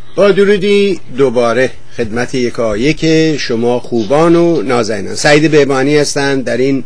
با درودی دوباره خدمت یکایک شما خوبان و نازنینان. سعید بهبانی هستند در این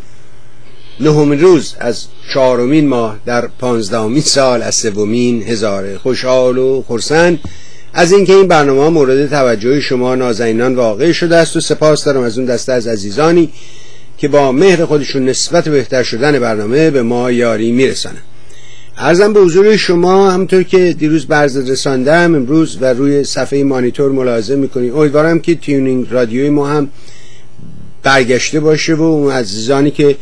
9 روز از 4 ماه در 15 سال از 3 هزاره. خوشحال و خرسند از اینکه این برنامه مورد توجه شما نازنینان واقع شده است و سپاس دارم از اون دسته از عزیزانی که با مهر خودشون نسبت بهتر شدن برنامه به ما یاری میرسانند. عرضم به حضور شما همونطور که دیروز برز رساندم امروز و روی صفحه مانیتور ملاحظه میکنید، امیدوارم که تیونینگ رادیوی ما هم برگشته باشه و اون عزیزانی که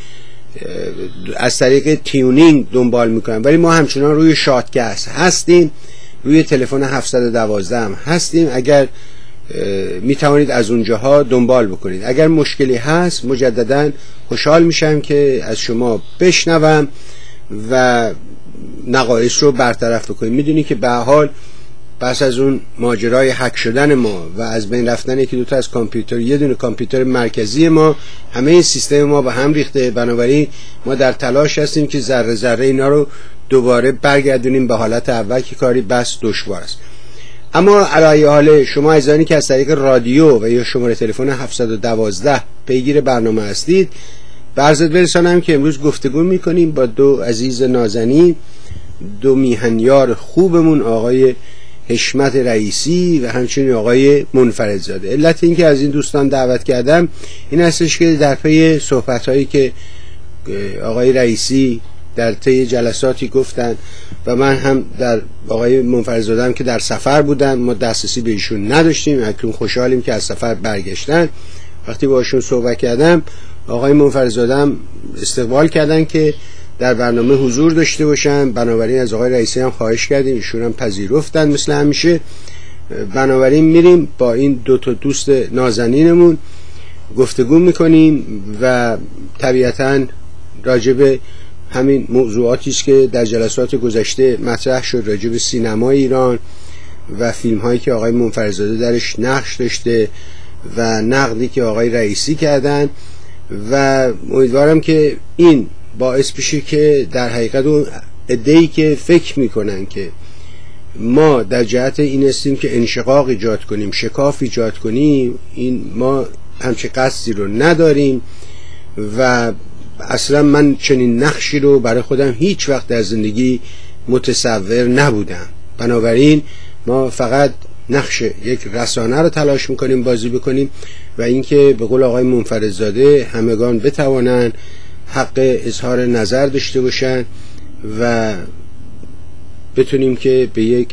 از طریق تیونینگ دنبال میکنن، ولی ما همچنان روی شادکست هستیم، روی تلفن 712 هم هستیم. اگر میتوانید از اونجاها دنبال بکنید. اگر مشکلی هست مجددا خوشحال میشم که از شما بشنوم و نقایص رو برطرف بکنیم. میدونی که به حال پس از اون ماجرای هک شدن ما و از بین رفتن یکی دوتا از کامپیوتر، یه دونه کامپیوتر مرکزی ما، همه سیستم ما به هم ریخته. بنابراین ما در تلاش هستیم که ذره ذره اینا رو دوباره برگردونیم به حالت اول که کاری بس دشوار است. اما علی حال شما عزیزانی که از طریق رادیو و یا شماره تلفن 712 پیگیر برنامه هستید، برزت برسانم که امروز گفتگو میکنیم با دو عزیز نازنین، دو میهنیار خوبمون، آقای حشمت رئیسی و همچنین آقای منفردزاده. علت این که از این دوستان دعوت کردم این هستش که در پی صحبت‌هایی که آقای رئیسی در طی جلساتی گفتن و من هم در آقای منفردزاده هم که در سفر بودن، ما دسترسی به ایشون نداشتیم، اکنون خوشحالیم که از سفر برگشتن. وقتی باشون صحبت کردم آقای منفردزاده هم استقبال کردن که در برنامه حضور داشته باشن، بنابراین از آقای رئیسی هم خواهش کردیم، ایشون هم پذیرفتن مثل همیشه. بنابراین میریم با این دو تا دوست نازنینمون گفتگو میکنیم و طبیعتاً راجب همین موضوعاتی است که در جلسات گذشته مطرح شد، راجب سینمای ایران و فیلم هایی که آقای منفردزاده درش نقش داشته و نقدی که آقای رئیسی کردن، و امیدوارم که این باعث بشه که در حقیقت اون عده‌ای که فکر میکنن که ما در جهت این هستیم که انشقاق ایجاد کنیم، شکاف ایجاد کنیم، این ما همچه قصدی رو نداریم و اصلا من چنین نقشی رو برای خودم هیچ وقت در زندگی متصور نبودم. بنابراین ما فقط نقش یک رسانه رو تلاش میکنیم بازی بکنیم و اینکه به قول آقای منفردزاده همگان بتوانن حق اظهار نظر داشته باشن و بتونیم که به یک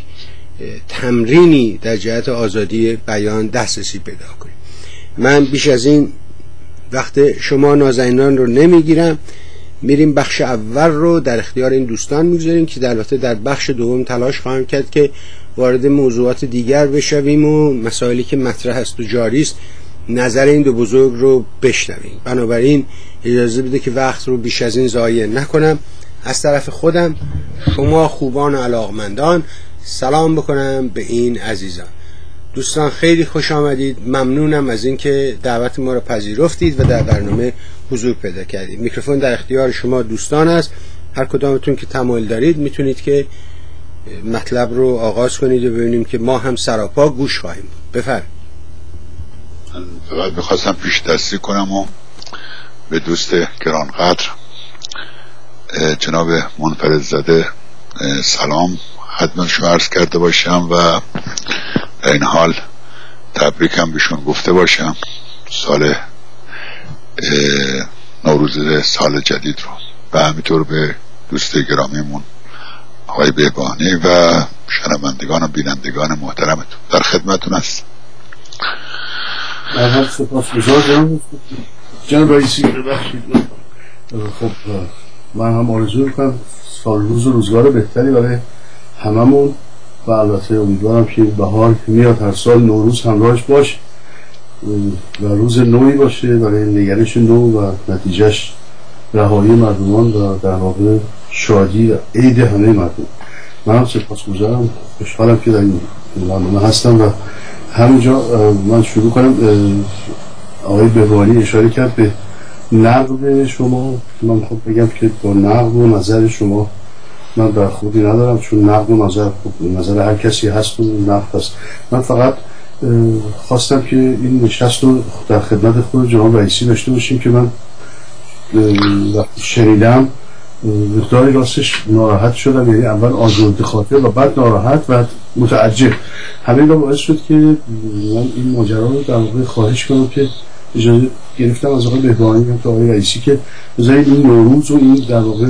تمرینی در جهت آزادی بیان دسترسی پیدا کنیم. من بیش از این وقت شما نازنینان رو نمیگیرم، میریم بخش اول رو در اختیار این دوستان میگذاریم که البته در بخش دوم تلاش خواهم کرد که وارد موضوعات دیگر بشویم و مسائلی که مطرح است و جاری است نظر این دو بزرگ رو بشنویم. بنابراین اجازه بده که وقت رو بیش از این ضایع نکنم. از طرف خودم شما خوبان و علاقمندان سلام بکنم به این عزیزان. دوستان خیلی خوش آمدید، ممنونم از اینکه دعوت ما رو پذیرفتید و در برنامه حضور پیدا کردید. میکروفون در اختیار شما دوستان است، هر کدامتون که تمایل دارید میتونید که مطلب رو آغاز کنید و ببینیم که ما هم سراپا گوش خواهیم. بفرمایید. من فقط میخواستم پیش دستی کنم و به دوست گرانقدر جناب منفردزاده سلام خدمتشون عرض کرده باشم و در این حال تبریکم بهشون گفته باشم سال نوروز سال جدید رو، و همینطور به دوست گرامیمون آقای بهبانی و شنوندگان و بینندگان محترمتون در خدمتون هست. سپاسگزارم جناب رئیسی. خب من هم آرزو میکنم سال روز و روزگار بهتری برای هممون و البته امیدوارم که بهار میاد هر سال نوروز همراهش باشه و روز نوی باشه برای نگرش نو و نتیجهش رهایی مردمان و در واقع شادی و عید همه مردم. من هم سپاسگزارم، خوشحالم که در این برنامه هستم و همینجا من شروع کنم. آقای بهبانی اشاره کرد به نقد شما، من خب بگم که با نقد و نظر شما من در خودی ندارم، چون نقد و نظر هر کسی هست و نقد هست. من فقط خواستم که این نشست رو در خدمت خود جناب رئیسی داشته باشیم که من شنیدم مقداری راستش ناراحت شدم، یعنی اول آزرده خاطر و بعد ناراحت و متعجب. همین را باعث شد که من این ماجرا رو در واقع خواهش کنم که اجازه گرفتم از آقای بهبانی تا آقای رئیسی که بذارید این نوروز و این در واقع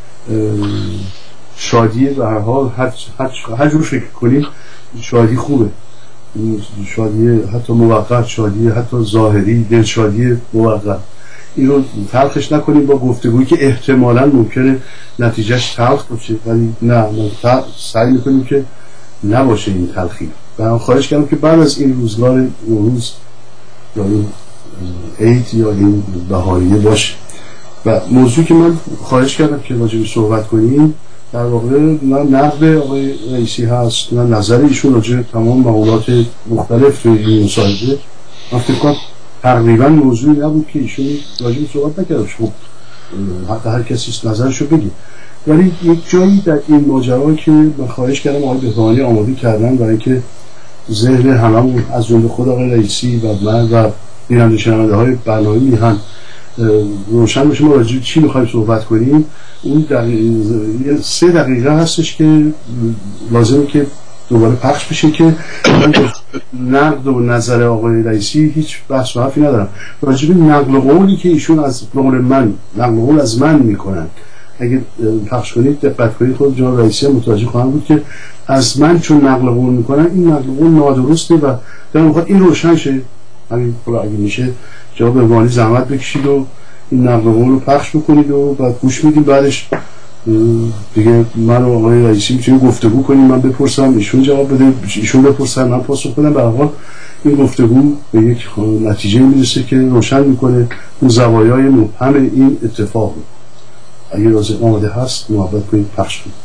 شادی به هر حال هر جور فکر کنیم شادی خوبه، شادی حتی موقت، شادی حتی ظاهری، دل شادی موقت، این رو تلخش نکنیم با گفتگویی که احتمالاً ممکنه نتیجهش تلخ باشه، ولی نه سعی میکنیم که نباشه این تلخی. و من خواهش کردم که بعد از این روزگار نوروز یا این عید یا این بهاریه باشه. و موضوعی که من خواهش کردم که راجعش صحبت کنیم در واقع نه نقد آقای رئیسی هست، نه نظر ایشون راجع به تمام مقولات مختلف توی این مصاحبه. من فکر کنم تقریبا موضوعی نبود که ایشون راجع به صحبت نکرده. خب حتی هر کسی نظرشو بگه، ولی یک جایی در این ماجرا که من خواهش کردم آقای بهبانی آماده کردن برای اینکه ذهن هممون از جمله خود آقای رئیسی و من و بیننده شنونده های برنامه میهن روشن بشه ما راجع به چی میخوایم صحبت کنیم. اون 3 دقیقه هستش که لازمه که دوباره پخش بشه که من نقد و نظر آقای رئیسی هیچ بحث و حرفی ندارم. راجع به نقل قولی که ایشون از قول من نقل قول از من میکنن اگه پخش کنید دقت کنید خود جناب رئیسی متوجه خواهم بود که از من چون نقل قول میکنن این نقل قول نادرسته و در واقع این روشن شه. همین اگه میشه جناب بهبانی زحمت بکشید و این نقل قول رو پخش بکنید و بعد گوش میدیم، بعدش دیگه من و آقای رئیسی میتونیم گفتگو کنیم، من بپرسم ایشون جواب بده، ایشون بپرسن من پاسخ بدم. به هر حال این گفتگو به یک نتیجه میرسه که روشن میکنه اون زوایای مبهم این اتفاق. اگه لازم آماده هست محبت کنید پخش کنید.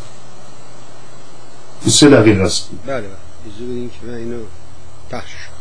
3 دقیقه است. بله اجازه بدین که من اینو پخش کنم.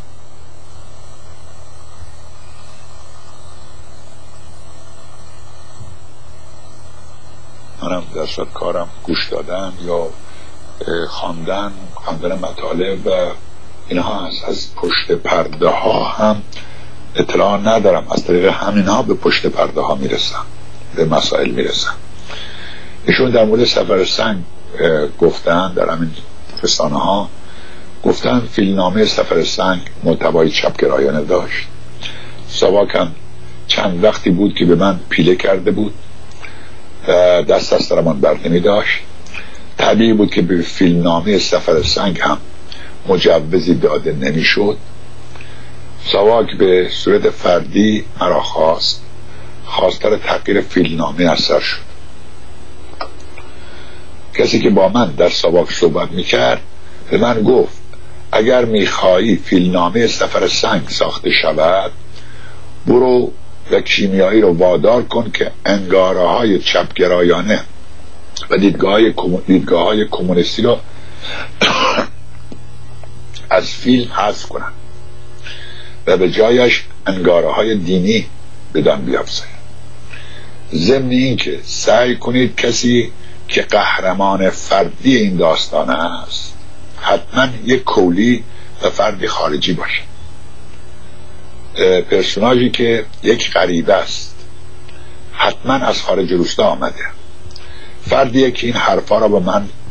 منم در صورت کارم گوش دادن یا خواندن مطالب و اینها هست. از پشت پرده ها هم اطلاع ندارم، از طریق همینها به پشت پرده ها میرسم، به مسائل میرسم. ایشون در مورد سفر سنگ گفتن، در همین رسانه ها گفتن فیلمنامه سفر سنگ محتوای چپگرایانه داشت. ساواکم چند وقتی بود که به من پیله کرده بود، دست از سرمان بر نمی داشت. طبیعی بود که به فیلمنامه سفر سنگ هم مجوزی داده نمی شد. ساواک به صورت فردی مرا خواستار تغییر فیلمنامه اثر شد. کسی که با من در ساواک صحبت می کرد به من گفت اگر می خواهی فیلمنامه سفر سنگ ساخته شود برو و کیمیایی رو وادار کن که انگاره های چپگرایانه و دیدگاه های کمونیستی رو از فیلم حذف کنن و به جایش انگاره های دینی بدان بیافزاید. ضمن این که سعی کنید کسی که قهرمان فردی این داستان است حتما یک کولی و فردی خارجی باشه. پرسوناژی که یک غریبه است حتما از خارج روستا آمده، فردی که این حرفا را به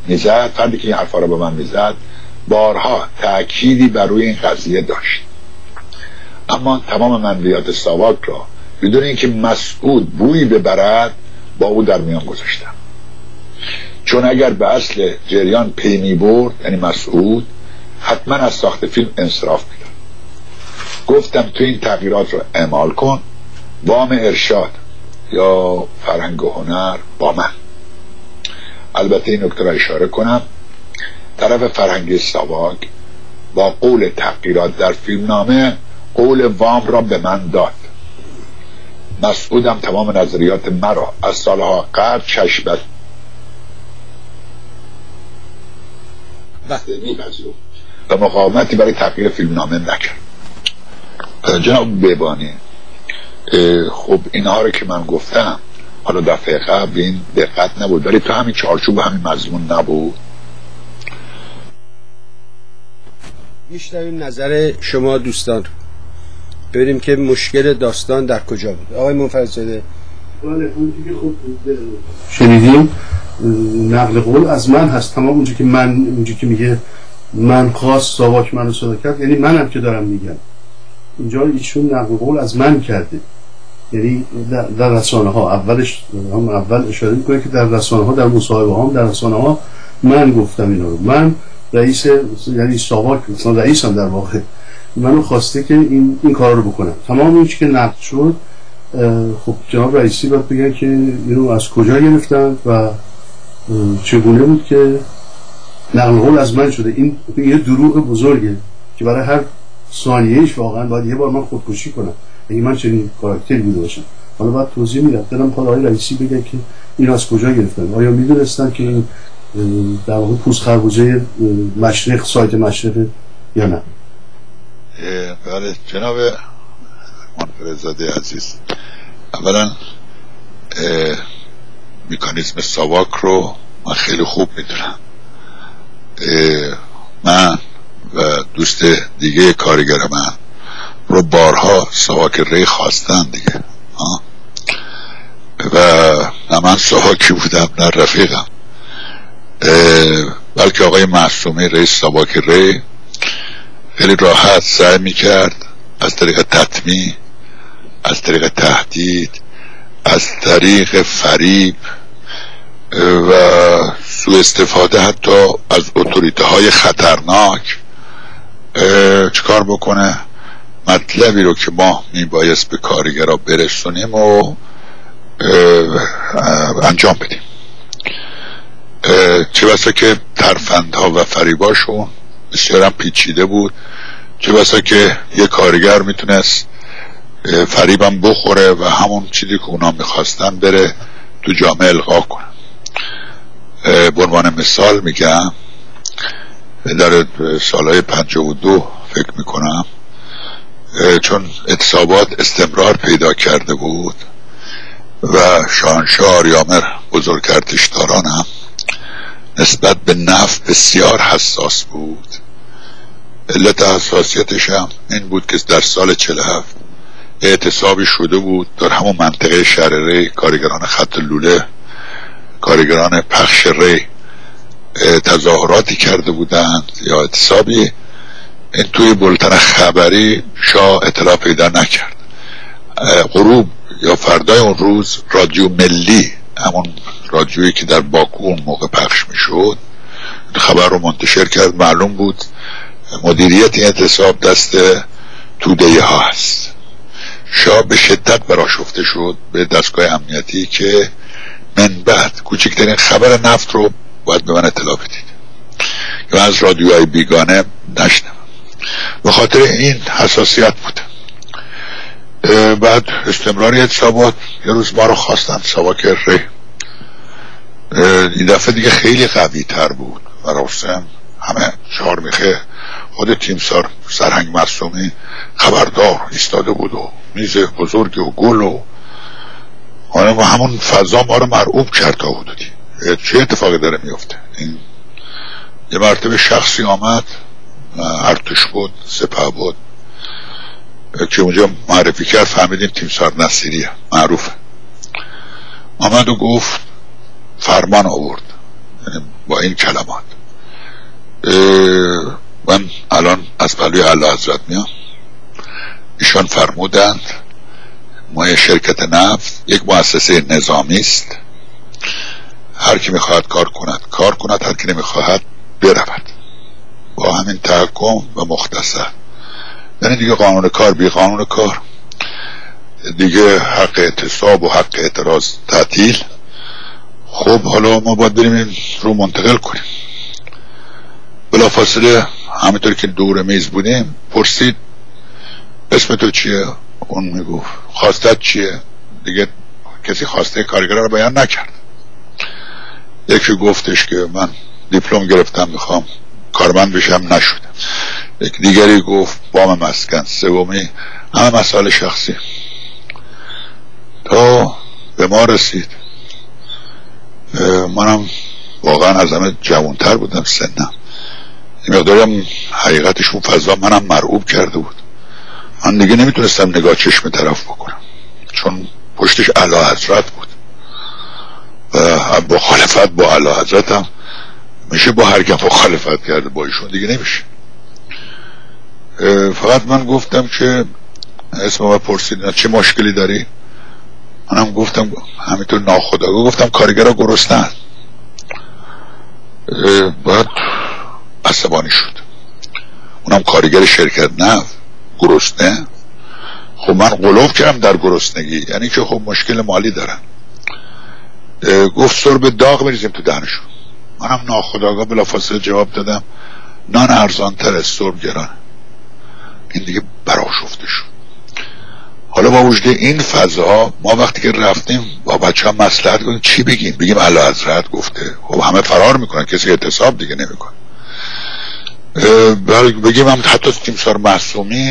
من میزد بارها تأکیدی بر روی این قضیه داشت. اما تمام منویات ساواک را بدون اینکه مسعود بویی ببرد با او در میان گذاشتم، چون اگر به اصل جریان پی می برد یعنی مسعود حتما از ساخت فیلم انصراف میداد. گفتم تو این تغییرات رو اعمال کن، وام ارشاد یا فرهنگ و هنر با من. البته این نکته را اشاره کنم طرف فرهنگی ساواک با قول تغییرات در فیلمنامه قول وام را به من داد. مسعودم تمام نظریات مرا از سالها قبل چشمت و مقاومتی برای تغییر فیلمنامه نکرد. جناب بهبانی خب اینها رو که من گفتم حالا دفعه قبل این دقت نبود، ولی تو همین چارچوب همین مضمون نبود. میشنویم نظر شما دوستان، ببینیم که مشکل داستان در کجا بود. آقای منفردزاده. بله، اونجایی که خب شنیدیم نقل قول از من هست. تمام اونجایی که میگه من خواست ساواک منو صدا کرد، یعنی منم که دارم میگم. اینجا ایشون نقل قول از من کرده، یعنی در رسانه ها اول اشاره میکنه که در رسانه ها، در مصاحبه ها، در رسانه ها من گفتم اینا رو. من رئیس، یعنی ساواک مثلا رئیسم در واقع، منو خواسته که این کار رو بکنم. تمام این که نقد شد، خب جناب رئیسی باید بگن که اینو از کجا گرفتن و چگونه بود که نقل قول از من شده. این یه دروغ بزرگه که برای هر ثانیه‌اش واقعا باید یه بار من خودکشی کنم اگه من چنین کاراکتری بوده باشم. حالا باید توضیح میدم. دلم خواهد آقای رئیسی بگن که این از کجا گرفتن. آیا میدونستن که این در واقع پوست خربوزه مشرق، سایت مشرق یا نه؟ بله جناب منفردزاده عزیز، اولا مکانیزم ساواک رو من خیلی خوب میدونم. من و دوست دیگه کارگر من رو بارها ساواک ری خواستن دیگه، و نه من ساواکی بودم نه رفیقم، بلکه آقای معصومی رئیس ساواک ری خیلی راحت سعی میکرد از طریق تطمیع، از طریق تهدید، از طریق فریب و سوء استفاده حتی از اتوریته های خطرناک چیکار بکنه، مطلبی رو که ما میبایست به کارگرها برسونیم و انجام بدیم. چه بسا که ترفندها و فریباشون بسیارم پیچیده بود، چه بسا که یه کارگر میتونست فریبم بخوره و همون چیزی که اونا میخواستن بره تو جامعه القا کنه. به عنوان مثال میگم، در سالهای 52 فکر میکنم، چون اعتصابات استمرار پیدا کرده بود و شاهنشاه آریامر بزرگ ارتشداران هم نسبت به نفت بسیار حساس بود. علت حساسیتش هم این بود که در سال 47 اعتصابی شده بود در همون منطقه شهر ری. کارگران خط لوله، کارگران پخش ری تظاهراتی کرده بودند یا اعتصابی. این توی بولتن خبری شاه اطلاع پیدا نکرد. غروب یا فردای اون روز رادیو ملی، همون رادیویی که در باکو اون موقع پخش میشد، خبر رو منتشر کرد. معلوم بود مدیریت این اعتصاب دست توده ها هست. شاه به شدت برآشفته شد به دستگاه امنیتی که من بعد کوچکترین خبر نفت رو باید به من اطلاع بدید که من از رادیوهای بیگانه نشنوم. به خاطر این حساسیت بود. بعد استمراری اعتصابات، یه روز ما رو خواستن ساواک ری. این دفعه دیگه خیلی قوی تر بود. مراسم همه چهارمیخه، خود تیمسار سرهنگ معصومی خبردار ایستاده بود و میز بزرگی و گل و همون فضا ما رو مرعوب کرد تا حدودی. چه اتفاقی داره میفته؟ این یه مرتبه شخصی آمد، ارتش بود، سپاه بود، که اونجا معرفی کرد، فهمیدیم تیمسار نصیریه، معروفه. آمد و گفت، فرمان آورد، یعنی با این کلمات: من الان از پلوی اعلی حضرت میام. ایشان فرمودند ما شرکت نفت یک مؤسسه نظامی است، هر کی میخواهد کار کند، هر کی نمیخواهد برود. با همین تحکم و مختصر، یعنی دیگه قانون کار بی قانون کار، دیگه حق اعتصاب و حق اعتراض تعطیل. خب حالا ما باید بریم رو منتقل کنیم. بلافاصله همینطور که دور میز بودیم پرسید اسم تو چیه؟ اون میگفت خواستت چیه؟ دیگه کسی خواسته کارگرها رو بیان نکرد. یکی گفتش که من دیپلم گرفتم میخوام کارمند بشم، نشدم. یک دیگری گفت وام مسکن، سومی همه مسائل شخصی. تا به ما رسید. منم واقعا از همه جوانتر بودم سنم، این مقدارم حقیقتش اون فضا منم مرعوب کرده بود. من دیگه نمیتونستم نگاه چشم طرف بکنم، چون پشتش اعلیحضرت بود و مخالفت با اعلیحضرت هم میشه با هر کس مخالفت کرده، با ایشون دیگه نمیشه. فقط من گفتم که اسم ما پرسید چه مشکلی داری؟ منم گفتم همینطور ناخودآگاه گفتم کارگرها گرسنه است. بعد عصبانی شد، اونم کارگر شرکت نفت گرسنه. خب من غلوف کردم در گرسنگی، یعنی که خب مشکل مالی دارن. گفت سرب داغ بریزیم تو دهنشون. منم ناخودآگاه بلافاصله جواب دادم نان ارزانتر از سرب گرانه. این دیگه برآشفته شد. حالا با وجود این فضا ما وقتی که رفتیم با بچه ها مصلحت کنیم چی بگیم اعلیحضرت گفته، خب همه فرار میکنن، کسی اعتصاب دیگه نمیکنه. بگیم هم حتی تیمسار معصومی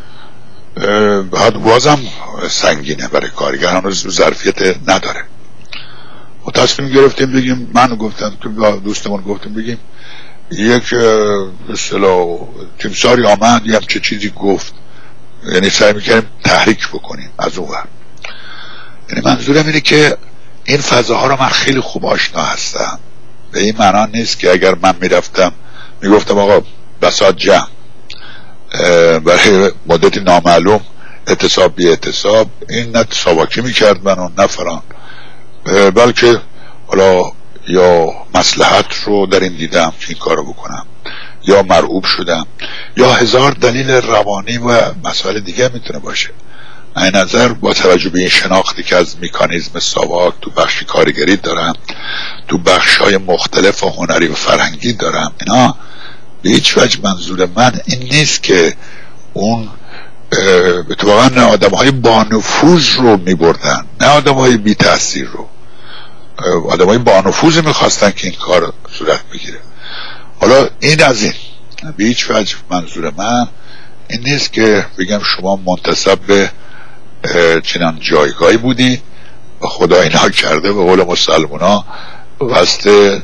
بازم سنگینه برای کارگر، هنوز ظرفیت نداره. و تصمیم گرفتیم بگیم، من گفتم تو دوستمون گفتیم بگیم یک اصطلاح تیمساری آمد یه همچه چیزی گفت، یعنی سعی میکنیم تحریک بکنیم از اون ور. یعنی منظورم اینه که این فضاها رو من خیلی خوب آشنا هستم. به این معنا نیست که اگر من میرفتم میگفتم آقا بساط جمع برای مدتی نامعلوم اعتصاب بی اعتصاب، این نه ساواکی میکرد منو نه فران، بلکه حالا یا مصلحت رو در این دیدم که این کارو بکنم، یا مرعوب شدم، یا هزار دلیل روانی و مسائل دیگه میتونه باشه. این نظر با توجه به این شناختی که از مکانیزم ساواک تو بخش کارگری دارم، تو بخش‌های مختلف و هنری و فرهنگی دارم، اینا به هیچ وجه منظور من این نیست که اون اتفاقا آدم‌های با نفوذ رو می‌بردن، نه آدم‌های بی تأثیر رو. آدم‌های با نفوذ می‌خواستن که این کار صورت بگیره. حالا این از این به هیچ وجه منظور من این نیست که بگم شما منتسب به چنان جایگاهی بودی و خدا اینا کرده به قول مسلمونا واسطه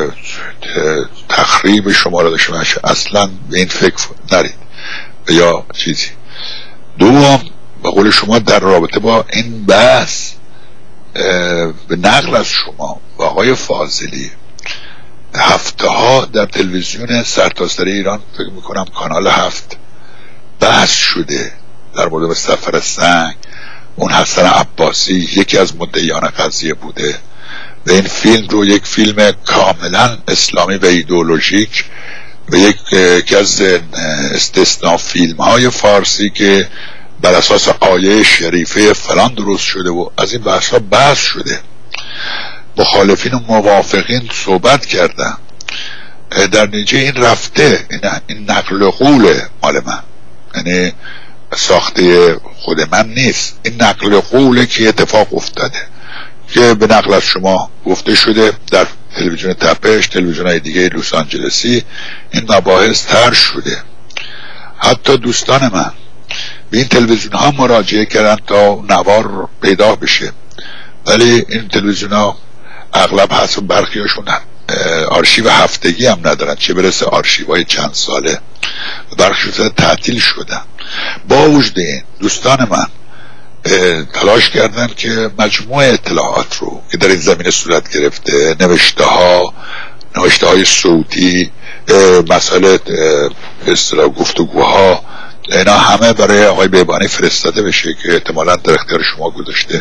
تخریب شما را داشته باشه. اصلا به این فکر نرید یا چیزی. دوم به قول شما در رابطه با این بحث به نقل از شما و آقای فاضلی هفته ها در تلویزیون سرتاسر ایران فکر میکنم کانال 7 بحث شده در مورد سفر سنگ. اون حسن عباسی یکی از مدعیان قضیه بوده و این فیلم رو یک فیلم کاملا اسلامی و ایدئولوژیک و یکی از استثناء فیلم های فارسی که بر اساس آیه شریفه فلان درست شده و از این بحث ها بحث شده. مخالفین و موافقین صحبت کردن، در نتیجه این رفته، این نقل قول مال من، یعنی ساخته خود من نیست، این نقل قوله که اتفاق افتاده که به نقل از شما گفته شده در تلویزیون تپش، تلویزیون‌های دیگه لس آنجلسی این مباحث طرح شده. حتی دوستان من به این تلویزیون ها مراجعه کردن تا نوار پیدا بشه، ولی این تلویزیون ها اغلب حسب برخیاشون آرشیو هفتگی هم ندارن، چه برسه آرشیوهای چند ساله، برخیاشون تعطیل شدن. با وجود این دوستان من تلاش کردن که مجموعه اطلاعات رو که در این زمینه صورت گرفته، نوشته های صوتی، مسائل اصطلاح گفتگوها، اینا همه برای آقای بیبانی فرستاده بشه که احتمالاً در اختیار شما گذاشته.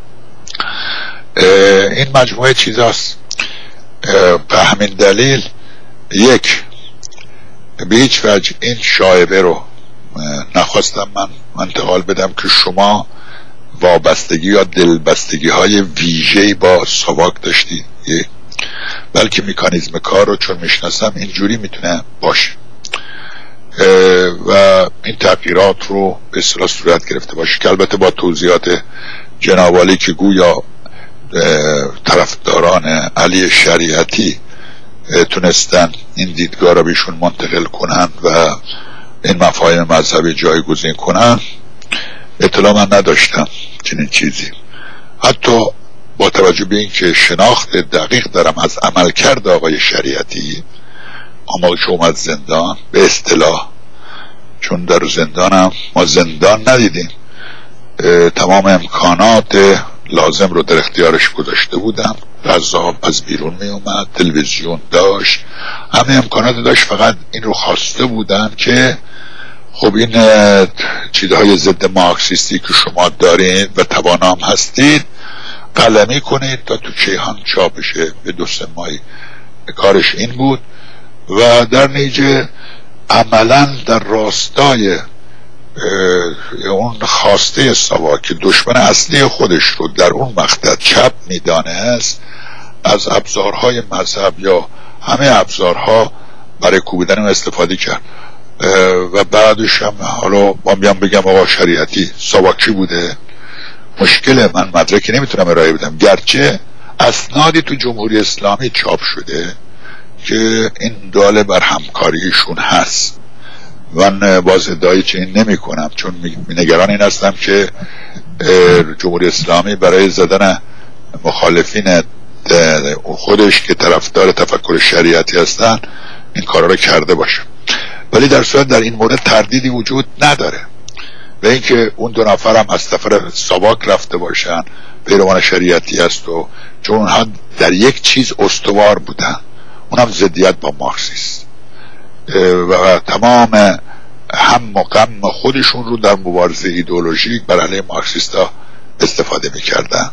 این مجموعه چیزاست. به همین دلیل یک به هیچ وجه این شایبه رو نخواستم من انتقال بدم که شما وابستگی یا دلبستگی های ویژه‌ای با ساواک داشتید، بلکه مکانیزم کار رو چون میشناسم اینجوری میتونه باشه و این تغییرات رو به اصطلاح صورت گرفته باشه که البته با توضیحات جناب عالی که گویا طرفداران علی شریعتی تونستن این دیدگاه را بهشون منتقل کنن و این مفاهیم مذهبی جایگزین کنن، اطلاع من نداشتم چنین چیزی. حتی با توجه به اینکه شناخت دقیق دارم از عملکرد آقای شریعتی، اما که اومد زندان به اصطلاح، چون در زندانم ما زندان ندیدیم، تمام امکانات لازم رو در اختیارش گذاشته بودم، غذا از بیرون می اومد، تلویزیون داشت، همه امکانات داشت، فقط این رو خواسته بودن که خب این چیزهای ضد مارکسیستی که شما دارید و توانام هستید قلمی کنید تا تو کیهان چاپ بشه. به 2-3 ماهی کارش این بود و در نتیجه عملا در راستای اون خواسته ساواک که دشمن اصلی خودش رو در اون مقطع چپ میدانست، از ابزارهای مذهب یا همه ابزارها برای کوبیدن استفاده کرد. و بعدش هم حالا ما بگم آقا شریعتی ساواکی بوده، مشکل من مدرکی نمیتونم ارائه بدم، گرچه اسنادی تو جمهوری اسلامی چاپ شده که این داله بر همکاریشون هست. من باز ادعای چنین نمی کنم، چون نگران این هستم که جمهوری اسلامی برای زدن مخالفین خودش که طرفدار تفکر شریعتی هستن این کارا رو کرده باشه. ولی در صورت در این مورد تردیدی وجود نداره و اینکه اون 2 نفر هم از سفر ساواک رفته باشن پیروان شریعتی است و چون اونها در یک چیز استوار بودن، اونم ضدیت با مارکسیست و تمام هم و غم خودشون رو در مبارزه ایدئولوژیک بر علیه مارکسیستا استفاده میکردن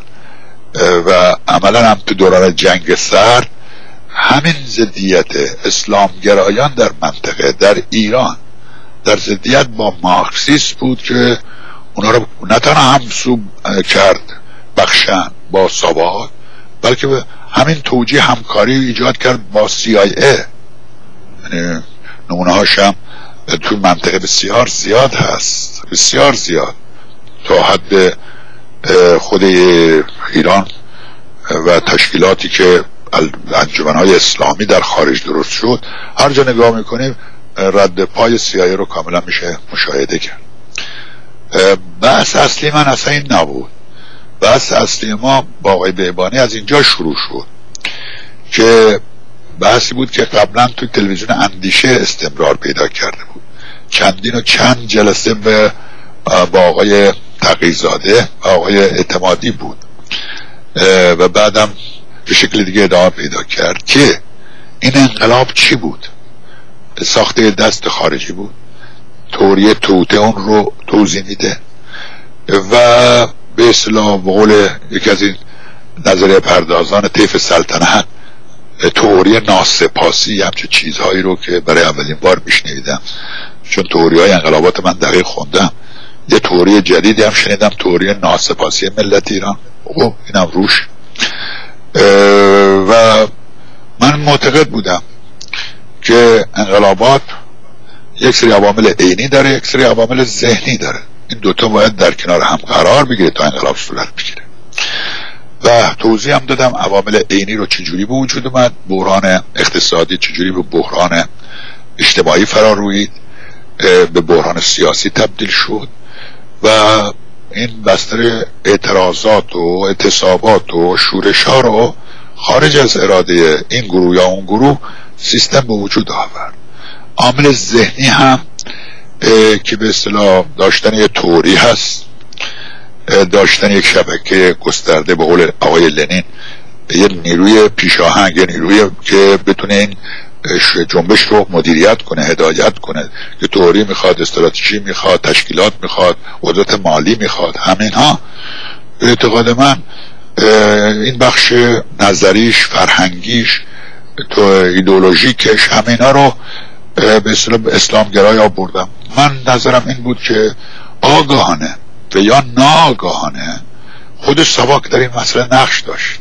و عملا هم تو دوران جنگ سرد همین ضدیت اسلامگرایان در منطقه در ایران در ضدیت با مارکسیسم بود که اونا رو نه تنها همسو کرد بخشن با ساواک، بلکه همین توجیه همکاری ایجاد کرد با CIA. یعنی نمونه هاشم تو منطقه بسیار زیاد هست، بسیار زیاد، تا حد خود ایران و تشکیلاتی که انجمن‌های اسلامی در خارج درست شد، هر جا نگاه میکنیم رد پای CIA رو کاملا میشه مشاهده کرد. بحث اصلی من اصلا این نبود. بحث اصلی ما با آقای بهبانی از اینجا شروع شد که بحثی بود که قبلا تو تلویزیون اندیشه استمرار پیدا کرده بود، چندین و چند جلسه با آقای تقی‌زاده و آقای اعتمادی بود و بعدم به شکل دیگه ادامه پیدا کرد که این انقلاب چی بود. ساخته دست خارجی بود، توری توته اون رو توضیح میده و به اصطلاح به قول یکی از این نظریه پردازان طیف سلطنت توری ناسپاسی، همچه چیزهایی رو که برای اولین بار میشنیدم، چون توری های انقلابات من دقیق خوندم، یه توری جدیدی هم شنیدم، توری ناسپاسی ملت ایران. خب اینم روش و من معتقد بودم که انقلابات یک سری عوامل عینی داره، یک سری عوامل ذهنی داره، این دوتا باید در کنار هم قرار بگیره تا انقلاب صورت بگیره. و توضیح هم دادم عوامل عینی رو چجوری به وجود اومد، بحران اقتصادی چجوری به بحران اجتماعی فرا روید، به بحران سیاسی تبدیل شد و این بستر اعتراضات و اعتصابات و شورش ها رو خارج از اراده این گروه یا اون گروه سیستم به وجود آورد. عامل ذهنی هم که به اصطلاح داشتن یه توری هست، داشتن یک شبکه گسترده، به قول آقای لنین یه نیروی پیشاهنگ، یه نیروی که بتونه این جنبش رو مدیریت کنه، هدایت کنه، که توری میخواد، استراتژی میخواد، تشکیلات میخواد، قدرت مالی میخواد. همینها به اعتقاد من این بخش نظریش، فرهنگیش، تو ایدئولوژیکش، همینا رو به اصطلاح اسلامگرایی آوردم. من نظرم این بود که آگاهانه و یا ناآگاهانه خود ساواک در این مسئله نقش داشت.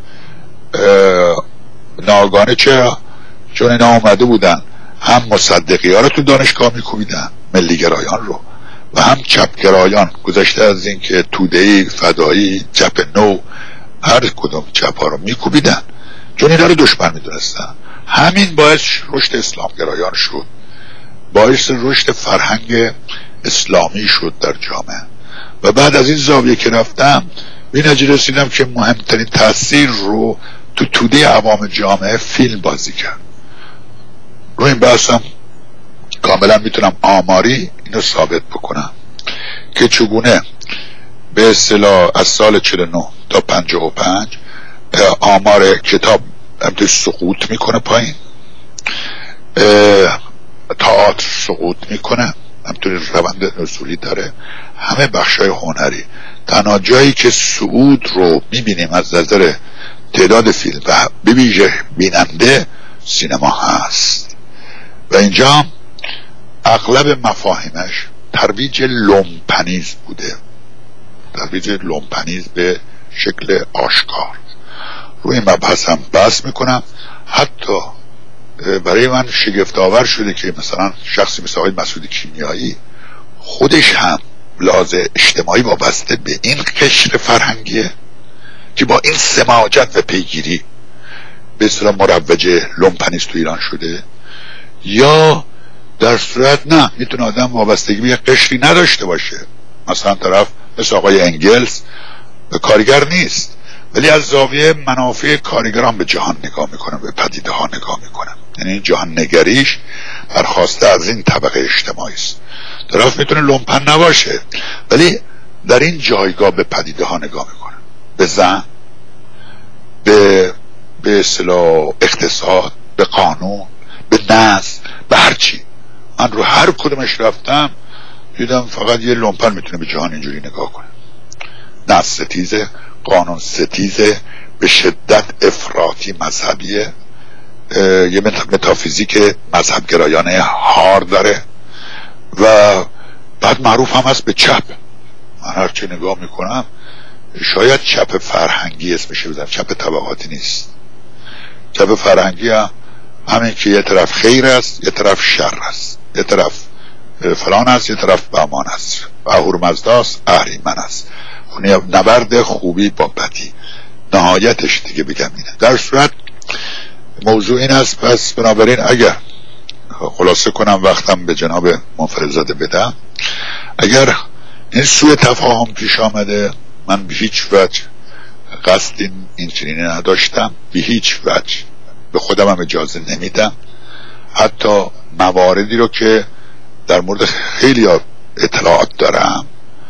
ناآگاهانه چرا؟ چون اینا آمده بودن هم مصدقی ها رو تو دانشگاه میکوبیدن، ملیگرایان رو، و هم چپگرایان، گذشته از این که توده‌ای، فدایی، چپ نو، هر کدوم چپ ها رو میکوبیدن چون اینا رو دشمن میدونستن. همین باعث رشد اسلامگرایان شد، باعث رشد فرهنگ اسلامی شد در جامعه. و بعد از این زاویه که رفتم به نتیجه رسیدم که مهمترین تاثیر رو تو توده عوام جامعه فیلم بازی کرد. رو این بحثم کاملا میتونم آماری اینو ثابت بکنم که چگونه به اصطلاح از سال 49 تا 55 آمار کتاب همطور سقوط میکنه پایین، تئاتر سقوط میکنه، همطور روند نزولی داره، همه بخشای هنری. تنها جایی که صعود رو میبینیم از نظر تعداد فیلم و به ویژه بیننده سینما هست و اینجا اغلب مفاهیمش ترویج لومپنیز بوده، ترویج لومپنیز به شکل آشکار. روی این مبحث هم بحث میکنم. حتی برای من شگفت‌آور شده که مثلا شخصی مثل آقای مسعود کیمیایی خودش هم لحاظ اجتماعی وابسته به این قشر فرهنگیه که با این سماجت و پیگیری به اصطلاح مروج لومپنیست تو ایران شده، یا در صورت نه میتونه آدم وابستگی به یک قشری نداشته باشه. مثلا طرف مثل آقای انگلز کارگر نیست ولی از زاویه منافع کارگران به جهان نگاه میکنه، به پدیده ها نگاه میکنه، یعنی جهان نگریش برخواسته از این طبقه اجتماعی است. طرف میتونه لومپن نباشه ولی در این جایگاه به پدیده ها نگاه میکنه، به زن، به اصطلاح اقتصاد، به قانون، به نظم، به هرچی. من رو هر کدومش رفتم دیدم فقط یه لومپن میتونه به جهان اینجوری نگاه کنه. نظم ستیزه، قانون ستیزه، به شدت افراطی مذهبیه، یه متافیزیک مذهبگرایانه هار داره و بعد معروف هم هست به چپ. من هرچی نگاه میکنم شاید چپ فرهنگی اسمشه بزنم، چپ طبقاتی نیست. چپ فرهنگی هم همین که یه طرف خیر است یه طرف شر است، یه طرف فلان است یه طرف بهمان است، اهورمزداست اهریمن است، نبرد خوبی با بدی، نهایتش دیگه بگم اینه. در صورت موضوع این است. پس بنابراین اگر خلاصه کنم وقتم به جناب منفردزاده بدم، اگر این سوء تفاهم پیش آمده، من به هیچ وجه قصد این چنینی نداشتم، به هیچ وجه به خودم هم اجازه نمیدم. حتی مواردی رو که در مورد خیلی اطلاعات دارم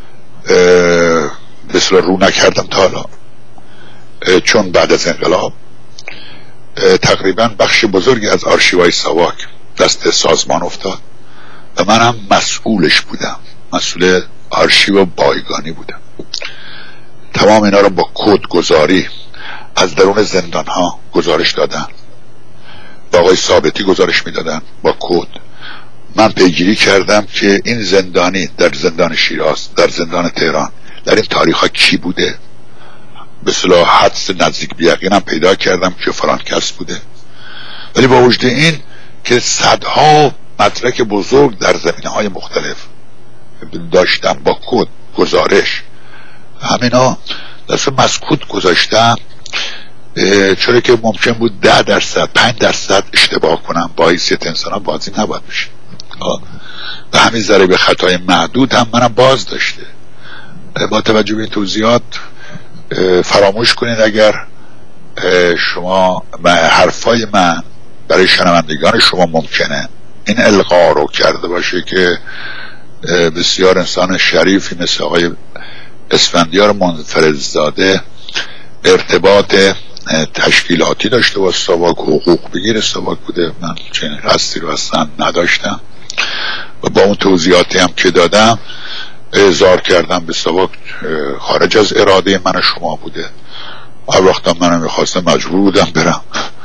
بسیار رو نکردم تا حالا، چون بعد از انقلاب تقریبا بخش بزرگی از آرشیوهای ساواک دست سازمان افتاد و من هم مسئولش بودم، مسئول آرشیو بایگانی بودم. تمام اینا رو با کد گذاری از درون زندان ها گزارش دادن، با آقای ثابتی گزارش میدادن با کد. من پیگیری کردم که این زندانی در زندان شیراز، در زندان تهران، در این تاریخ ها کی بوده. به صلاح حدس نزدیک به یقینم پیدا کردم که فلان کس بوده. ولی با وجود این که صدها مدرک بزرگ در زمینه های مختلف داشتم با کد گزارش، همینا دست مسکوت گذاشتم، چرا که ممکن بود 10% 5% اشتباه کنم. با حیثیت انسان ها بازی نباید بشه و همین ضریب خطای محدود هم منم باز داشته. با توجه به این توضیحات فراموش کنید اگر شما حرفای من برای شنوندگان شما ممکنه این القا رو کرده باشه که بسیار انسان شریفی مثل آقای اسفندیار منفردزاده ارتباط تشکیلاتی داشته با ساواک، حقوق بگیر ساواک بوده. من چنین قصدی رو اصلا نداشتم و با اون توضیحاتی هم که دادم اظهار کردم به ساواک خارج از اراده من و شما بوده. هر وقتم منم میخواستم مجبور بودم برم،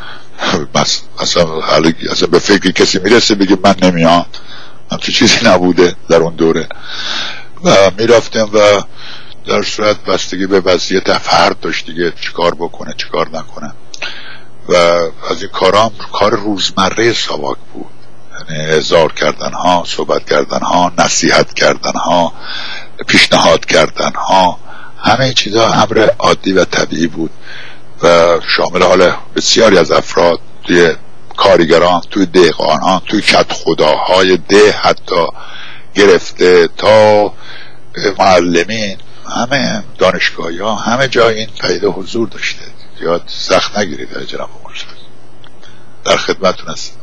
اصلا به فکر کسی میرسه بگه من نمیام، همچه چیزی نبوده در اون دوره و میرفتم و در صورت بستگی به وضعیت فرد داشت دیگه چیکار بکنه چیکار نکنه و از این کارام کار روزمره ساواک بود. یعنی اظهار کردن ها، صحبت کردن ها، نصیحت کردن ها، پیشنهاد کردن ها، همه چیزا امر عادی و طبیعی بود و شامل حال بسیاری از افراد توی کارگران، توی دهقانان، توی کت خداهای ده حتی گرفته تا معلمین همه دانشگاهی ها همه جا این پدیده حضور داشته. یا سخت نگیرید در جناب مرشد، در خدمتتون هستم.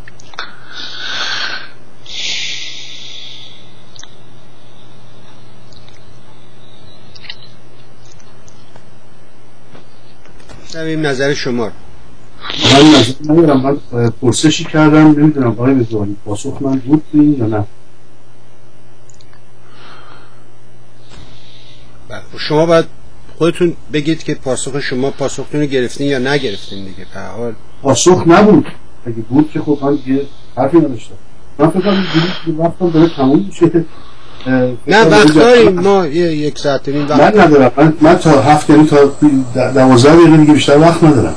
شنویم نظر شما. من نظر ندارم، من پرسشی کردم، نمیدونم آقای میزبانی پاسخ من بود یا نه. شما باید خودتون بگید که پاسخ شما پاسختون رو گرفتین یا نگرفتین دیگه. به هر حال پاسخ نبود، اگه بود که خب من یه حرفی نداشتم. من فکر کنم وقتم داره تموم میشه. نه وقت داریم، ما یک ساعت نیم وقت. من ندارم، من تا هفت یعنی تا 12 دقیقه دیگه بیشتر وقت ندارم.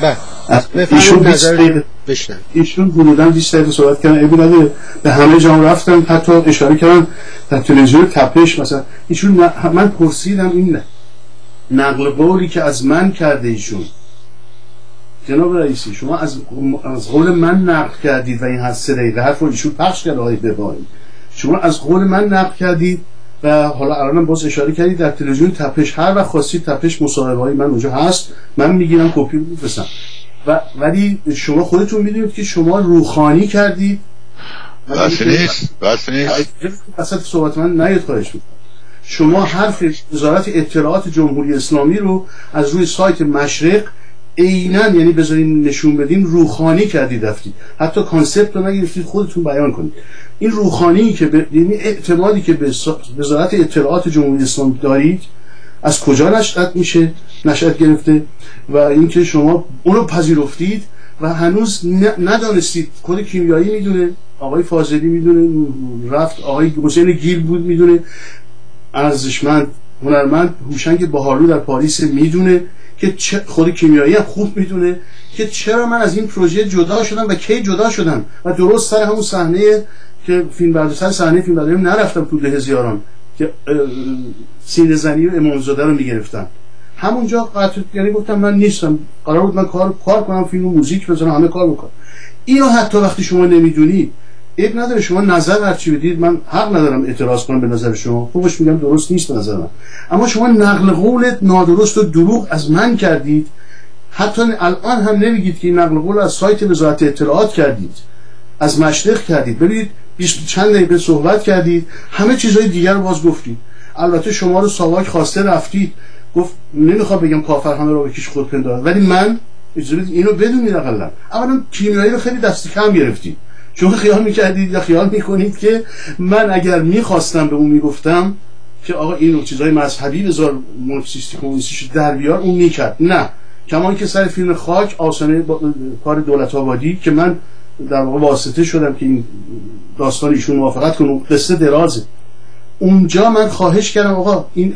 ایشون نظر بشنن. ایشون حدوداً 20 دقیقه صحبت کردن، ابی نداره، به همه جام رفتن، حتی اشاره کردن در تلویزیون تپش مثلا. ایشون من پرسیدم این نقل قولی که از من کرده ایشون، جناب رئیسی شما از قول من نقل کردید و این هست 3 دقیقه حرف رو ایشون پخش کرد آقای ببایی، شما از قول من نقل کردید و حالا الانم باز اشاره کردید در تلویزیون تپش، هر وقت خواستید تپش مصاحبه‌های من اونجا هست، من میگیرم کپی میفرستم. ولی شما خودتون میدونید که شما روخانی کردید. بس نیست اصلا صحبت من نیاد خواهش میکنم. شما حرف وزارت اطلاعات جمهوری اسلامی رو از روی سایت مشرق عیناً، یعنی بذارین نشون بدیم، روخانی کردید رفتید، حتی کانسپت رو نگرفتید خودتون بیان کنید. این روخانی که یعنی اعتمادی که به وزارت اطلاعات جمهوری اسلامی دارید از کجا نشأت گرفته و اینکه شما اونو پذیرفتید و هنوز ندانستید. کد کیمیایی میدونه، آقای فاضلی میدونه، رفت آقای حسین گیل بود میدونه، ارزشمند هنرمند هوشنگ بهارلو در پاریس میدونه که خود کیمیایی هم خوب میدونه که چرا من از این پروژه جدا شدم و کی جدا شدم و درست سر همون صحنه که سر صحنه فیلم برداری نرفتم تو ده زیاران که سینه زنی و امامزاده رو میگرفتن. همونجا قطع، یعنی گفتم من نیستم، قرار بود من کار کنم، فیلم و موزیک بزنم، همه کار بکنم. اینو حتی وقتی شما نمیدونی عیب نداره، شما نظر هر چی بدید، من حق ندارم اعتراض کنم به نظر شما، خوبش میگم درست نیست نظر من، اما شما نقل قولت نادرست و دروغ از من کردید. حتی الان هم نمیگید که این نقل قول از سایت وزارت اطلاعات کردید، از مشرق کردید. ببینید 20 چند دقیقه صحبت کردید، همه چیزهای دیگر رو باز گفتید. البته شما رو ساواک خواسته رفتید، گفت نمیخوام بگم کافر همه رو بکش خود پندار، ولی من اجازه بدید اینو بدونید. اقلا اولا کیمیایی رو خیلی دست کم گرفتید، چون خیال میکردید یا خیال میکنید که من اگر میخواستم به اون میگفتم که آقا اینو چیزای مذهبی بذار مارکسیستی کمونیستی در بیار، اون میکرد. نه، کما که سر فیلم خاک آسانه کار دولت آبادی که من در واقع واسطه شدم که این داستان ایشون موافقت کنه، قصه درازه. اونجا من خواهش کردم آقا این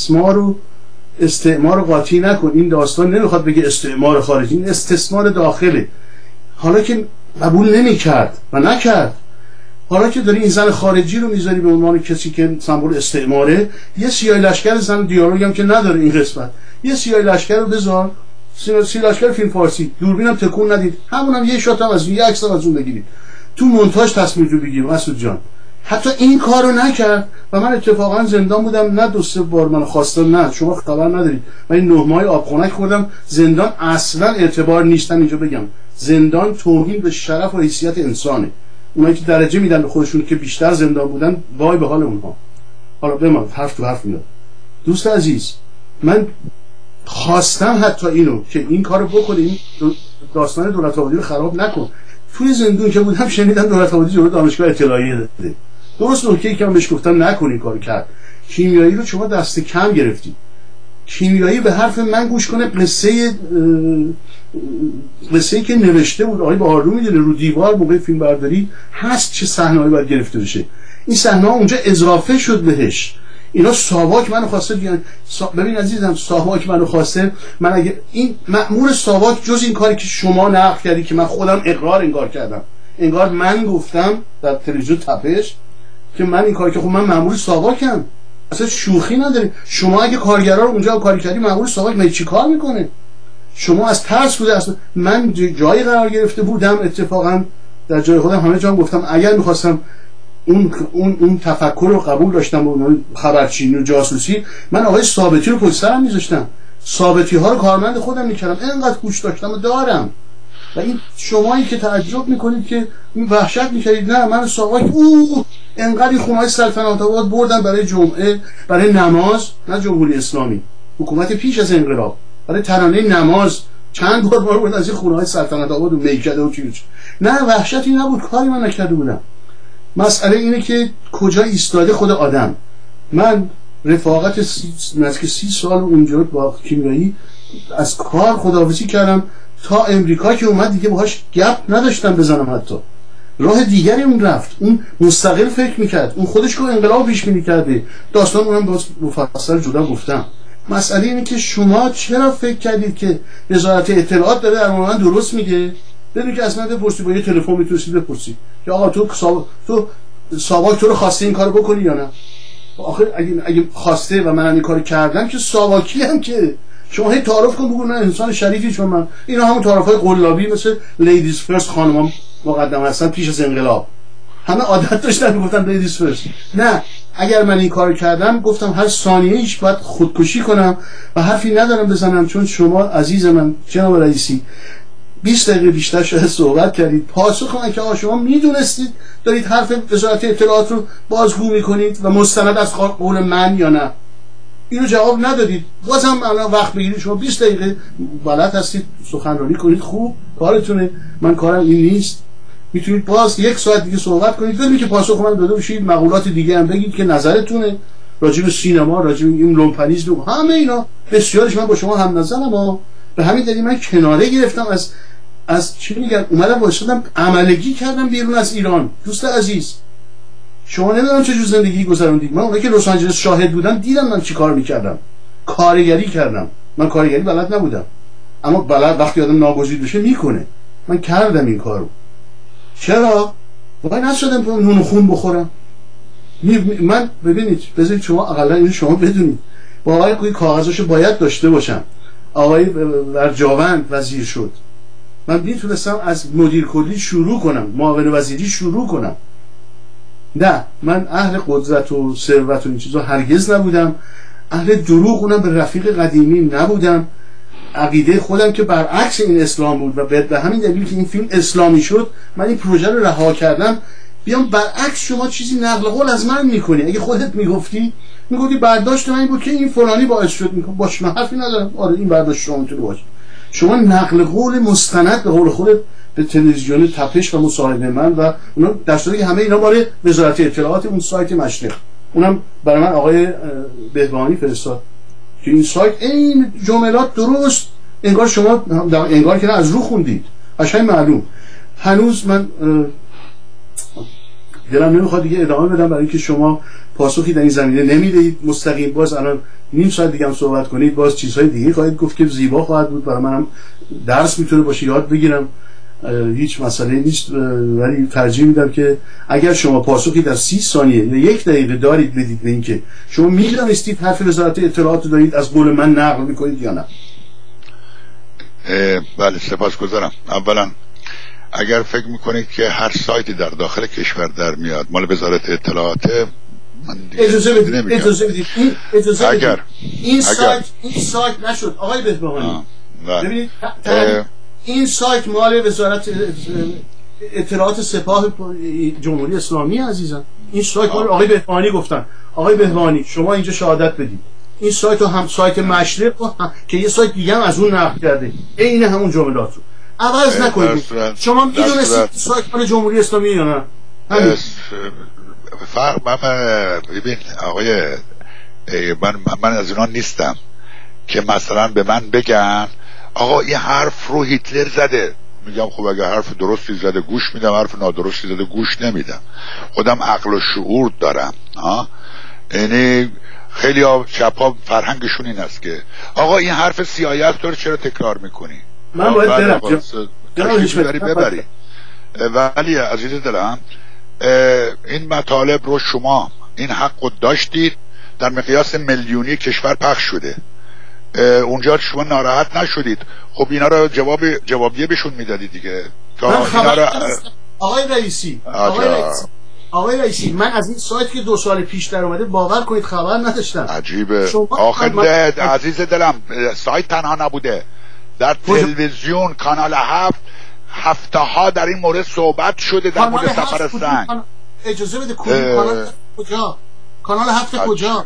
استعمار قاطی نکن، این داستان نمیخواد بگه استعمار خارجی، این استثمار داخله. حالا که قبول نمیکرد و نکرد، حالا که داری این زن خارجی رو میذاری به عنوان کسی که سمبل استعماره، یه سیاه لشکر زن دیالوگ هم که نداره این قسمت، یه سیاه لشکر رو بذار، سیاه لشکر فیلم فارسی، دوربینم تکون ندید، همونم یه شات هم از یه عکس از اون بگیرید، تو مونتاژ تصویر رو بگیریم. مسعود جان حتی این کارو نکرد و من اتفاقا زندان بودم، نه 2-3 بار من خواستم، نه شما خبر ندارید، من این 9 ماه آبخونک خوردم. زندان اصلا اعتبار نیستن، اینجا بگم زندان توهین به شرف و حیثیت انسانه. اونایی که درجه میدن به خودشون که بیشتر زندان بودن، وای به حال اونها. حالا بمان حرف تو حرف میاد. دوست عزیز، من خواستم حتی اینو که این کارو بکنیم، داستان دولت آبادی رو خراب نکن. توی زندون که بودم شنیدم دولت آبادی جلوی دانشگاه اطلاعیه داده. درست نکته‌ای که من بهش گفتم نکنی کارو کرد. کیمیایی رو شما دست کم گرفتی. کیمیایی به حرف من گوش کنه، قصه‌ای که نوشته بود آقای بهارلو میدونه رو دیوار موقع فیلم برداری هست چه صحنه‌ای باید گرفته بشه. این صحنه‌ها اونجا اضافه شد بهش. اینا ساواک منو خواسته دیگه. ببین عزیزم، ساواک منو خواسته، من اگه این مأمور ساواک جز این کاری که شما نقل کردی که من خودم انگار کردم، انگار من گفتم در تلویزیون تپش که من این کاری که خب من مأمور ساواکم، اصلا شوخی نداریم. شما اگه کارگرا رو اونجا کاری کردی، مأمور ساواک من چی کار میکنه؟ شما از ترس بوده. اصلا من جایی قرار گرفته بودم، اتفاقا در جای خودم همه جا گفتم اگر میخواستم اون تفکر رو قبول داشتم و اون خبرچینی و جاسوسی، من آقای ثابتی رو پشت سرم میذاشتم، ثابتی ها رو کارمند خودم میکردم، اینقدر گوش داشتم و دارم. و این شمایی که تعجب میکنید که این وحشت میکردید، نه من ساواک اینقدر خونه‌های سلطنت آباد بردن برای جمعه، برای نماز، نه جمهوری اسلامی، حکومت پیش از انقلاب، برای ترانه نماز چند بار بردن از این خونه‌های سلطنت آباد و میکده و چیز. نه وحشتی نبود، کاری من نکرده بودم. مسئله اینه که کجا ایستاده خود آدم. من رفاقت نزدیک 30 سال اونجا با کیمیایی از کار خداحافظی کردم تا امریکا که اومد دیگه باهاش گپ نداشتم بزنم، حتی راه دیگری اون رفت، اون مستقل فکر میکرد، اون خودش رو انقلاب پیش بینی کرده، داستان اونم باز مفصل جدا گفتم. مسئله اینه که شما چرا فکر کردید که وزارت اطلاعات داره در مورد درست میگه؟ بدون که اصلا بپرسی، با یه تلفن میتونید بپرسی که آقا تو ساواک تو رو خواسته این کارو بکنی یا نه؟ آخه اگه خواسته و من این کارو کردم که ساواکی هم که شما هی تعارف کن بگو من انسان شریفی، چون من اینا همون تعارفای قلابی مثل لیدیز فرست خانم‌ها مقدم هستن پیش از انقلاب، همه عادت داشتن میگفتن لیدیز فرست. نه، اگر من این کار کردم گفتم هر ثانیه ایش باید خودکشی کنم و حرفی ندارم بزنم، چون شما عزیز من جناب رئیسی 20 دقیقه بیشتر شاید صحبت کردید، پاسخ کنید که آقا شما میدونستید دارید حرف وزارت اطلاعات رو بازگو میکنید و مستند از قول من یا نه؟ اینو جواب ندادید. بازم الان وقت بگیرید، شما 20 دقیقه بلد هستید سخنرانی کنید، خوب کارتونه، من کارم این نیست. میتونید باز 1 ساعت دیگه صحبت کنید، بدون که پاسخ من داده باشید، مقولات دیگه هم بگید که نظرتونه راجع به سینما، راجع به این لومپنیسم، همه اینا بسیارش من با شما هم نظرم. اما به همین دلیل من کناره گرفتم از چی میگن، اومدم واسطم عملگی کردم بیرون از ایران. دوست عزیز، شما نمیدونم چه جور زندگی گذروندید. من اونایی که لس آنجلس شاهد بودم دیدم من چی کار میکردم، کارگری کردم. من کارگری بلد نبودم، اما بلد وقتی آدم ناگزیر بشه میکنه. من کردم این کارو. چرا؟ وای نشدم نون خون بخورم. من ببینید، بذارید شما اقلا اینو شما بدونید، با آقای کاغذاشو باید داشته باشم. آقای ورجاوند وزیر شد، من میتونستم از مدیر کلی شروع کنم، معاون وزیری شروع کنم. نه، من اهل قدرت و ثروت و این چیزا هرگز نبودم، اهل دروغ اونم به رفیق قدیمی نبودم. عقیده خودم که برعکس این اسلام بود و به همین دلیل که این فیلم اسلامی شد من این پروژه رو رها کردم. بیام برعکس شما چیزی نقل قول از من میکنی. اگه خودت میگفتی برداشت من این بود که این فلانی باعث شد، میگم باشه من حرفی ندارم، آره این برداشت شما میتونه باشه. شما نقل قول مستند به قول خودت به تلویزیون تپش و مصاحبه من و اونا، در صورتی که همه اینا مال وزارت اطلاعات اون سایت مشرق، اونم برای من آقای بهبانی فرستاد که این سایت این جملات درست انگار شما انگار که نه از رو خوندید، قشنگ معلوم. هنوز من دلم نمیخواد دیگه ادامه بدم برای اینکه شما پاسخی در این زمینه نمیدید مستقیم. باز الان نیم ساعت دیگه هم صحبت کنید، باز چیزهای دیگه خواهید گفت که زیبا خواهد بود، برای منم درس میتونه باشه، یاد بگیرم، هیچ مسئله نیست. ولی ترجیح میدم که اگر شما پاسخی در 30 ثانیه یا 1 دقیقه دارید بدید به اینکه شما میدونستید حرف وزارت اطلاعات رو دارید از قول من نقل میکنید یا نه. بله، سپاسگزارم. اولا اگر فکر میکنید که هر سایتی در داخل کشور در میاد مال وزارت اطلاعاته، اجازه بدید اگر این سایت نشد آقای بهبهانی، ببینید این سایت مال وزارت اطلاعات سپاه جمهوری اسلامی عزیزم. این سایت مال آقای بهبهانی گفتن. آقای بهبهانی شما اینجا شهادت بدید، این سایت رو هم سایت مشرق که یه سایت دیگه هم از اون نقل کرده عین همون جملات رو عوض نکنید. شما میدونستید سایت مال جمهوری اسلامی یا نه؟ ببین آقای من از اونا نیستم که مثلا به من بگن آقا این حرف رو هیتلر زده، میگم خب اگه حرف درستی زده گوش میدم، حرف نادرستی زده گوش نمیدم. خودم عقل و شعور دارم. یعنی خیلی ها چپا فرهنگشون این است که آقا این حرف سیاهی است، تو چرا تکرار میکنی؟ من باید ببری. ولی عزیز دلم این مطالب رو شما این حق رو داشتید، در مقیاس میلیونی کشور پخش شده، اونجا شما ناراحت نشدید. خب اینا رو جوابیه بهشون میدادید دیگه. آقای رئیسی آقای رئیسی من از این سایت که 2 سال پیش در اومده باور کنید خبر نداشتم. عجیبه. آخه عزیز دلم سایت تنها نبوده، در تلویزیون کانال 7 هفته ها در این مورد صحبت شده در مورد سفر سنگ. اجازه بده کانال کجا؟ کانال 7 کجا؟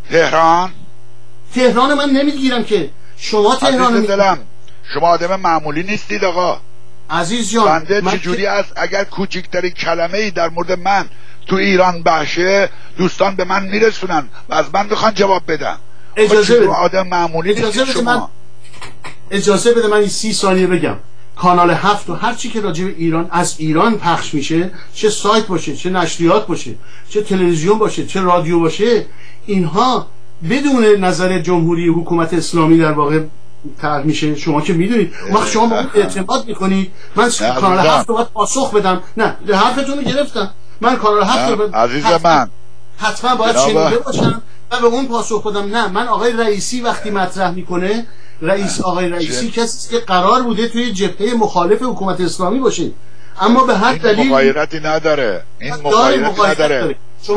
تهران من نمیگیرم که شما تهران دلم. شما آدم معمولی نیستید آقا عزیز جان. بنده چجوری است اگر کوچکترین کلمه ای در مورد من تو ایران باشه دوستان به من میرسونن و از من میخوان جواب بدن. اجازه بده. آدم معمولی نیستید شما. اجازه بده من 30 ثانیه بگم. کانال 7 و هر چی که راجع به ایران از ایران پخش میشه، چه سایت باشه، چه نشریات باشه، چه تلویزیون باشه، چه رادیو باشه، اینها بدون نظر جمهوری حکومت اسلامی در واقع طرح میشه. شما که میدونید وقت شما به اون اعتماد میکنید. من کانال 7 رو باید پاسخ بدم. نه حرفتون رو گرفتم. من کانال 7 رو عزیز من حتما باید شنیده باشم و به اون پاسخ بدم. نه من آقای رئیسی وقتی مطرح میکنه، آقای رئیسی کسی که قرار بوده توی جبهه مخالف حکومت اسلامی باشه، اما به هر دلیل مغایرتی نداره. این مغایرتی نداره.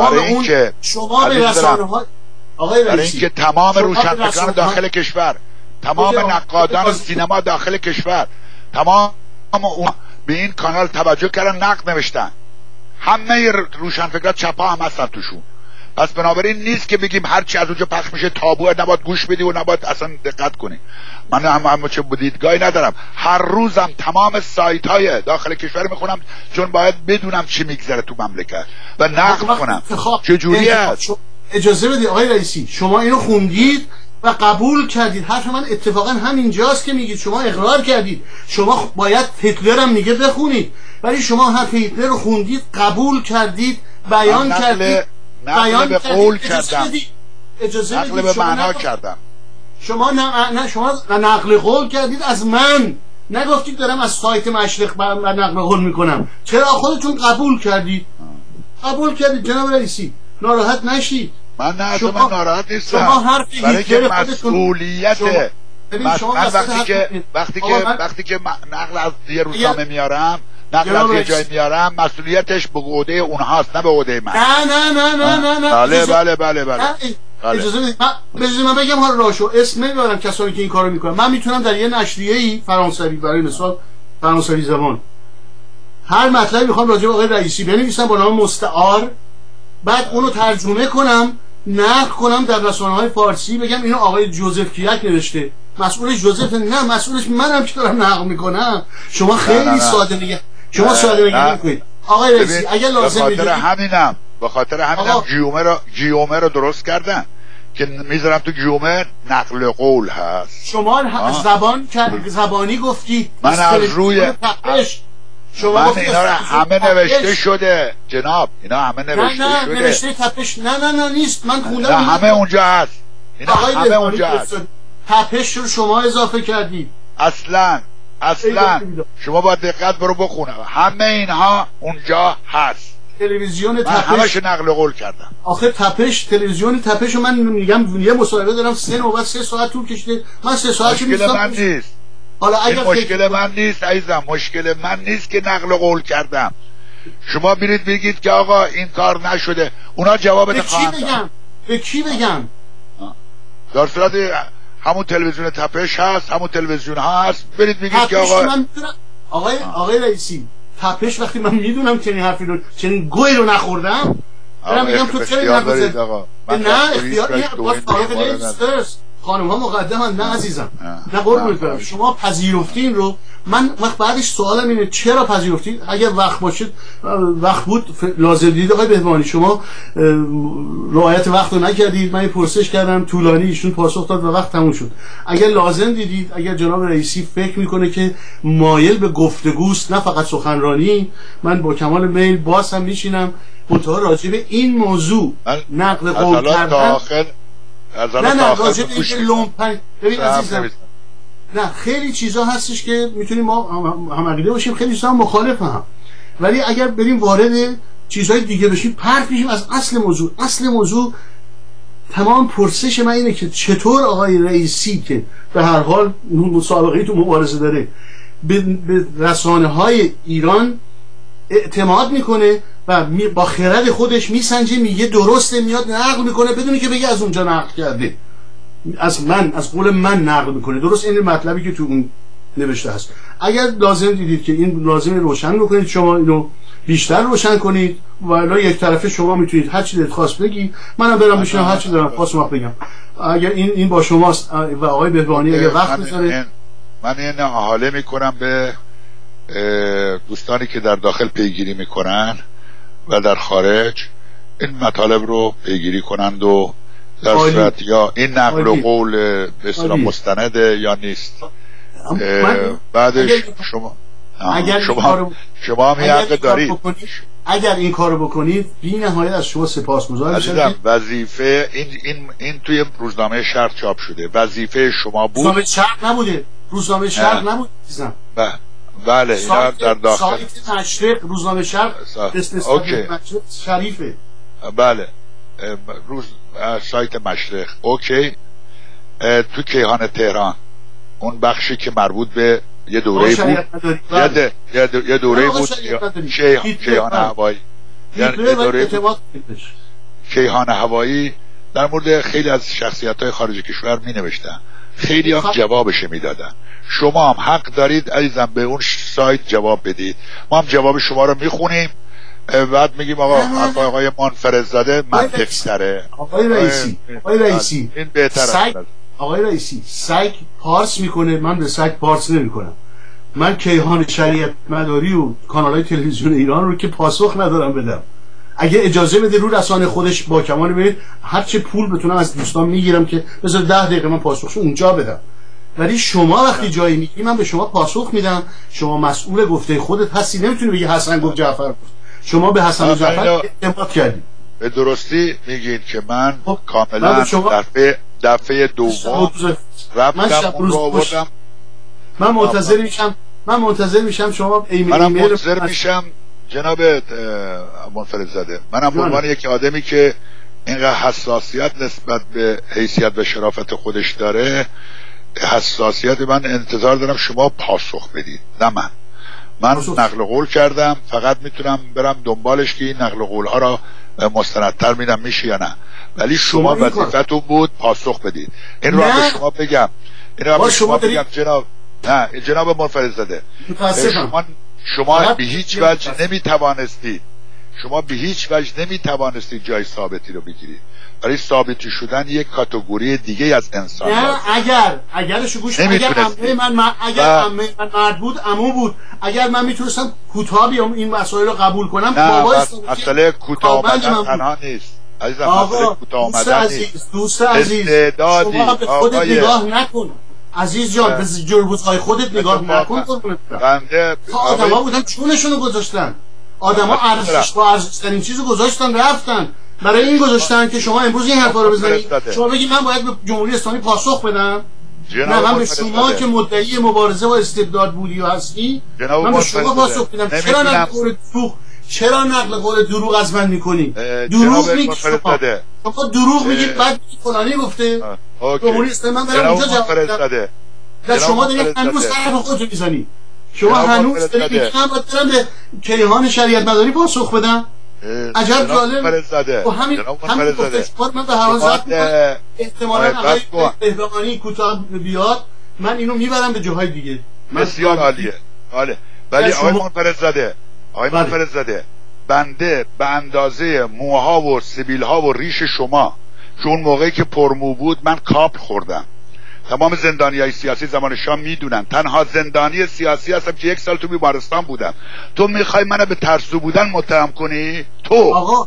شما به رسانه‌ها آقای رئیسی، برای اینکه تمام روشنفکران داخل کشور، تمام نقادان سینما داخل کشور، تمام اون به این کانال توجه کردن، نقد نوشتن. همه روشنفکران چپا هم هستن توشون. پس بنابراین نیست که بگیم هر چی از اونجا پخش میشه تابوه، نباید گوش بدی و نباید اصلا دقت کنی. من هم چه دیدگاهی ندارم. هر روزم تمام سایت های داخل کشور میخونم چون باید بدونم چی میگذره تو مملکت و نقد کنم چه جوری است. اجازه بدید آقای رئیسی، شما اینو خوندید و قبول کردید. حرف من اتفاقا همینجاست که میگید شما اقرار کردید. شما باید هیتلر هم میگه بخونید، ولی شما حرف هیتلر رو خوندید، قبول کردید، بیان کردید، نقل به قول کردم، اجازه نقل به معنا کردم. شما شما نقل قول کردید از من، نگفتید دارم از سایت مشرق نقل قول میکنم. چرا خودتون قبول کردید؟ قبول کردید جناب رئیسی، ناراحت نشید. من من ناراحت نیستم. شما حرف هیتلر مسئولیت من وقتی که نقل از یه روزنامه میارم، نقل از یه جای میارم، مسئولیتش به عهده اونهاست نه به عهده من. نه بله. اجازه بدید من بگم حالا راشو اسم نمیارم کسانی که این کارو میکنن. من میتونم در یه نشریه‌ای فرانسوی، برای مثال فرانسوی زبان، هر مطلبی میخوام راجع به آقای رئیسی بنویسم با نام مستعار، بعد اونو ترجمه کنم، نقل کنم در رسانه‌های فارسی، بگم اینو آقای جوزف کیک نوشته، مسئولش جوزف نه، مسئولش منم که دارم نقل میکنم. شما خیلی ساده نگه، شما ساده نگه میکنید آقای رئیسی. اگر لازم به خاطر همینم جیومه رو درست کردن که میذارم تو جیومه نقل قول هست. شما زبانی گفتید، من از روی من اینا رو همه نوشته شده جناب، اینا همه نوشته شده. نوشته تپش نه نیست، من خوندم. همه اونجا هست، اینا همه اونجا هست. تپش رو شما اضافه کردید. اصلا شما باید دقت برو بخونه، همه اینها اونجا هست. تلویزیون تپش همش نقل قول کردم. آخه تلویزیون تپش رو من میگم یه مصاحبه دارم 3 ساعت طول کشیده، من 3 ساعت نیست. حالا اگر مشکل من نیست عزیزم، مشکل من نیست که نقل قول کردم. شما برید بگید که آقا این کار نشده، اونا جواب به کی بگم؟ در صورت همون تلویزیون تپش هست، همون تلویزیون ها هست، برید بگید که آقای رئیسی، تپش وقتی من میدونم چنین حرفی رو، چنین گوی رو نخوردم، برم میگم تو چرا نگذاری؟ نه اختیار نیست، خانم ها مقدمن. نه عزیزم، نه قربونت برم. شما پذیرفتین رو، من وقت بعدش سوالم اینه چرا پذیرفتین؟ اگر وقت بود لازم دید آقای بهبانی، شما رعایت وقت رو نکردید، من پرسش کردم طولانی، ایشون پاسخ داد و وقت تموم شد. اگر لازم دیدید، اگر جناب رئیسی فکر میکنه که مایل به گفتگوست نه فقط سخنرانی، من با کمال میل باز هم میشینم منتها راجع به این موضوع نقل قول کردن. نه راجع به اینکه لومپن، ببین عزیزم، نه خیلی چیزا هستش که میتونیم ما هم عقیده باشیم، خیلی چیزا مخالف هم، ولی اگر بریم وارد چیزهای دیگه بشیم پرت میشیم از اصل موضوع. تمام پرسش من اینه که چطور آقای رئیسی که به هر حال مسابقه‌ای تو مبارزه داره به رسانه‌های ایران اعتماد میکنه و با خرد خودش میسنجه، میگه درسته، میاد نقل میکنه بدونی که بگه از اونجا نقل کرده، از قول من نقل میکنه. درست این مطلبی که تو اون نوشته هست. اگر لازم دیدید که این لازم روشن بکنید، شما اینو بیشتر روشن کنید و الا یک طرفه شما میتونید هر چی دلت خواست بگی، منم برام بشینم هر چی دارم خواست بگم. اگر این با شماست و آقای بهبانی اگر وقت بذاره، من این حاله میکنم به دوستانی که در داخل پیگیری میکنن و در خارج این مطالب رو پیگیری کنند و در صورت یا این نقل و قول به اصطلاح مستنده یا نیست. بعدش شما هم حق دارید. اگر این کارو بکنید بی نهایت از شما سپاسگزار میشم. وظیفه این توی روزنامه شرق چاپ شده، وظیفه شما بود. روزنامه شرق نبوده، روزنامه شرق نبود عزیزم. بله اینا در داخل سایت مشرق روزنامه شرق مشرق شریفه. بله سایت مشرق. اوکی. تو کیهان تهران اون بخشی که مربوط به یه دوره بود، یه دوره بود کیهان هوایی، یعنی دوره کیهان هوایی در مورد خیلی از شخصیت‌های خارج کشور می نوشتن، خیلی هم جوابش میدادن. شما هم حق دارید عزیزم به اون سایت جواب بدید، ما هم جواب شما رو میخونیم، بعد میگیم آقای منفردزاده منطقی تره. آقای رئیسی این بهتره. آقای رئیسی سگ پارس میکنه، من به سگ پارس نمیکنم. من کیهان شریعت مداری و کانالهای تلویزیون ایران رو که پاسخ ندارم بدم. اگه اجازه بده رو رسانه خودش با کمال ببینید هر چه پول بتونم از دوستان میگیرم که بذار 10 دقیقه من پاسخشو اونجا بدم. ولی شما وقتی جایی میگی من به شما پاسخ میدم، شما مسئول گفته خودت هستی، نمیتونی بگی حسن گفت جعفر گفت. شما به حسن و جعفر اعتماد کردید. به درستی میگید که من کاملا دفعه دوم رفتم اون رو آوردم. من منتظر میشم شما منم منتظر میشم جناب منفردزاده. منم به عنوان یک آدمی که اینقدر حساسیت نسبت به حیثیت و شرافت خودش داره، حساسیت من انتظار دارم شما پاسخ بدید نه من نقل قول کردم، فقط میتونم برم دنبالش که این نقل قول ها را مستندتر میدم میشه یا نه، ولی شما وظیفتون بود پاسخ بدید. این رو به شما بگم، جناب منفردزاده، شما به هیچ وجه نمیتوانستید جای ثابتی رو بگیرید. برای ثابتی شدن یک کاتگوری دیگه از انسان نه اگرشو گوش اگر عمه من مرد بود عمو بود، اگر من میتونستم کوتاه بیام این مسائل رو قبول کنم، بابا مسئله کوتاه آمدن تنها نیست عزیزم، مسئله کوتاه آمدن نیست. دوست عزیز شما به خودت نگاه نکن عزیز جان، به جربوزهای خودت نگاه نکن. آدم‌ها بودن چونشون رو گذاشتن، آدم‌ها ارزش‌ترین چیزو گذاشتن رفتن، برای این گذاشتن که شما امروز این حرفا رو بزنید، شما بگید من باید به جمهوری اسلامی پاسخ بدم. نه، من به شما که مدعی مبارزه و استبداد بودی و هستی من به شما پاسخ بدم. چرا نقل قول دروغ از من میکنی؟ دروغ میگی شما دروغ میگید، بعد فلانی گفته جمهوری اسلامی، من برم اونجا جواب بدم. شما دارید هنوز طرف خودتون میزنید، شما هنوز دارید میگید من باید برم به کیهان شریعت مداری پاسخ بدم. عجب جالب. و همین گفتشوار من به حوازت میکنم، احتمالا آقای بهبانی کوتاه بیاد من اینو میبرم به جاهای دیگه. بسیار عالیه. ولی آقای منفردزاده بنده به اندازه موها و سبیلها و ریش شما که اون موقعی که پرمو بود من کاپ خوردم، تمام زندانیای سیاسی زمان شاه میدونن، تنها زندانی سیاسی هستم که 1 سال تو بیمارستان بودم. تو میخوای منو به ترسو بودن متهم کنی؟ تو آقا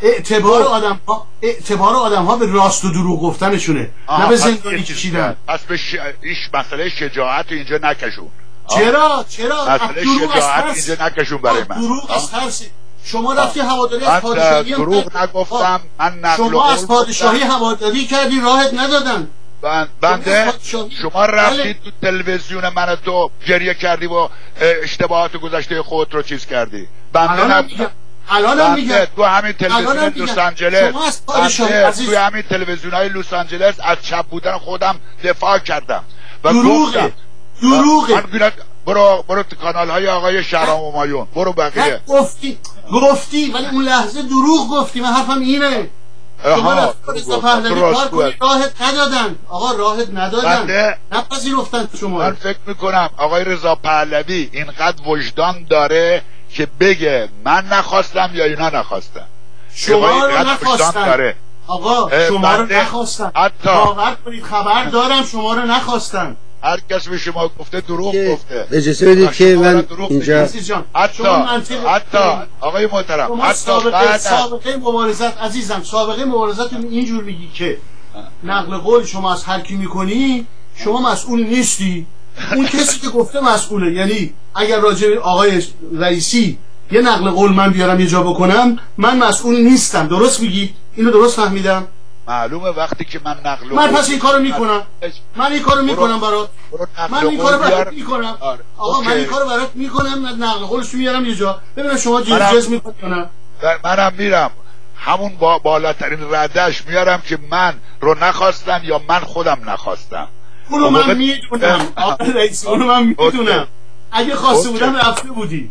اعتبار آدم‌ها به راست و دروغ گفتنشونه، نه به زندانی کشیدن. پس به ایش مسئله شجاعت اینجا نکشون. چرا مسئله شجاعت اینجا نکشون برای من. دروغ از ترس. شما رفتی هواداری از پادشاهی دروغ نگفتم، من نقل شما از پادشاهی هواداری کردی، راحت ندادن. بنده شما رفتید تو تلویزیون من تو گریه کردی و اشتباهات گذشته خود رو چیز کردی. بنده نبودم. الانم میگم تو همین تلویزیون لس آنجلس، توی همین تلویزیون‌های لس آنجلس از چپ بودن خودم دفاع کردم و دروغه. برو کانال‌های آقای شهرام همایون، برو بقیه. گفتی ولی اون لحظه دروغ گفتی. من حرفم اینه. شما رضا پهلوی کار کنی راهت ندادن. آقا راهت ندادن، نپذیرفتن شما. من فکر میکنم آقای رضا پهلوی اینقدر وجدان داره که بگه من نخواستم یا اینا نخواستن. شما رو نخواستن آقا، شما رو نخواستن. باور کنید خبر دارم شما رو نخواستن. هر کس به شما گفته دروغ گفته. اجازه بدید که من اینجا حتی آقای محترم حتی سابقه مبارزت عزیزم، سابقه مبارزت اینجور میگی که نقل قول شما از هر کی میکنی شما مسئول نیستی. اون کسی که گفته مسئوله. یعنی اگر راجع به آقای رئیسی یه نقل قول من بیارم یه جا بکنم من مسئول نیستم. درست میگی؟ اینو درست فهمیدم؟ معلومه وقتی که من نقل قول من پس این کارو میکنم. من این کارو میکنم برات. من این کارو برات میکنم. آقا من این کارو برات میکنم، نقل قولش میارم یه جا ببینم شما جز میکنی یا نه. منم میرم همون بالاترین ردش میارم که من رو نخواستم یا من خودم نخواستم. اونو من میدونم آقا رئیس، اونو من میدونم. اگه خواسته بودم رفته بودی.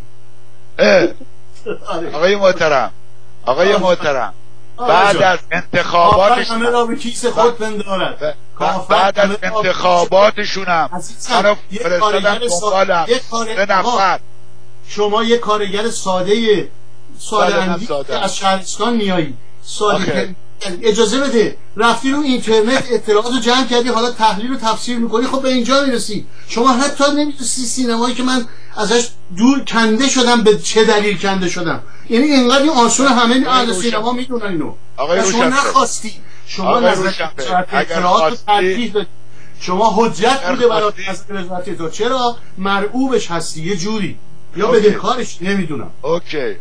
آقای محترم بعد از انتخاباتش همه را به کیس خود پندارد. بعد از انتخاباتشونم منو فرستادن دنبالم 3 نفر. شما یک کارگر ساده اندی از شهرستان میایی ساده. اجازه بده رفتی رو اینترنت اطلاعات رو جمع کردی، حالا تحلیل و تفسیر میکنی. خب به اینجا میرسی. شما حتی نمیدونستی سینمایی که من ازش دور کنده شدم به چه دلیل کنده شدم. یعنی اینقدر آسون همه اهل سینما میدونن اینو. شما نخواستی. شما نظر اطلاعات رو ترجیح دادی. شما حجت بوده برای نظر تو. چرا مرعوبش هستی یه جوری یا بدهکارش نمیدونم. اوکی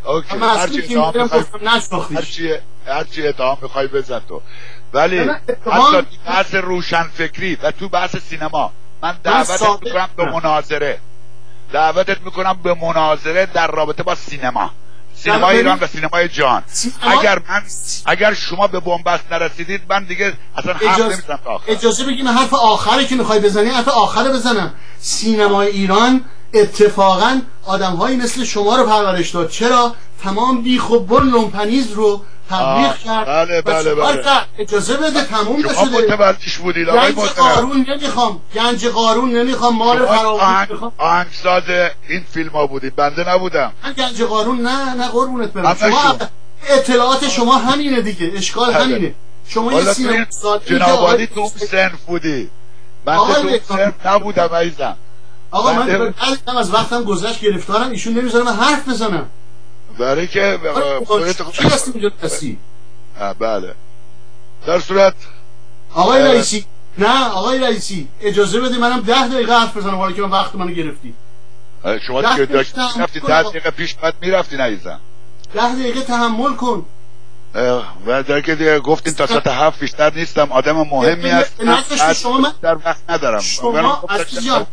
هرچی اتهام میخوای بزن تو، ولی حتی بحث روشنفکری و تو بحث سینما من دعوتت میکنم به مناظره در رابطه با سینمای ایران و سینمای جهان. اگر شما به بنبست نرسیدید من دیگه اصلا حرف نمیزنم تا آخر. اجازه بگیم حرف آخری که میخوای بزنی حرف آخره بزنم. سینمای ایران اتفاقا آدم‌هایی مثل شما رو پرورش داد. چرا؟ تمام بیخ و بن لومپنیز رو تبلیغ کرد. بله. اجازه بده تموم نشده. شما متوجهش بودید آقای محترم. گنج قارون نمیخوام، مال فراوان میخوام. آهنگساز این فیلم ها بودید، بنده نبودم. من گنج قارون نه قربونت برم. شما اطلاعات شما همینه دیگه، اشکال همینه. شما یه سینما جنابادی تو سنف بودی، بنده تو سنف نبودم عزیزم. آقا من از وقتم گذشت گرفتارم. ایشون نمیذاره من حرف بزنم. برای که چی هستی اونجا هستی؟ بله. در صورت آقای رئیسی اجازه بده منم 10 دقیقه حرف بزنم حالا که من وقت منو گرفتی. شما که داشتی رفتی 10 دقیقه پیش بعد میرفتی نعیزم. 10 دقیقه تحمل کن. و در که دیگه گفتین تا ساعت 7 بیشتر نیستم، آدم مهمی هست. شما در وقت ندارم. شما عزیز جان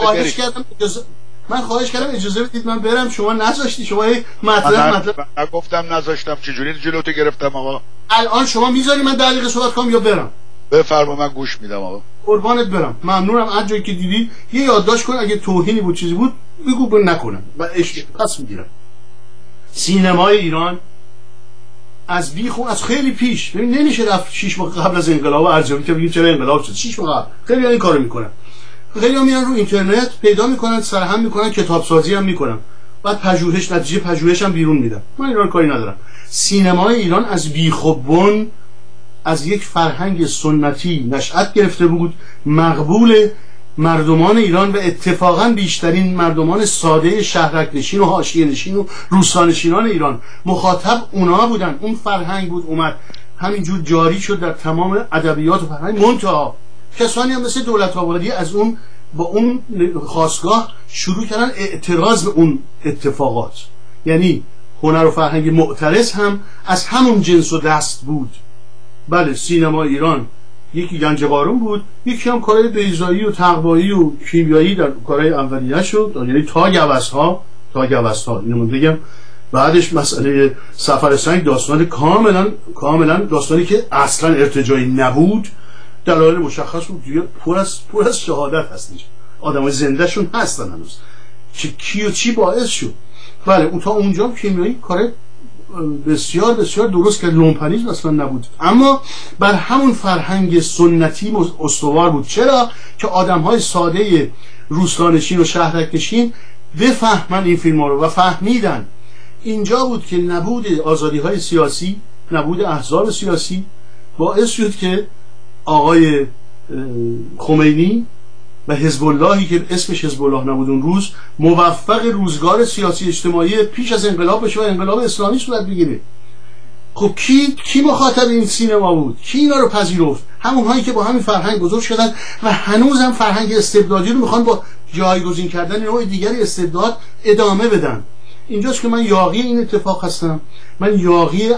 من خواهش کردم اجازه بدید من برم، شما نذاشتی. شما مطلب نگفتم نذاشتم. چجوری جلوتو گرفتم آقا؟ الان شما میذاری من 10 دقیقه صحبت کنم یا برم؟ بفرما من گوش میدم آقا. قربانت برم. ممنونم. هر جایی که دیدی یه یادداشت کن، اگه توهینی بود چیزی بود بگو نکنم و پس میگیرم. سینمای ایران از بیخون از خیلی پیش، ببین نمیشه رفت 6 ماه قبل از انقلاب ارزیابی که بگیم چرا انقلاب شد. 6 ماه قبل خیلی این کارو میکنن. خیلی میان رو اینترنت پیدا میکنن، سرهم میکنن، کتاب سازی هم میکنن، بعد نتیجه پژوهش هم بیرون میدن. من اینا رو کاری ندارم. سینمای ایران از بیخ و بن از یک فرهنگ سنتی نشأت گرفته بود، مقبول مردمان ایران و اتفاقا بیشترین مردمان ساده شهرک نشین و حاشیه نشین و روستانشینان ایران مخاطب اونا بودن. اون فرهنگ بود اومد همینجور جاری شد در تمام ادبیات و فرهنگ. منتها کسانی هم مثل دولت آبادی از اون با اون خاستگاه شروع کردن اعتراض به اون اتفاقات. یعنی هنر و فرهنگ معترض هم از همون جنس و دست بود. بله سینما ایران یکی گنج قارون بود، یکی هم کارهای بیضایی و تقوایی و کیمیایی در کارهای اولیه شد، یعنی تا گوزها اینو من بگم. بعدش مسئله سفر سنگ داستان کاملا داستانی که اصلا ارتجاعی نبود، دلایل مشخص بود، پر از شهادت هست اینجا، آدمای زنده شون هستن هنوز که کی و چی باعث شد. بله اون تا اونجا کیمیایی کار بسیار بسیار درست کرد. لومپنیز اصلا نبود، اما بر همون فرهنگ سنتی استوار بود. چرا؟ که آدم‌های ساده روستانشین و شهرک‌نشین بفهمن این فیلم ها رو و فهمیدن. اینجا بود که نبود آزادی‌های سیاسی، نبود احزاب سیاسی باعث شد که آقای خمینی و حزب اللهی که اسمش حزب الله نبود اون روز، موفق روزگار سیاسی اجتماعی پیش از انقلاب بشه و انقلاب اسلامی صورت بگیره. خب کی مخاطب این سینما بود؟ کی اینا رو پذیرفت؟ همونهایی که با همین فرهنگ بزرگ شدن و هنوز هم فرهنگ استبدادی رو میخوان با جایگزین کردن نوع دیگری استبداد ادامه بدن. اینجاست که من یاغی این اتفاق هستم. من یاغی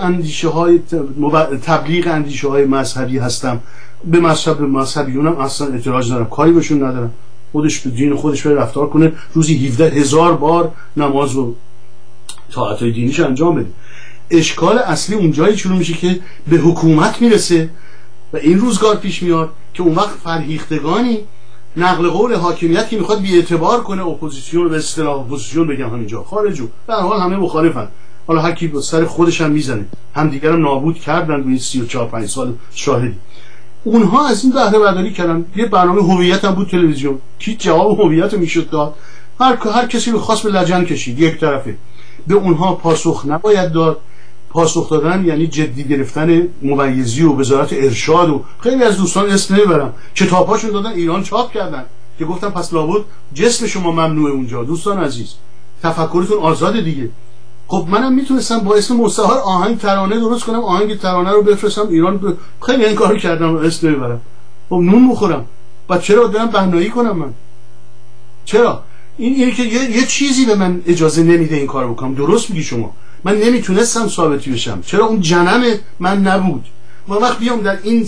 تبلیغ اندیشه های مذهبی هستم. به مذهبیونم اصلا اعتراض ندارم، کاری بهشون ندارم. خودش به دین خودش بره رفتار کنه، روزی 17,000 بار نماز و طاعت‌های دینیش انجام بده. اشکال اصلی اونجایی شروع میشه که به حکومت میرسه و این روزگار پیش میاد که اون وقت فرهیختگانی نقل قول حاکمیت که میخواد بی‌اعتبار کنه اپوزیسیون، به اصطلاح اپوزیسیون بگم همینجا خارجو، در حال همه مخالفن، حالا هر کی به سر خودش هم میزنه، هم دیگرم نابود کردن توی 34-5 سال شاهدی. اونها از این بهره برداری کردن. یه برنامه هویت هم بود تلویزیون، کی جواب هویت رو میشد داد؟ هر کسی رو خواست به لجن کشید یک طرفه. به اونها پاسخ نباید داد. پاسخ دادن یعنی جدی گرفتن ممیزی و وزارت ارشاد و خیلی از دوستان اسم نمیبرم کتاباشون دادن ایران چاپ کردن که گفتن پس لابد جسم شما ممنوعه اونجا. دوستان عزیز، تفکرتون آزاده دیگه. خب منم میتونستم با اسم مستعار آهنگ ترانه درست کنم، آهنگ ترانه رو بفرستم ایران، خیلی این کارو کردم، اسم نمیبرم. خب نون بخورم، بعد چرا دارم بهنایی کنم من؟ چرا؟ این که یه چیزی به من اجازه نمیده این کارو بکنم. درست میگی شما، من نمیتونستم ثابتی بشم. چرا؟ اون جنم من نبود. ما وقت بیام در این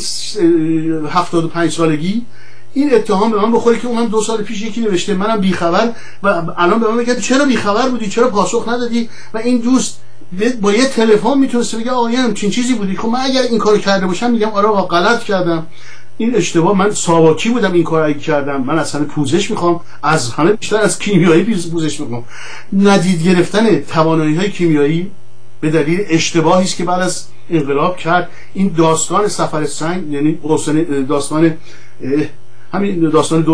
75 سالگی این اتهام به من بخوره که اونم 2 سال پیش یکی نوشته منم بیخبر و الان به من میگه چرا بیخبر بودی، چرا پاسخ ندادی؟ و این دوست با یه تلفن میتونسته بگه آقا همچین چیزی بودی. خب من اگر این کارو کرده باشم میگم آره آقا غلط کردم، این اشتباه، من ساواکی بودم این کارو کردم، من اصلا پوزش میخوام، از همه بیشتر از کیمیایی پوزش میخوام. ندید گرفتن توانایی‌های کیمیایی به دلیل اشتباهی است که بعد از انقلاب کرد. این داستان سفر سنگ، یعنی داستان همین داستان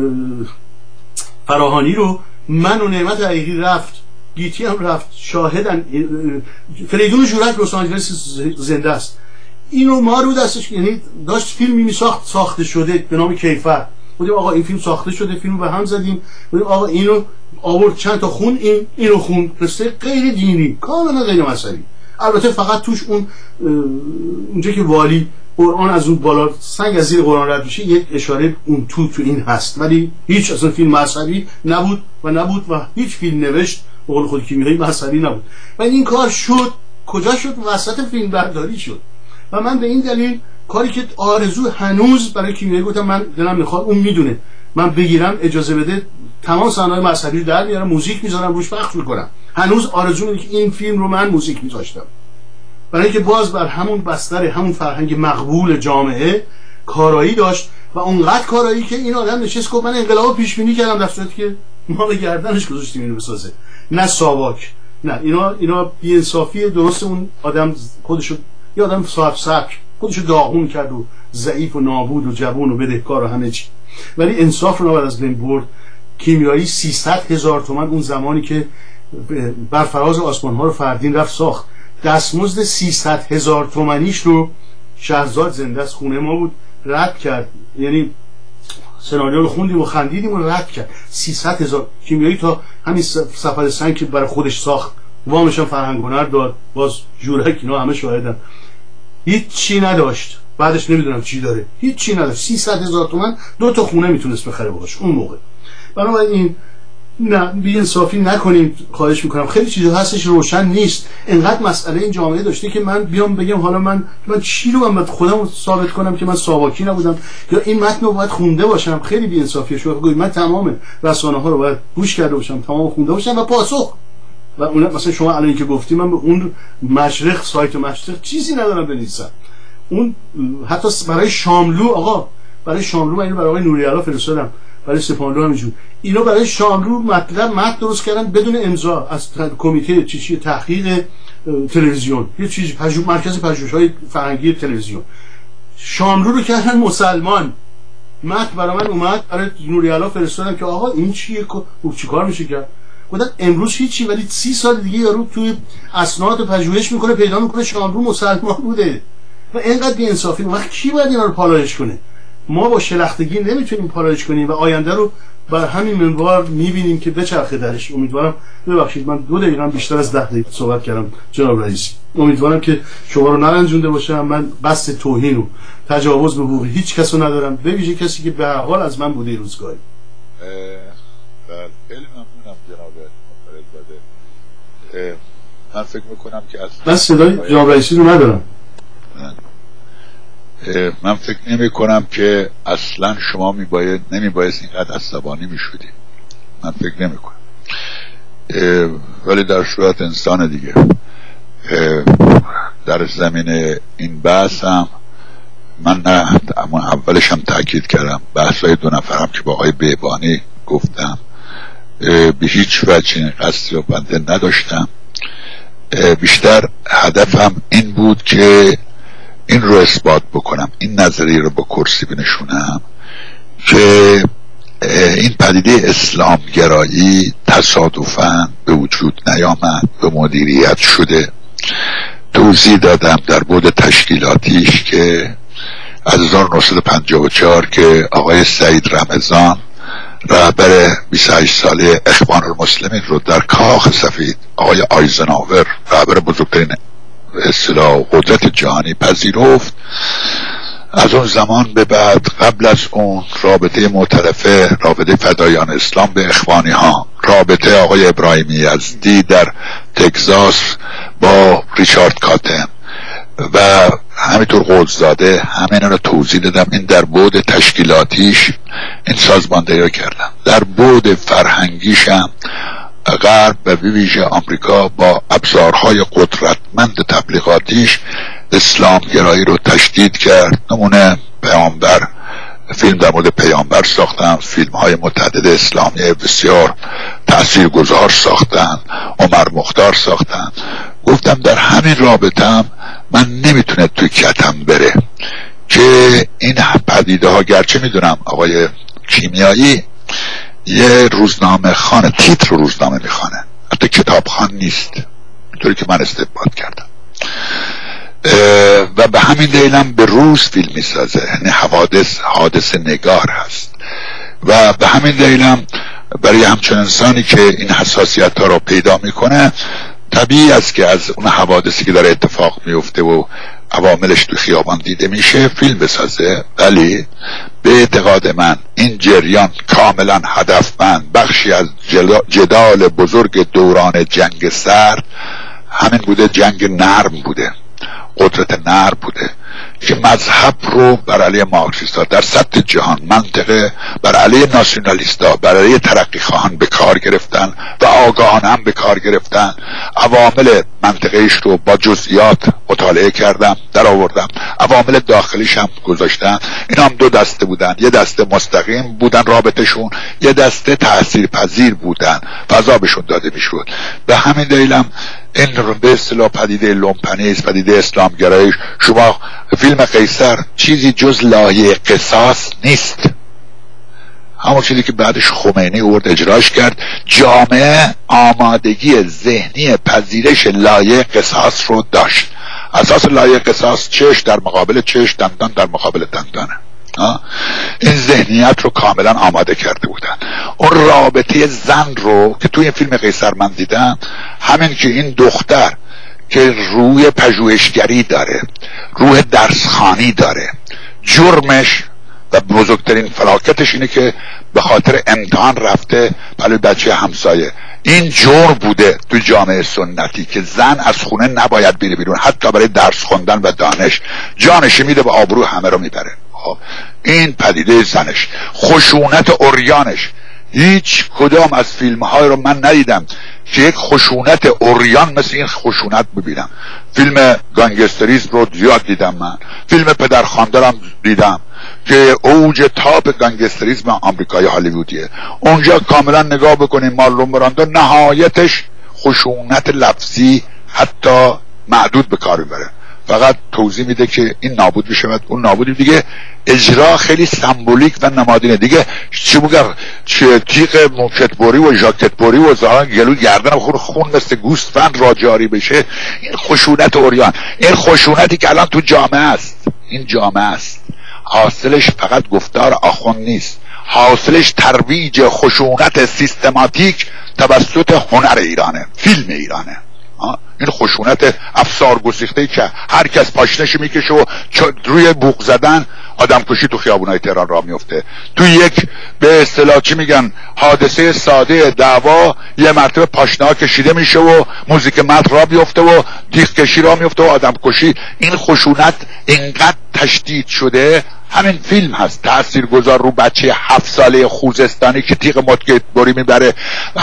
فراهانی رو من و نعمت حقیقی رفت، گیتی هم رفت، شاهدن. فریدون جورک لس آنجلس زنده است. اینو ما رو دستش، یعنی داشت فیلمی میساخت، ساخته شده به نام کیفر. بودیم آقا این فیلم ساخته شده، فیلمو به هم زدیم، بودیم آقا اینو آورد چند تا خون، اینو خون، قصه غیر دینی، کاملا غیر مذهبی. البته فقط توش اونجا که والی قرآن از اون بالا سنگ از زیر قرآن رد میشه یک اشاره اون تو این هست، ولی هیچ اصلا فیلم مذهبی نبود و هیچ فیلم نوشت به قول خود کیمیایی مذهبی نبود. و این کار شد کجا شد؟ وسط فیلم برداری شد. و من به این دلیل کاری که آرزو هنوز برای کیمیایی گفتم من دلم میخواد، اون میدونه من بگیرم اجازه بده تمام صحنه‌های مذهبی رو در میارم، موزیک میذارم روش، پخش میکنم. هنوز آرزو اینه که این فیلم رو من موزیک میذاشتم، برای اینکه باز بر همون بستر همون فرهنگ مقبول جامعه کارایی داشت و اونقدر کارایی که این آدم نشست گفت من انقلاب پیش بینی کردم، در صورتی که ما به گردنش گذاشتیم اینو بسازه. نه ساواک، نه اینا بی‌انصافی درست. اون آدم خودشو یه آدم صاحب سبک خودشو داغون کرد و ضعیف و نابود و جوون و بدهکار و همه چی، ولی انصاف رو نباید از بین برد. کیمیایی 300,000 تومان اون زمانی که بر فراز آسمان ها رو فردین رفت ساخت، دستمزد 300,000 تومانیش رو شهرزاد زنده از خونه ما بود رد کرد. یعنی سناریو رو خوندیم و خندیدیم و رد کرد. 300,000 کیمیایی تا همین سفر سنگ که برای خودش ساخت، وامش هم فرهنگ هنر داد، باز جورک اینا همه شاهدن، هیچ چی نداشت. بعدش نمیدونم چی داره، هیچ چی نداشت. 300,000 تومان 2 تا خونه میتونست بخره باش اون موقع. بنابراین نه، بی‌انصافی نکنیم، خواهش میکنم. خیلی چیزا هستش روشن نیست. انقدر مسئله این جامعه داشته که من بیام بگم حالا من چی رو من خودم ثابت کنم که من ساواکی نبودم یا این متن رو باید خونده باشم. خیلی بی‌انصافیه. شو بگید من تمام رسانه‌ها رو باید گوش کرده باشم، تمام خونده باشم و پاسخ. و اون مثلا شما الان که گفتی من به اون مشرق، سایت مشرق چیزی ندارم بنویسم. اون حتی برای شاملو، آقا برای شاملو من اینو برای آقای نوری‌علا فرستادم. برای سپاهانلو همینجور. اینا برای شاملو متن درست کردن بدون امضا از کمیته چیزی تحقیق تلویزیون، یه چیز مرکز پژوهش‌های فرهنگی تلویزیون. شاملو رو کردن مسلمان. متن برای من اومد، برای نوری‌علا فرستادم که آقا این چیه، چیکار میشه کرد؟ گفتن امروز هیچی، ولی 30 سال دیگه یارو توی اسناد پژوهش میکنه پیدا میکنه شاملو مسلمان بوده و اینقدر بی‌انصافی. وقت کی باید اینا رو پالایش کنه؟ ما با شلختگی نمیتونیم پالایش کنیم و آینده رو بر همین منوار میبینیم که بچرخه درش. امیدوارم، ببخشید من 2 دقیقه بیشتر از 10 دقیقه صحبت کردم جناب رئیسی، امیدوارم که شما رو نرنجونده باشم. من قصد توهین و تجاوز به حقوق هیچ کس رو ندارم، به ویژه کسی که به هر حال از من بوده روزگاری. خیلی ممنونم جناب فرزاده. من فکر میکنم که من صدای جناب رئیسی رو ندارم. من فکر نمی کنم که اصلا شما نمیبایست اینقدر عصبانی میشودی. من فکر نمی کنم، ولی در صورت انسان دیگه. در زمین این بحث هم من نه اولش هم تاکید کردم، بحثای 2 نفرم که با آقای بیبانی گفتم به هیچ وجه قصدی و بنده نداشتم. بیشتر هدفم این بود که این رو اثبات بکنم، این نظریه رو با کرسی بنشونم که این پدیده اسلامگرایی تصادفاً به وجود نیامد، به مدیریت شده. توضیح دادم در بعد تشکیلاتیش که از 1954 که آقای سعید رمضان رهبر 28 ساله اخوان المسلمین رو در کاخ سفید آقای آیزنهاور رهبر بزرگترین اصطلاح قدرت جهانی پذیرفت، از اون زمان به بعد قبل از اون رابطه معترفه، رابطه فدایان اسلام به اخوانی ها، رابطه آقای ابراهیمی یزدی در تگزاس با ریچارد کاتن و همینطور قدسزاده، همین رو توضیح دادم. این در بعد تشکیلاتیش این سازماندهی کردم، در بعد فرهنگیش هم غرب و ویژه آمریکا با ابزارهای قدرتمند تبلیغاتیش اسلام گرایی رو تشدید کرد. نمونه پیامبر، فیلم در مورد پیامبر ساختن، فیلم های متعدد اسلامی بسیار تاثیرگذار ساختن، عمر مختار ساختن. گفتم در همین رابطه من نمیتونه توی کتم بره که این پدیده ها، گرچه میدونم آقای کیمیایی یه روزنامه خانه، تیتر روزنامه میخوانه، حتی کتاب خان نیست، اینطوری که من استنباط کردم، و به همین دلیلم به روز فیلم میسازه، یعنی حادث نگار هست. و به همین دلیلم برای همچون انسانی که این حساسیت ها رو پیدا میکنه، طبیعی است که از اون حوادثی که داره اتفاق میفته و عواملش تو خیابان دیده میشه فیلم بسازه. ولی به اعتقاد من این جریان کاملا هدفمند، بخشی از جدال بزرگ دوران جنگ سرد همین بوده، جنگ نرم بوده، قدرت نرم بوده که مذهب رو بر علیه مارکسیستا در سطح جهان، منطقه بر علیه ناسیونالیستا، بر علیه ترقی خواهان به کار گرفتن و آگاهانه هم به کار گرفتن. عوامل منطقهش رو با جزئیات مطالعه کردم، در آوردم، عوامل داخلیش هم گذاشتم. اینا هم 2 دسته بودن، یه دسته مستقیم بودن رابطشون، یه دسته تاثیرپذیر بودن، فضا بهشون داده میشد. به همین دلیلم این رو به اصطلاح پدیده لومپنیست، پدیده اسلامگرایش، شما فیلم قیصر چیزی جز لایه قصاص نیست، همون چیزی که بعدش خمینی ورد اجراش کرد. جامعه آمادگی ذهنی پذیرش لایه قصاص رو داشت. اساس لایه قصاص چش در مقابل چش، دندان در مقابل دندانه. این ذهنیت رو کاملا آماده کرده بودن. اون رابطه زن رو که توی فیلم قیصر من دیدم، همین که این دختر که روی پژوهشگری داره، روح درسخوانی داره، جرمش و بزرگترین فلاکتش اینه که به خاطر امتحان رفته برای بچه همسایه. این جرم بوده تو جامعه سنتی که زن از خونه نباید بره بیرون، حتی برای درس خوندن و دانش. جانش میده و آبرو همه رو میبره. این پدیده زنش، خشونت عریانش، هیچ کدام از فیلم های رو من ندیدم که یک خشونت اوریان مثل این خشونت ببینم. فیلم گانگستریسم رو زیاد دیدم، من فیلم پدرخواندارم دیدم که اوج تاپ گانگستریسم آمریکای هالیوودیه. اونجا کاملا نگاه بکنیم مارلون براندو نهایتش خشونت لفظی حتی معدود به کار میبره، فقط توضیح میده که این نابود بشه و اون نابود دیگه. اجرا خیلی سمبولیک و نمادینه دیگه. چی بگم، چه تیغ موکتبری و ژاکتبری و ظاهرا گلو گردن خون مثل گوسفند را جاری بشه. این خشونت اوریان، این خشونتی که الان تو جامعه است، این جامعه است، حاصلش فقط گفتار آخوند نیست، حاصلش ترویج خشونت سیستماتیک توسط هنر ایرانه، فیلم ایرانه. این خشونت افسار گسیخته‌ای که هر کس پاشنش میکشه و روی بوق زدن آدم کشی تو خیابونای تهران راه میفته. تو یک به اصطلاح چی میگن حادثه ساده دعوا یه مرتبه پاشنه‌ها کشیده میشه و موزیک مد راه میفته و تیغ کشی راه میفته و آدم کشی. این خشونت اینقدر تشدید شده. همین فیلم هست تاثیرگذار رو بچه 7 ساله خوزستانی که تیغ موکتبری میبره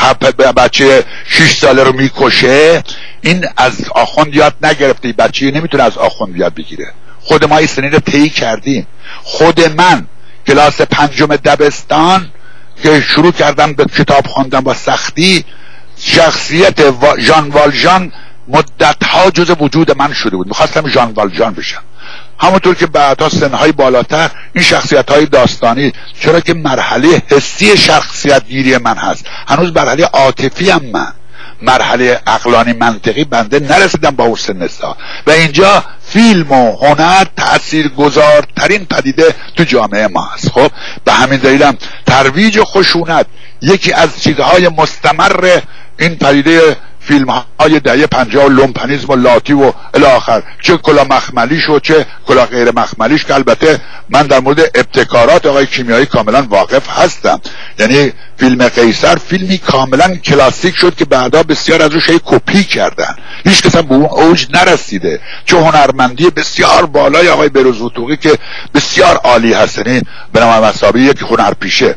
بچه 6 ساله رو میکشه. این از آخوند یاد نگرفته، بچه نمیتونه از آخوند یاد بگیره. خود ما این سنین رو طی کردیم. خود من کلاس 5 دبستان که شروع کردم به کتاب خواندن با سختی، شخصیت ژان والژان مدتها جز وجود من شده بود. میخواستم ژان والژان بشم. همونطور که بعدها سنهای بالاتر این شخصیت‌های داستانی، چرا که مرحله حسی شخصیت گیری من هست، هنوز مرحله عاطفی هم من، مرحله عقلانی منطقی بنده نرسیدم با اون سن سال. و اینجا فیلم و هنر تأثیرگذارترین پدیده تو جامعه ما هست. خب به همین دلیلم ترویج خشونت یکی از چیزهای مستمر این پدیده فیلم های دهه 50 و لومپنیسم و لاتی و الی آخر، چه کلا مخملیش و چه کلا غیر مخملیش، که البته من در مورد ابتکارات آقای کیمیایی کاملا واقف هستم. یعنی فیلم قیصر فیلمی کاملا کلاسیک شد که بعدا بسیار از روش کپی کردن، هیچ کس هم به اون اوج نرسیده. چه هنرمندی بسیار بالای آقای بروز وثوقی که بسیار عالی هست، یعنی به نام مسابقه یک هنرپیشه.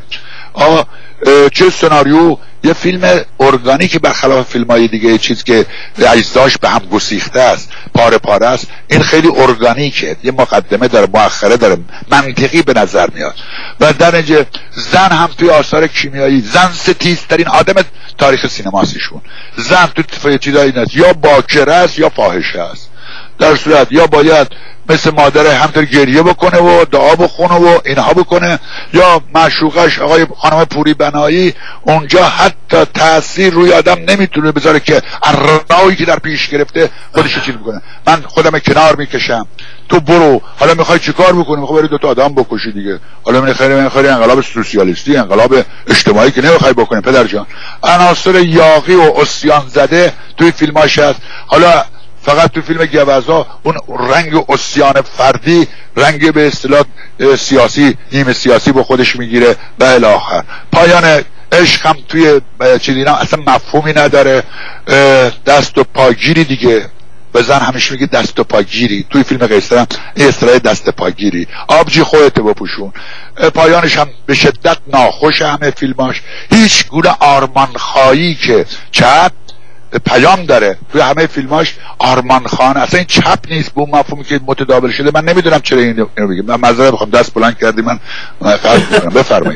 چه سناریو، یه فیلم ارگانیکی برخلاف فیلم‌های دیگه، چیز که اجزاش به هم گسیخته است، پاره پاره است. این خیلی ارگانیکه، یه مقدمه داره، مؤخره داره، منطقی به نظر میاد. و در نتیجه زن هم توی آثار کیمیایی، زن ستیزترین آدم تاریخ سینماسیشون. زن تو چیزایی نیست، یا باکره است یا فاحشه است. در صورت یا باید مثل مادر همطور گریه بکنه و دعا بخونه و اینها بکنه، یا معشوقش آقای خانم پوری بنایی اونجا حتی تأثیر روی آدم نمیتونه بذاره که راهی که در پیش گرفته خودش چیز بکنه. من خودم کنار میکشم، تو برو، حالا میخوای چیکار بکنی؟ میخوای بری 2 آدم بکشی دیگه، حالا میخوای انقلاب سوسیالیستی، انقلاب اجتماعی که نمیخوای بکنی پدر جان. عناصر یاغی و عصیان زده توی فیلماش هست. حالا فقط تو فیلم گوزا اون رنگ عصیان فردی، رنگ به اصطلاح سیاسی، نیمه سیاسی با خودش میگیره و الی آخر. پایان عشق هم توی چیزینا اصلا مفهومی نداره، دست و پاگیری دیگه. به زن همیشه میگه دست و پاگیری، توی فیلم قیصر هم اصطلاح دست پاگیری، آبجی خودت بپوشون. پایانش هم به شدت ناخوش همه فیلماش. هیچ گونه آرمانخواهی که چپ پیام داره توی همه فیلماش آرمان خان اصلا این چپ نیست به اون مفهومی که متداول شده. من نمیدونم چرا اینو بگم. من معذرت بخوام، دست بلند کردی، من خواهش می‌کنم بفرمایید.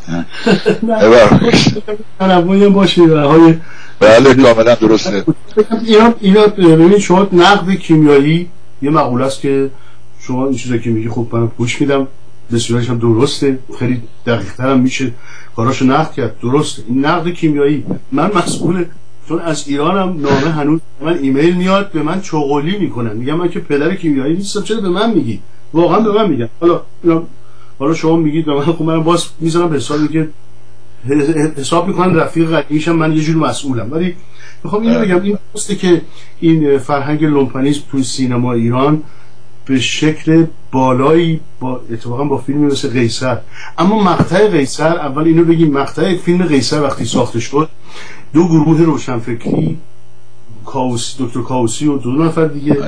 نه باشه های بله کاملا درسته. اینا ببینید شما نقد کیمیایی یه مقوله است که شما این چیزا که میگی خب من گوش میدم، بسیارش هم درسته، خیلی دقیق‌تر هم میشه کاراشو نقد کرد. درسته این نقد کیمیایی، من مسئول، چون از ایرانم نامه هنوز من ایمیل میاد به من چغلی میکنن، میگم من که پدر کیمیایی نیستم، چرا به من میگی؟ واقعا به من میگن. حالا شما میگید به من، خب من باز میذارم به حسابی که حساب میکنن رفیق قدیمیشم، من یه جور مسئولم. ولی میخوام اینو بگم، این درسته که این فرهنگ لومپنیسم توی سینما ایران به شکل بالایی با اتفاقا با فیلمی مثل قیصر، اما مقطع قیصر، اول اینو بگیم، مقطع فیلم قیصر وقتی ساخته شد 2 گروه روشنفکری، دکتر کاوسی و 2 نفر دیگه،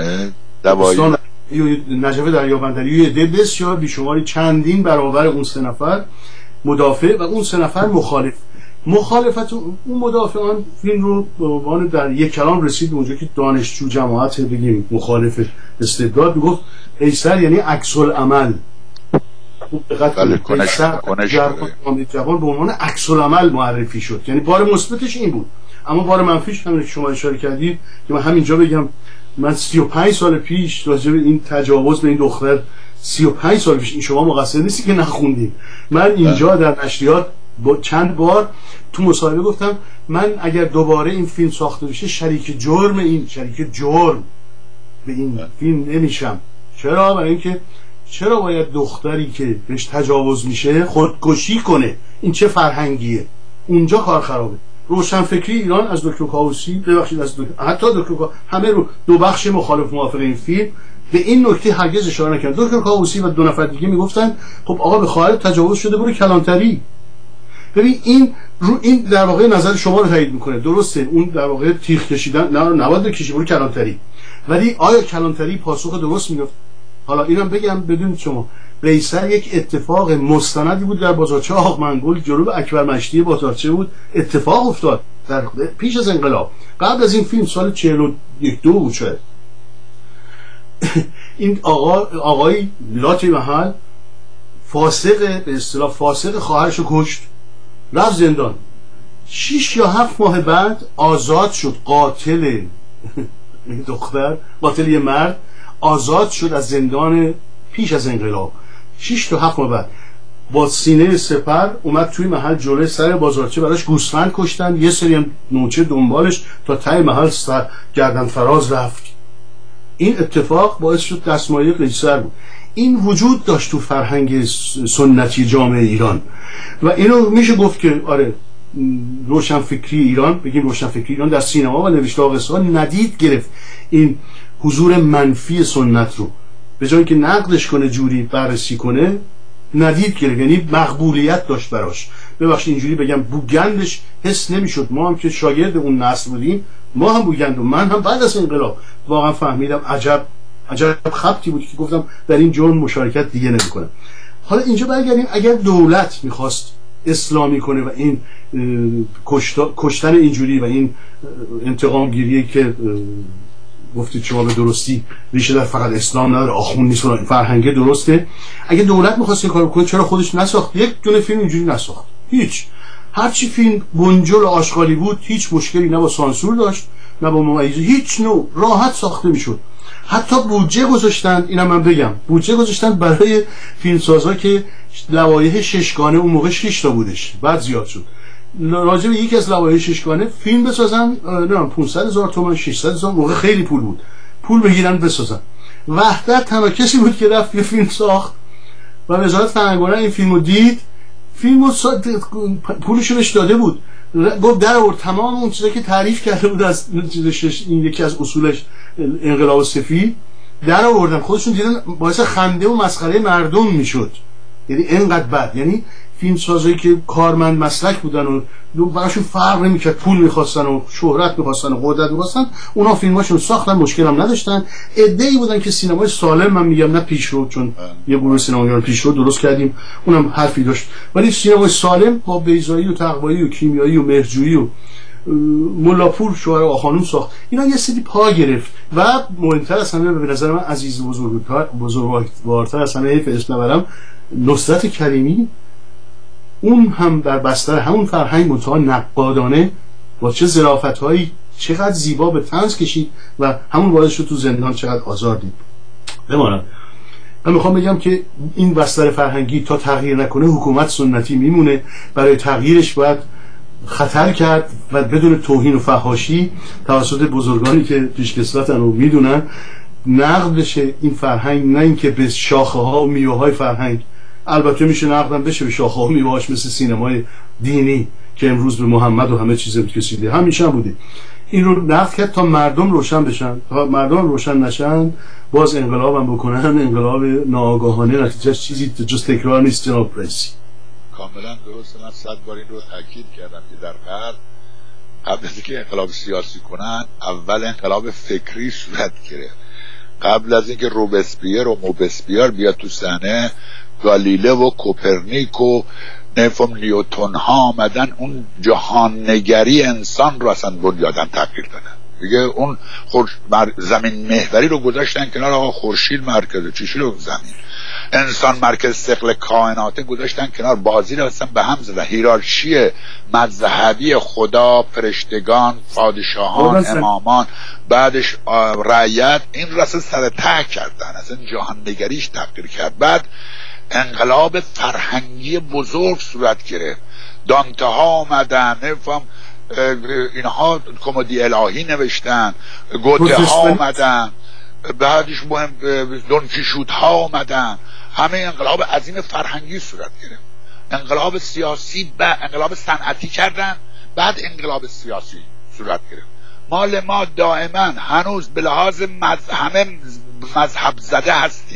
نجف دریابندری، یه عده بسیار بیشماری، چندین برابر اون 3 نفر مدافع و اون 3 نفر مخالف. مخالفت اون مدافعان فیلم رو به عنوان در یک کلام رسید اونجا که دانشجو جماعت بگیم مخالف استبداد میگفت قیصر یعنی عکس العمل. بله جوان به عنوان عکس العمل معرفی شد، یعنی بار مثبتش این بود. اما بار منفیش هم شما اشاره کردید که من همینجا بگم من 35 سال پیش راجع به این تجاوز به این دختر 35 سال پیش، این شما مقصر نیستی که نخوندید، من اینجا در نشریات چند بار تو مصاحبه گفتم من اگر دوباره این فیلم ساخته بشه شریک جرم به این فیلم نمیشم. چرا؟ برای اینکه چرا باید دختری که بهش تجاوز میشه خودکشی کنه؟ این چه فرهنگیه؟ اونجا کار خرابه. روشنفکری ایران از دکتر کاووسی ببخشید از حتی دکتر همه رو دو بخش مخالف موافق این فیلم به این نکته هرگز اشاره نکردن. دکتر کاووسی و دو نفر دیگه میگفتن خب آقا به خواهر تجاوز شده برو کلانتری. ببین این در واقع نظر شما رو تایید میکنه، درسته اون در واقع تیغ کشیدن نه نباید بکشی برو کلانتری، ولی آیا کلانتری پاسخ درست میگفت؟ حالا اینم بگم بدون شما قیصر یک اتفاق مستندی بود در بازارچه آقمنگل جلو اکبر مشتی بازارچه بود، اتفاق افتاد در پیش از انقلاب، قبل از این فیلم سال 41-42 بود شاید. این آقای لاتی محل فاسق به اصطلاح فاسق خواهرشو کشت، رفت زندان. 6 یا 7 ماه بعد آزاد شد. قاتل دختر، قاتل یه مرد آزاد شد از زندان پیش از انقلاب. 6 تا 7 ماه بعد با سینه سپر اومد توی محل جلوی سر بازارچه براش گوسفند کشتن، یه سری هم نوچه دنبالش تا ته محل گردن فراز رفت. این اتفاق باعث شد دستمایه قیصر بود. این وجود داشت تو فرهنگ سنتی جامعه ایران و اینو میشه گفت که آره روشنفکری ایران، بگیم روشنفکری ایران در سینما و نوشته و قصه ها ندید گرفت این حضور منفی سنت رو، به جای که نقدش کنه جوری بررسی کنه ندید گرفت، یعنی مقبولیت داشت براش. ببخشید اینجوری بگم بوگندش حس نمیشد. ما هم که شاگرد اون نسل بودیم ما هم بوگند و من هم بعد از انقلاب واقعا فهمیدم عجب خبطی بود که گفتم در این جرم مشارکت دیگه نمی‌کنم. حالا اینجا برگردیم، اگر دولت میخواست اسلامی کنه و این کشتن اینجوری و این انتقام گیری که گفتید شما به درستی ریشه در فقط اسلام نداره، آخوند نیست، فرهنگ درسته، اگه دولت میخواست این کارو کنه چرا خودش نساخت؟ یک دونه فیلم اینجوری نساخت. هیچ، هرچی فیلم بنجل و آشغالی بود هیچ مشکلی نه با سانسور داشت نه با ممیزی، هیچ نوع راحت ساخته میشد. حتی بودجه گذاشتن، اینم من بگم، بودجه گذاشتن برای فیلمسازا که لوایح ششگانه اون موقع 6 تا بودش بعد زیاد شد، راجع به یکی از لوایح ششگانه فیلم بسازن، نه 500,000 تومان 600,000 موقع خیلی پول بود، پول بگیرن بسازن. وحدت تنها کسی بود که رفت یه فیلم ساخت و وزارت فرهنگ این فیلمو دید، فیلمو پولشو بهش داده بود، گفت در آورد تمام اون چیزایی که تعریف کرده بود از این یکی از اصولش انقلاب سفید در آوردن، خودشون دیدن باعث خنده و مسخره مردم میشد. یعنی اینقدر بد، یعنی فیلمسازایی که کارمند مسلک بودن و براشون فرق نمیکرد، پول میخواستن و شهرت میخواستن و قدرت میخواستن، اونا فیلماشون ساختن، مشکل هم نداشتن. عده‌ای بودن که سینمای سالم، من میگم نه پیشرو، چون یه گروه سینماییان پیشرو درست کردیم اونم حرفی داشت، ولی سینمای سالم با بیضایی و تقوایی و کیمیایی و مهرجویی و ملاپور شوهر آخانوم ساخت. اینا یه سری پا گرفت و مهمتر از همه به نظر من عزیز و بزرگوارتر از همه حیف اسم نبرم، نصرت کریمی، اون هم در بستر همون فرهنگ منتها نقادانه با چه ظرافت‌هایی چقدر زیبا به طنز کشید و همون باعث شد تو زندان چقدر آزار دید. بماند من میخوام بگم که این بستر فرهنگی تا تغییر نکنه حکومت سنتی میمونه، برای تغییرش باید خطر کرد و بدون توهین و فحاشی توسط بزرگانی که پیشکسوتن و میدونن نقد بشه این فرهنگ، نه اینکه به شاخه ها و میوه های فرهنگ، البته میشه نقدم بشه به شاخه ها و میوه هاش مثل سینمای دینی که امروز به محمد و همه چیز کشیده، همیشه هم بوده. این رو نقد کرد تا مردم روشن بشن، تا مردم روشن نشن باز انقلاب هم بکنن، انقلاب ناآگاهانه نتیجهش چیزی جز تکرار نیست. جناب رئیسی کاملا درسته، من 100 بار این رو تاکید کردم که در غرب قبل از اینکه انقلاب سیاسی کنن اول انقلاب فکری صورت گرفت. قبل از اینکه روبسپیر و موبسپیر بیاد تو صحنه، گالیله و کوپرنیک و نفهم نیوتن ها آمدن اون جهان نگری انسان رو اصلا بنیادن تغییر دادن. دیگه اون زمین محوری رو گذاشتن کنار، آقا خورشید مرکزه، چیشی رو زمین، انسان مرکز ثقل کائنات گذاشتن کنار، بازی رو اصلا به هم زدن، هیرارشی مذهبی خدا، فرشتگان، پادشاهان، امامان، بعدش رعیت، این رو اصلا سر ته کردن، اصلا جهان نگریش تغییر کرد. بعد انقلاب فرهنگی بزرگ صورت گرفت، دانته ها آمدن، نفهم اینها کمدی الهی نوشتن، گوته ها آمدن، بعدش مهم دون کیشوت ها آمدن، همه انقلاب عظیم فرهنگی صورت گرفت. انقلاب سیاسی انقلاب صنعتی کردن، بعد انقلاب سیاسی صورت گرفت. مال ما دائما هنوز به لحاظ همه مذهب زده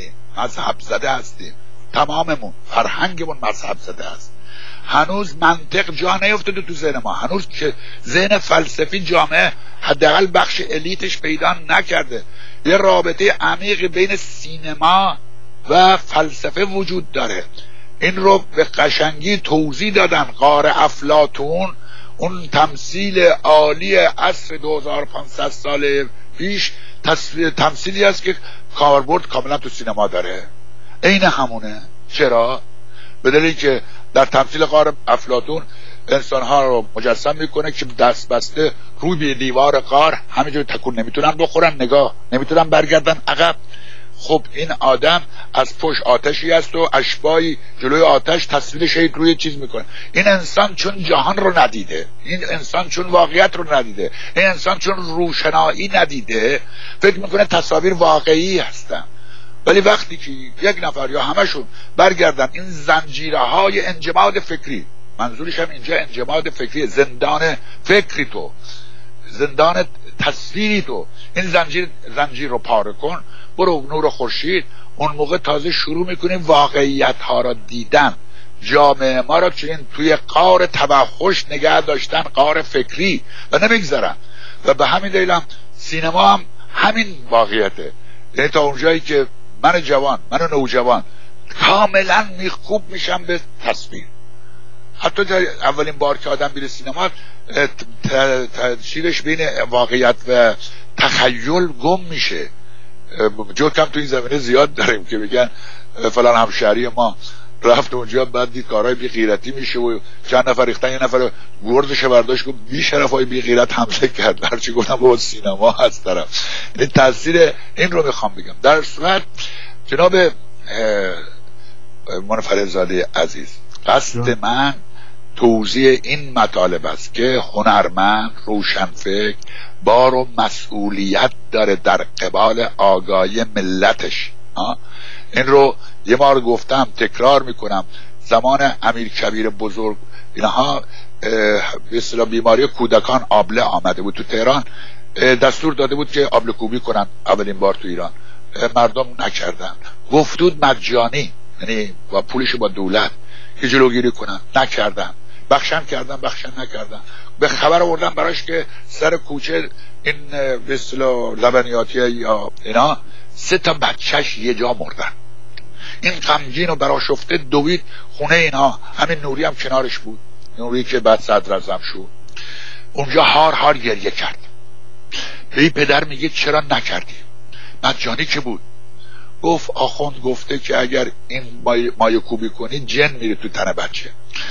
هستیم، تماممون فرهنگمون مذهب زده است. هنوز منطق جا نیفتاده تو ذهن ما، هنوز که ذهن فلسفی جامعه حداقل بخش الیتش پیدا نکرده. یه رابطه عمیقی بین سینما و فلسفه وجود داره. این رو به قشنگی توضیح دادن قار افلاطون، اون تمثیل عالی عصر 2500 سال پیش تمثیلی است که کاربرد کاملا تو سینما داره، عین همونه. چرا؟ به دلیلی که در تمثیل قار افلاطون انسان‌ها رو مجسم میکنه که دست بسته روی به دیوار قار، همینجوری تکون نمیتونن بخورن، نگاه نمیتونن برگردن عقب. خب این آدم از پشت آتشی است و اشباحی جلوی آتش تصویرش روی چیز میکنه. این انسان چون جهان رو ندیده، این انسان چون واقعیت رو ندیده، این انسان چون روشنایی ندیده، فکر میکنه تصاویر واقعی هستن. ولی وقتی که یک نفر یا همشون برگردن این زنجیرهای انجماد فکری، منظورش هم اینجا انجماد فکری، زندان فکری تو، زندان تصویری تو، این زنجیر رو پاره کن، برو نور خورشید، اون موقع تازه شروع میکنیم واقعیت ها را دیدن. جامعه ما را چون توی قار توحش نگه داشتن، قار فکری، و نمیگذارن. و به همین دلیل هم سینما هم همین واقعیته. یعنی تا اونجایی که من نوجوان کاملا میخکوب میشم به تصویر. حتی اولین بار که آدم میره سینما تشیرش بین واقعیت و تخیل گم میشه. جوکم تو این زمینه زیاد داریم که بگن فلان همشهری ما رفت اونجا، بعد دید کارهای بی غیرتی میشه و چند نفر ریختن، یه نفر گردش برداشت گفت بی شرفای بی غیرت حمله کرد. هرچی گفتم با سینما هست طرف. این تاثیر این رو میخوام بگم. در صورت جناب منفردزاده عزیز، قصد من توضیح این مطالب است که هنرمند، روشنفکر بار و مسئولیت داره در قبال آگاهی ملتش. این رو یه بار گفتم، تکرار میکنم. زمان امیرکبیر بزرگ اینها به اصطلاح بیماری کودکان آبله آمده بود تو تهران، دستور داده بود که آبله کوبی کنن اولین بار تو ایران. مردم نکردن. گفتود مجانی، یعنی با پولش با دولت که جلوگیری کنن، نکردن. بخشن کردن، بخشن نکردن. به خبر آوردن براش که سر کوچه این به اصطلاح لبنیاتی یا اینا 3 تا بچهش یه جا مردن. این غمگین و برآشفته دوید خونه اینها. همین نوری هم کنارش بود، نوری که بعد صدراعظم شد. اونجا هار گریه کرد. به پدر میگه چرا نکردی؟ مجانی که بود. گفت آخوند گفته که اگر این مایه کوبی کنی جن میره تو تن بچه.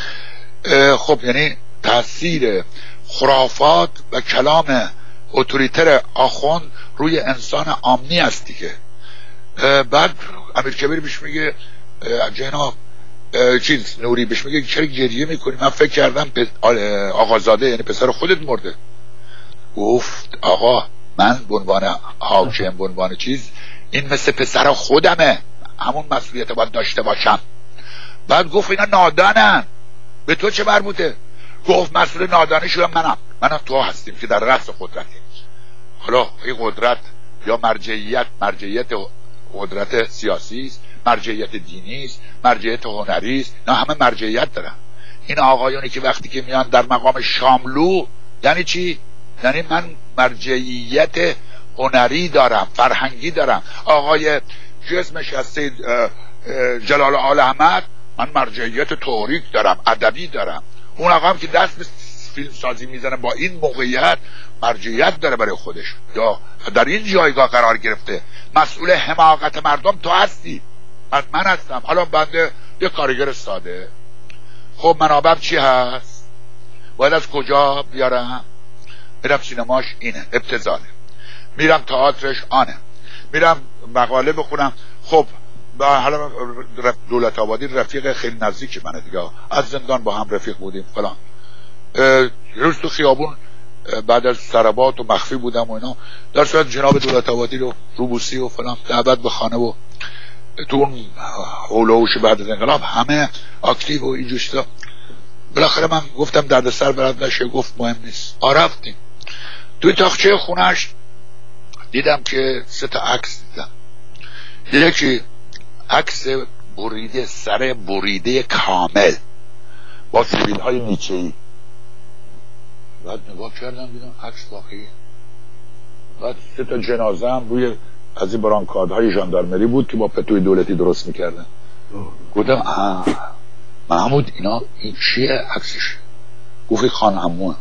خب یعنی تاثیر خرافات و کلام اتوریتر آخوند روی انسان عامی است دیگه. بعد امیرکبیر بهش میگه جناب نوری بهش میگه چرا گریه میکنی؟ من فکر کردم آقازاده یعنی پسر خودت مرده. گفت آقا من به عنوان حاکم، به عنوان چیز، این مثل پسر خودمه، همون مسئولیت باید داشته باشم. بعد گفت اینا نادانن، به تو چه مربوطه؟ گفت مسئول نادانشون منم تو هستیم که در رأس قدرتیم. حالا این قدرت یا مرجعیت قدرت سیاسی است، مرجعیت دینی است، مرجعیت هنری است، نه همه مرجعیت دارن. این آقایانی که وقتی که میان در مقام شاملو، یعنی چی؟ یعنی من مرجعیت هنری دارم، فرهنگی دارم. آقای که اسمش از سید جلال آل احمد من مرجعیت تئوریک دارم، ادبی دارم. اون آقا هم که دست به فیلم سازی میزنه با این موقعیت مرجعیت داره برای خودش، یا در این جایگاه قرار گرفته. مسئول حماقت مردم تو هستی، من هستم. حالا بنده یه کارگر ساده، خب منابع چی هست؟ باید از کجا بیارم؟ میرم سینماش اینه، ابتذاله. میرم تئاترش آنه، میرم مقاله بخونم. خب حالا دولت آبادی رفیق خیلی نزدیک منه دیگه، از زندان با هم رفیق بودیم فلان. روز تو خیابون بعد از سربات و مخفی بودم و اینا، در صورت جناب دولت آبادی رو روبوسی و فلان دعوت به خانه و تو اون هولوش بعد از انقلاب همه اکتیو و این جوشتا. بالاخره من گفتم دردسر برات نشه، گفت مهم نیست. رفتیم توی تاقچه خونش، دیدم که 3 تا عکس دیدم. یکی عکس بریده، سر بریده کامل با سیبیل های نیچه‌ای. بعد نگاه کردم دیدم عکس واقعی. بعد 3 تا جنازه هم روی از این برانکاردهای ژاندارمری بود که با پتوی دولتی درست میکردن. گفتم محمود اینا این چیه عکسش؟ گفت خان عموه.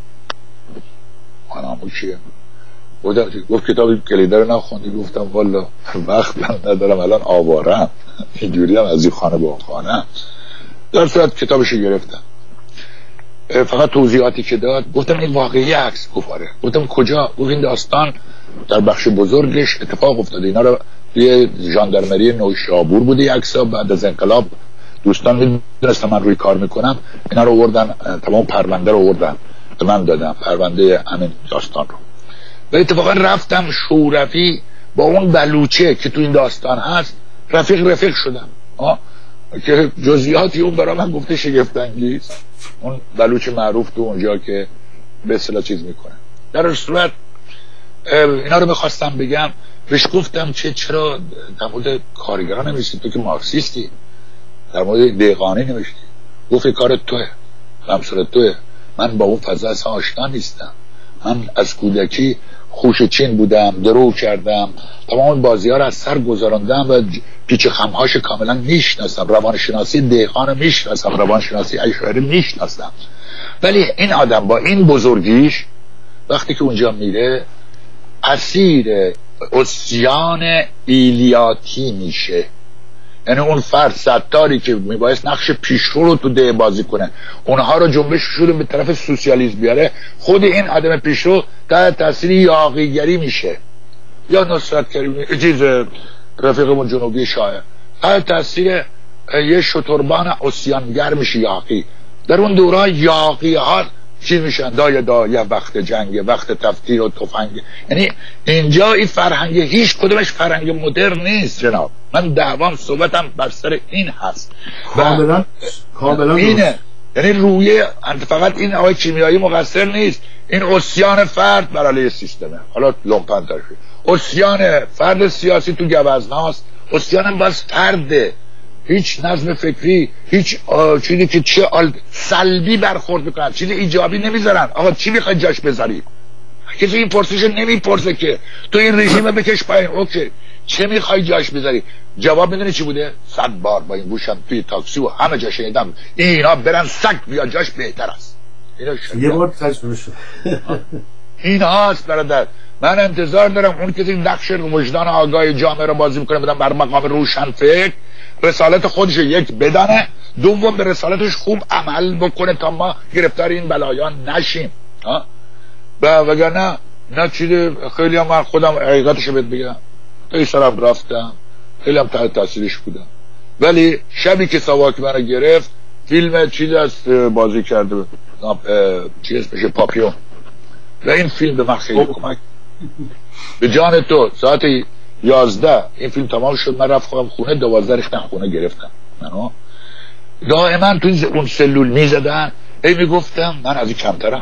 خان عمو چیه؟ گفت کتاب کلیده رو نخوندی؟ گفتم والا وقت من ندارم، الان آوارم، اینجوری هم از این خانه به اون خانه. در صورت کتابش گرفتم، فقط توضیحاتی که داد. گفتم این واقعی عکس؟ گفت آره. گفتم کجا؟ گفت این داستان در بخش بزرگش اتفاق افتاده. اینا رو توی ژاندارمری نوشابور بوده عکس‌ها. بعد از انقلاب دوستان میدونستن من روی کار میکنم، اینا رو آوردن، تمام پرونده رو آوردن به من دادم، پرونده همین داستان رو. و اتفاقا رفتم شورفی با اون بلوچه که تو این داستان هست رفیق شدم، که جزئیاتی اون برای من گفته شگفت انگیز. اون بلوچ معروف تو اونجا که به اصطلاح چیز میکنه. در صورت اینا رو میخواستم بگم، بهش گفتم چرا در مورد کارگران نمیشتی؟ تو که مارکسیستی، در مورد دهقانی نمیشتی؟ گفت کار توه، همسر توه. من با اون فضا اصلا آشنا نیستم. من از کودکی خوش چین بودم، درو کردم، تمام بازی ها رو از سر گذراندم و پیچ خمهاش کاملا میشناسم. روانشناسی دهقان میشناسم، روانشناسی اشعری میشناسم. ولی این آدم با این بزرگیش وقتی که اونجا میره اسیر عصیان ایلیاتی میشه. یعنی اون فرد ستاری که میبایست نقش پیشرو رو تو ده بازی کنه، اونها رو جنبش شروع به طرف سوسیالیسم بیاره، خود این آدم پیشرو تحت تاثیر یاغیگری میشه. یا نصرت کریمی چیز رفیقمون جنوبی شاه تحت تاثیر یه شتربان عصیانگر میشه، یاغی. در اون دوره یاغی ها چی میشن؟ دایه وقت جنگ، وقت تفکیر و تفنگ. یعنی اینجا این فرهنگ هیچ کدومش فرهنگ مدرن نیست جناب. من دعوام صحبتم بر سر این هست. کاملا اینه. یعنی روی فقط این آقای کیمیایی مقصر نیست، این عصیان فرد بر علیه سیستمه. حالا لومپن ترشی عصیان فرد سیاسی تو گوزناست، عصیان هم باز فرده. هیچ نظم فکری، هیچ چیزی که چه سلبی برخورد میکنن، چیزی ایجابی نمیذارن. آقا چی میخوای جاش بذاری؟ کسی این پرسش نمیپرسه که تو این رژیم بکش پایین، اوکی چه میخوای جاش بذاری؟ جواب میدونی چی بوده؟ 100 بار با این گوشم توی تاکسی و همه جا شنیدم اینا برن سگ بیا جاش بهتر است. یه بار تجربه شد. این هاست برادر. من انتظار دارم اون کسی نقش وجدان آگاه جامعه رو بازی میکنه بدن بر مقام روشن فکر، رسالت خودش یک بدانه، دوم به رسالتش خوب عمل بکنه تا ما گرفتار این بلایا نشیم. وگرنه نه چیز. خیلی هم من خودم حقیقتشو بهت بگم، این طرف رفتم، خیلی هم تحت تاثیرش بودم. ولی شبی که ساواک منو گرفت فیلم چیز از بازی کرده چیز بشه پاپیون، و این فیلم به من خیلی کمک. به جان تو ساعت 11 این فیلم تمام شد، من رفتم خونه 12 ریختم خونه گرفتم. دائما تو اون سلول میزدن، میگفتم من از این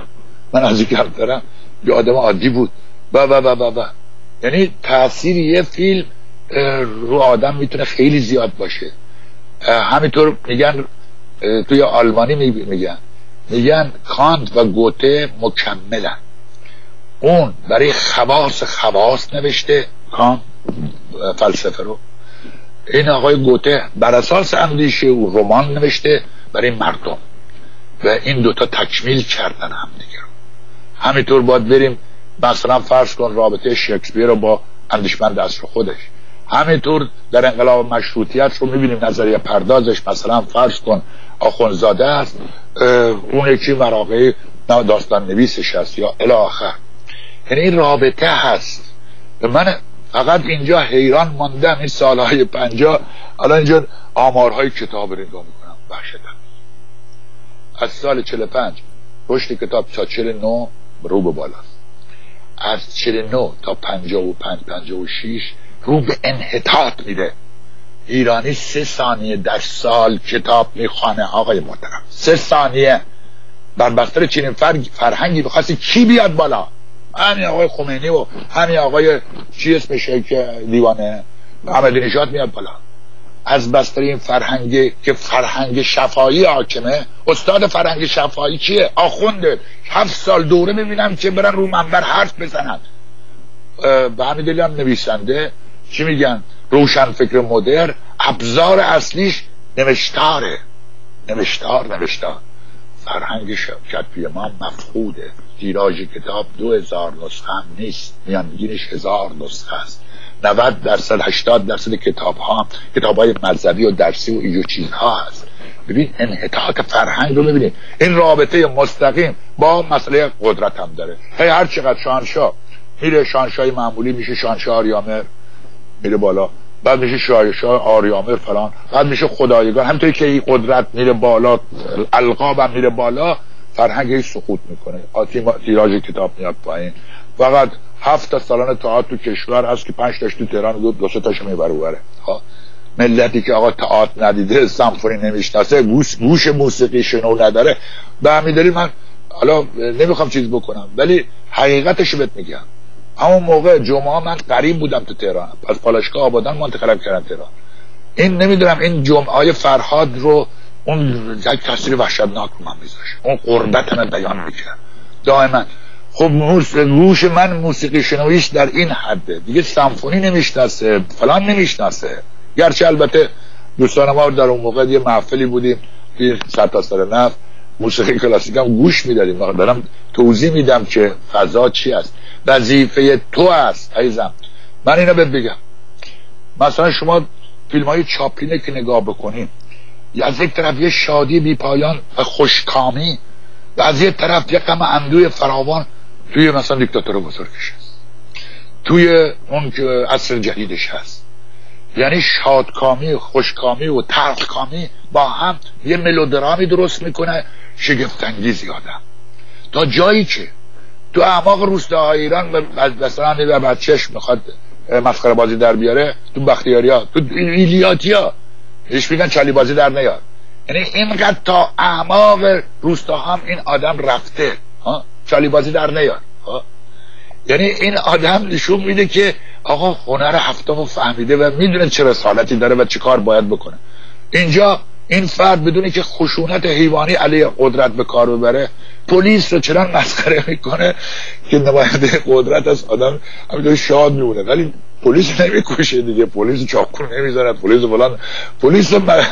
کمترم، یه آدم عادی بود با یعنی تأثیر یه فیلم رو آدم میتونه خیلی زیاد باشه. همینطور میگن توی آلمانی میگن کانت و گوته مکملن. اون برای خواص نوشته کانت فلسفه رو، این آقای گوته بر اساس اندیشه او رمان نوشته برای مردم و این دوتا تکمیل کردن هم دیگه. همینطور باید بریم مثلا فرض کن رابطه شکسپیر رو با اندیشمند عصر خودش، همینطور در انقلاب مشروطیت رو میبینیم نظریه پردازش، مثلا فرض کن آخوندزاده است، اون یکی مراغه داستان نویسش هست یا الی آخر. یعنی این رابطه هست. من فقط اینجا حیران ماندم این سالهای 50. الان اینجا آمارهای کتاب رو نگاه میکنم وحشتم. از سال 45 رشد کتاب تا 49 رو به بالاست، از 49 تا 55 56 رو به انحطاط میره. ایرانی 3 ثانیه در سال کتاب میخوانه آقای محترم، 3 ثانیه. بر بستر چنین فرهنگی بخواستی کی بیاد بالا؟ همین آقای خمینی و همین آقای چی اسمشه که دیوانه احمدی نژاد میاد بالا. از بستر این فرهنگی که فرهنگ شفاهی حاکمه. استاد فرهنگ شفاهی کیه؟ آخونده. 7 سال دوره میبینم که برن رو منبر حرف بزنن. به همین دلیل هم نویسنده چی میگن؟ روشن فکر مدرن ابزار اصلیش نوشتاره. نوشتار فرهنگ کتبی ما مفقوده. تیراژ کتاب 2000 نسخه هم نیست، میانگینش 1000 نسخه است. 90% 80% کتاب‌های مذهبی و درسی و اینجور چیزها هست. ببین انحطاط فرهنگ رو ببینید. این رابطه مستقیم با مسئله قدرت هم داره. هر چقدر شاهنشاه میره، شاهنشاهی معمولی میشه شاهنشاه آریامر میره بالا، بعد میشه شاهنشاه آریامر فلان، بعد میشه خدایگان. همونطوری که این قدرت میره بالا، القاب هم میره بالا، فرهنگ سقوط میکنه. تیراژ کتاب میاد پایین. فقط 7 سالن تئاتر تو کشور هست که 5 تاش تو تهران، 2 تاشو میبره وره. ملتی که آقا تئاتر ندیده، سمفونی نمیشناسه، گوش موسیقی شنو نداره، به همین دلیل من حالا نمیخوام چیز بکنم ولی حقیقتش بهت میگم. همون موقع جمعه من قریب بودم تو تهران، از پالایشگاه آبادان منتقل کردم تهران. این نمیدونم این جمعه فرهاد رو اون یک تاثیر وحشتناک رو من میذاشت. اون قربت من بیان میکرد دائما. خب گوش من موسیقی شنویش در این حده دیگه، سمفونی نمیشناسه، فلان نمیشناسه. گرچه البته دوستان ما در اون موقع یه محفلی بودیم که سرتاسر نفت موسیقی کلاسیک هم گوش میدادیم. دارم توضیح میدم که فضا چی است. وظیفه تو است عزیزم. من اینو بهت بگم، مثلا شما فیلم های چاپلینه که نگاه بکنین، از یک طرف یه شادی بی پایان و خوشکامی و از یک طرف یه غم اندوی فراوان توی مثلا دیکتاتور بزرگش هست، توی اون که عصر جدیدش هست. یعنی شادکامی، خوشکامی و تلخکامی با هم یه ملودرامی درست میکنه شگفت‌انگیزی آدم. تا جایی که تو اعماق روستاهای ایران مثلا میبره بچهش میخواد مسخره بازی در بیاره، تو بختیاریا، تو ایلیاتیا هیچ میگن چالی بازی در نیار. یعنی اینقدر تا اعماق روستاها هم این آدم رفته چالی بازی در نیار. یعنی این آدم نشون میده که آقا هنر هفتم فهمیده و میدونه چه رسالتی داره و چه کار باید بکنه. اینجا این فرد بدونی که خشونت حیوانی علیه قدرت به کار ببره، پلیس رو چنان مسخره میکنه که نماینده قدرت از آدم همینطور شاد میمونه، ولی پلیس نمیکشه دیگه، پلیس چاقو نمیزنه، پلیس فلان، پلیس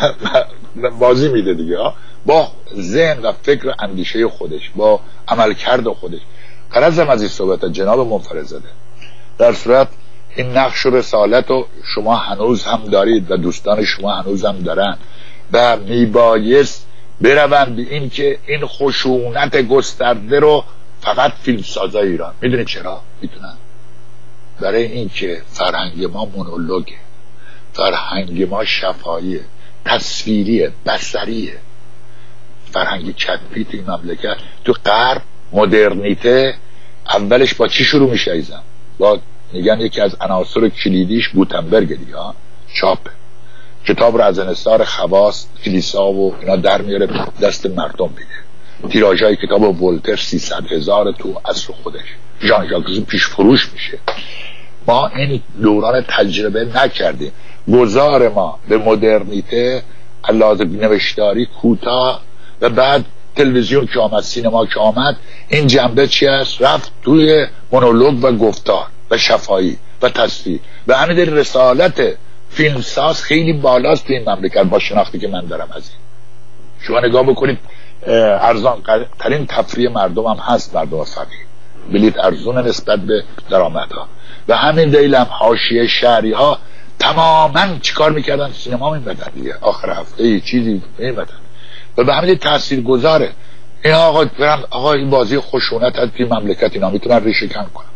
بازی میده دیگه با ذهن و فکر و اندیشه خودش، با عملکرد خودش. غرضم از این صحبت جناب منفردزاده، در صورت این نقش و رسالت رو شما هنوز هم دارید و دوستان شما هنوز هم دارن و میبایست بروند به این که این خشونت گسترده رو فقط فیلمسازای ایران، میدونید چرا میتونن؟ برای این که فرهنگ ما مونولوگه، فرهنگ ما شفاهیه، تصویریه، بصریه. فرهنگ کتبی تو این مملکت تو غرب مدرنیته اولش با چی شروع میشه ایزم؟ با میگن یکی از عناصر کلیدیش گوتنبرگ دیگه، چاپ کتاب رو از انحصار خواص کلیسا و اینا در میاره دست مردم میده. تیراژهای کتاب ولتر 300,000 تو عصر خودش، ژان ژاک پیش فروش میشه. ما این دوران تجربه نکردیم. گذار ما به مدرنیته علاوه نوشتاری کوتاه و بعد تلویزیون که آمد، سینما که آمد، این جنبه چی است؟ رفت توی مونولوگ و گفتار و شفاهی و تصویر و همین رسالت فیلمساز خیلی بالاست تو این مملکت با شناختی که من دارم از این. شما نگاه بکنید ارزان ترین تفریح مردم هم هست مردم فقیر، بلیط ارزون نسبت به درآمدها. و همین دلیل هم حاشیه شهری ها تماما چیکار میکردن؟ سینما میبدن دیگه، آخر هفته یه چیزی میبدن و به همین تاثیر گذاره. این آقا این بازی خشونت از این مملکت اینا میتونن ریشه کن کنن.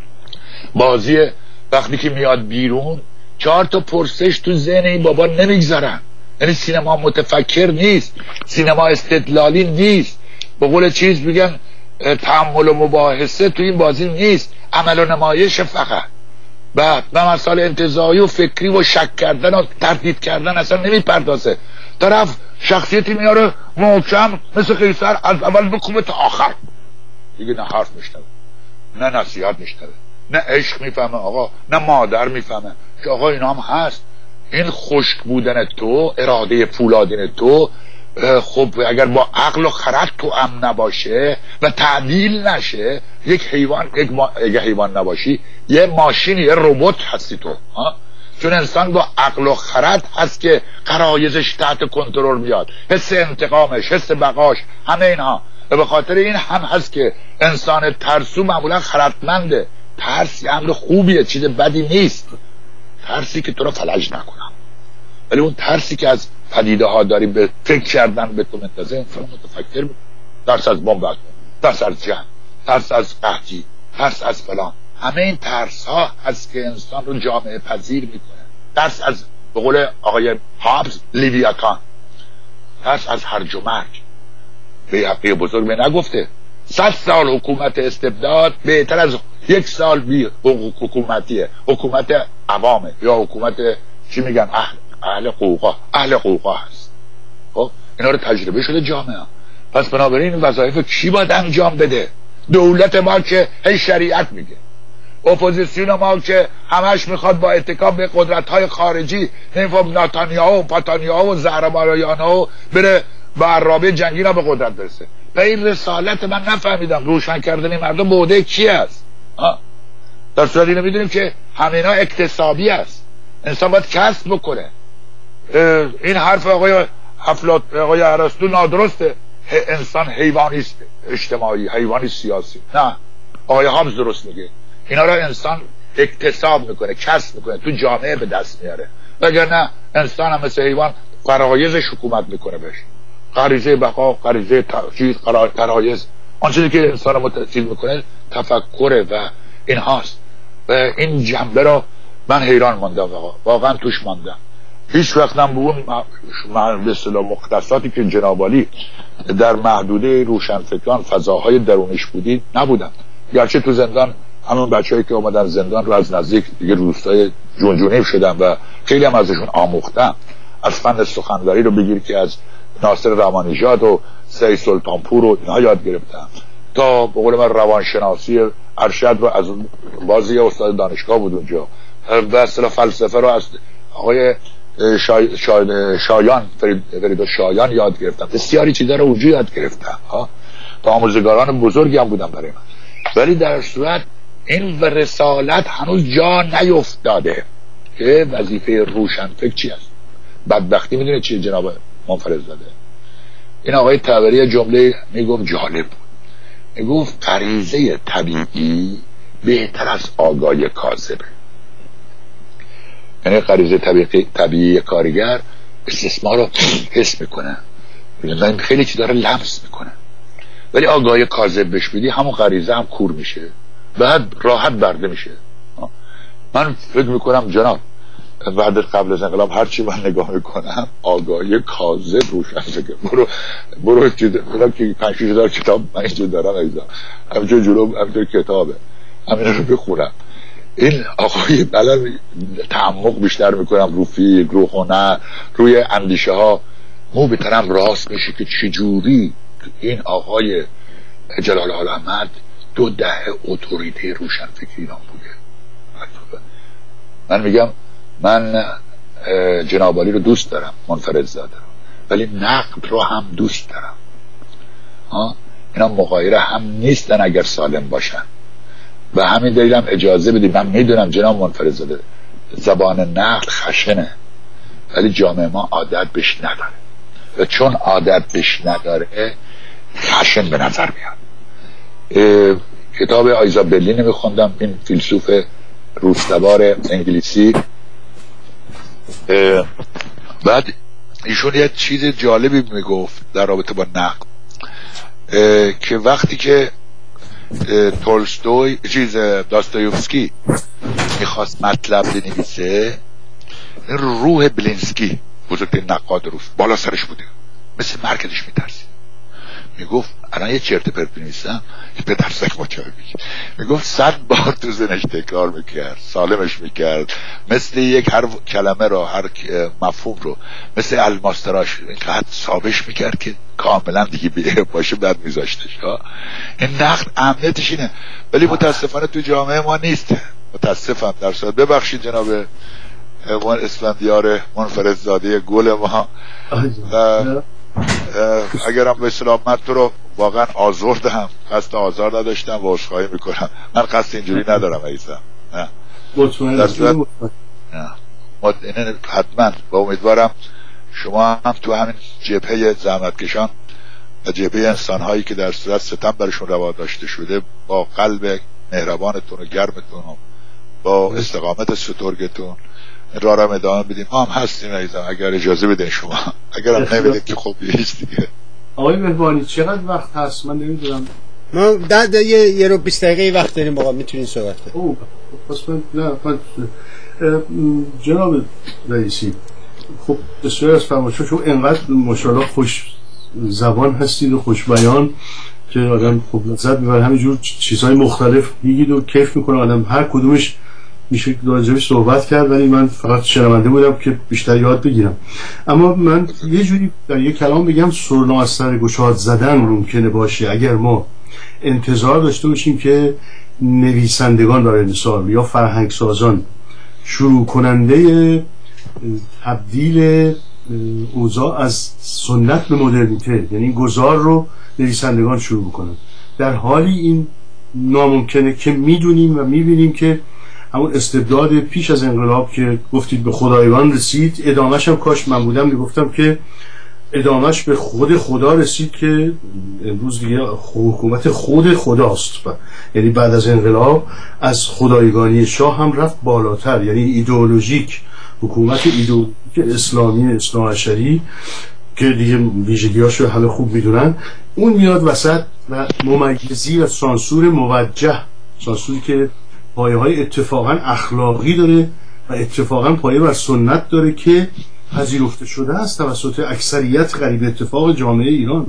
بازی وقتی که میاد بیرون 4 تا پرسش تو ذهن این بابا نمیگذارن. یعنی سینما متفکر نیست، سینما استدلالی نیست، به قول چیز میگن تأمل و مباحثه تو این بازی نیست، عمل و نمایش فقط و مسائل انتزاعی و فکری و شک کردن و تردید کردن اصلا نمیپردازه. طرف شخصیتی میاره محکم مثل قیصر از اول بکوبه تا آخر، دیگه نه حرف میشنوه، نه نصیحت میشنوه، نه عشق میفهمه آقا، نه مادر میفهمه که آقا اینا هم هست. این خشک بودن تو، اراده فولادین تو، خب اگر با عقل و خرد تو امن نباشه و تعدیل نشه، یک حیوان اگه حیوان نباشی یه ماشین، یه ربات هستی تو ها؟ چون انسان با عقل و خرد هست که غرایزش تحت کنترل بیاد، حس انتقامش، حس بقاش، همه اینها. و به خاطر این هم هست که انسان ترسو معمولا خردمنده. ترس یه امر خوبیه، چیز بدی نیست، ترسی که تو رو فلج نکنم. ولی اون ترسی که از پدیده ها داری به فکر کردن به تو منتظر، انسان متفکر میکنه. ترس از بمب، ترس از جنگ، ترس از قحطی، ترس از فلان، همه این ترس ها هست که انسان رو جامعه پذیر میکنه. ترس از، به قول آقای هابز، لیویاتان، ترس از هرج و مرج. بیهقی بزرگ به نگفته 100 سال حکومت استبداد بهتر از 1 سال بی حکومتیه، حکومت عوامه یا حکومت چی میگن اهل حقوقا هست. خب اینا رو تجربه شده جامعه. پس بنابراین وظایف کی باید انجام بده؟ دولت ما که هی شریعت میگه، اپوزیسیون ما که همش میخواد با اتکا به قدرت‌های خارجی، نمیفهم ناتانیاهو و پاتانیاهو و زهرمارایانهو بره با عرابه جنگی را به قدرت برسه. و این رسالت من نفهمیدم روشن کردن مردم به عهده کی است؟ در صورت اینو میدونیم که همینا اکتسابی است، انسان باید کسب بکنه. این حرف آقای ارسطو نادرسته، انسان حیوانی اجتماعی، حیوانی سیاسی. نه، آقای هابز درست میگه، اینا را انسان اکتساب میکنه، کسب میکنه، تو جامعه به دست میاره. وگرنه انسان هم مثل حیوان غرایزش حکومت میکنه بهش، غریزه بقا، غریزه چیز، غرایز، آن چیزی که انسان رو متأثیر میکنه تفکره و این هاست. و این جنبه را من حیران ماندم، واقعا توش ماندم. هیچ وقت هم به اون به اصطلاح مختصاتی که جناب عالی در محدوده روشنفکران فضاهای درونش بودی نبودم. گرچه تو زندان همون بچه‌ای که اومدن زندان رو از نزدیک دیگه روستای جونجونیو شدم و خیلی هم ازشون آموختم. از فن سخنوری رو بگیر که از ناصر رحمانی‌ژاد و سید سلطانپور و اینها یاد گرفتم، تا به قول من روانشناسی ارشد رو از بازی استاد دانشگاه بود اونجا، و اصلا فلسفه رو از آقای شایان، فرید شایان یاد گرفتم. بسیاری چیزا رو اونجا یاد گرفتم ها، تا آموزگاران بزرگی هم بودم برای من. ولی در صورت این رسالت هنوز جا نیفتاده که وظیفه روشنفکر چی است. بدبختی میدونه چیه جناب منفرد زاده؟ این آقای طبری جمله میگفت جالب بود، میگفت غریزه طبیعی بهتر از آگاهی کاذبه. یعنی غریزه طبیعی کارگر استثمار رو حس میکنه، خیلی چیزا رو لمس میکنه، ولی آگاهی کاذب بهش بدی همون غریزه هم کور میشه، بعد راحت برده میشه. من فکر میکنم جناب بعد قبل از انقلاب هرچی من نگاه میکنم آگاهی کاذب روشن شده. برو که 5-6 هزار کتاب من اینجا دارم ایزا، همینجا جلو همینجا کتابه، همین رو بخونم. این آقای بلد تعمق بیشتر میکنم رو فکر، رو هنر، روی اندیشه ها. مو بترم راست میشه که چجوری این آقای جلال احمد 2 دهه اتوریته روشنفکری ایران بوده. من میگم من جناب عالی رو دوست دارم، منفرد زاده رو، ولی نقد رو هم دوست دارم. اینا مغایر هم نیستن اگر سالم باشن. و همین دلیل هم اجازه بدید، من میدونم جناب منفرد زاده زبان نقد خشنه، ولی جامعه ما عادت بهش نداره و چون عادت بهش نداره خشن به نظر میاد. کتاب آیزا برلین میخوندم، این فیلسوف روس‌تبار انگلیسی. بعد ایشون یه چیز جالبی میگفت در رابطه با نقد، که وقتی که تولستوی داستایوفسکی میخواست مطلب بنویسه، روح بلینسکی بزرگترین نقاد روس بالا سرش بوده، مثل مرکزش میترسید، میگفت الان یه چرت پرت بنویسم یه پدرسک با چای بگید، میگفت 100 بار تو ذهنش تکرار میکرد، سالمش میکرد، مثل یک هر کلمه رو، هر مفهوم رو مثل الماس تراش اینقدر ثابت میکرد که کاملا دیگه بیه باشه، بعد میذاشتش. این نقد اهمیتش اینه، ولی متاسفانه تو جامعه ما نیست. متاسفم در صورت، ببخشید جناب اسفندیار منفردزاده گل ما، اگرم به اصطلاح من تو رو واقعا آزردم، قصد آزار نداشتم و عذرخواهی میکنم، من قصد اینجوری ندارم عزیزم. نه مطمئن حتما، و امیدوارم شما هم تو همین جبهه زحمتکشان و جبهه انسانهایی که در صورت ستم برشون روا داشته شده با قلب مهربانتون و گرمتون و با استقامت سترگتون راه را ادامه بدیم. ما هم هستیم عزیزم، اگر اجازه بدین شما، اگر هم نمیدید که خب هیچ دیگه. آقای مهربانی چقدر وقت هست؟ من نمیدونم. ما در یه رو 20 دقیقه وقت داریم، واقعا میتونین صحبت کنیم. پس من جناب رئیسی، خب بسیار از فرمایشات شما انقدر ماشاءالله خوش زبان هستید و خوش بیان که آدم خب لذت میبره، همینجور چیزهای مختلف میگید و کیف میکنه آدم، هر کدومش میشه راجعش صحبت کرد، ولی من فقط شنونده بودم که بیشتر یاد بگیرم. اما من یه جوری در یه کلام بگم، سرنا از سر گشاد زدن ممکنه باشه اگر ما انتظار داشته باشیم که نویسندگان برای مثال یا فرهنگسازان شروع کننده تبدیل اوضاع از سنت به مدرنیته، یعنی گذار رو نویسندگان شروع بکنن، در حالی این ناممکنه که میدونیم و میبینیم که همون استبداد پیش از انقلاب که گفتید به خدایگان رسید، ادامهش هم کاش من بودم میگفتم که ادامهش به خود خدا رسید که امروز دیگه حکومت خود خداست، یعنی بعد از انقلاب از خدایگانی شاه هم رفت بالاتر، یعنی ایدئولوژیک، حکومت ایدئولوژیک اسلامی اثناعشری که دیگه ویژگی‌هاشو همه خوب میدونن، اون میاد وسط و ممیزی و سانسور موجه، سانسوری که پایه‌های اتفاقا اخلاقی داره و اتفاقا پایه بر سنت داره که پذیرفته شده است توسط اکثریت قریب اتفاق جامعه ایران.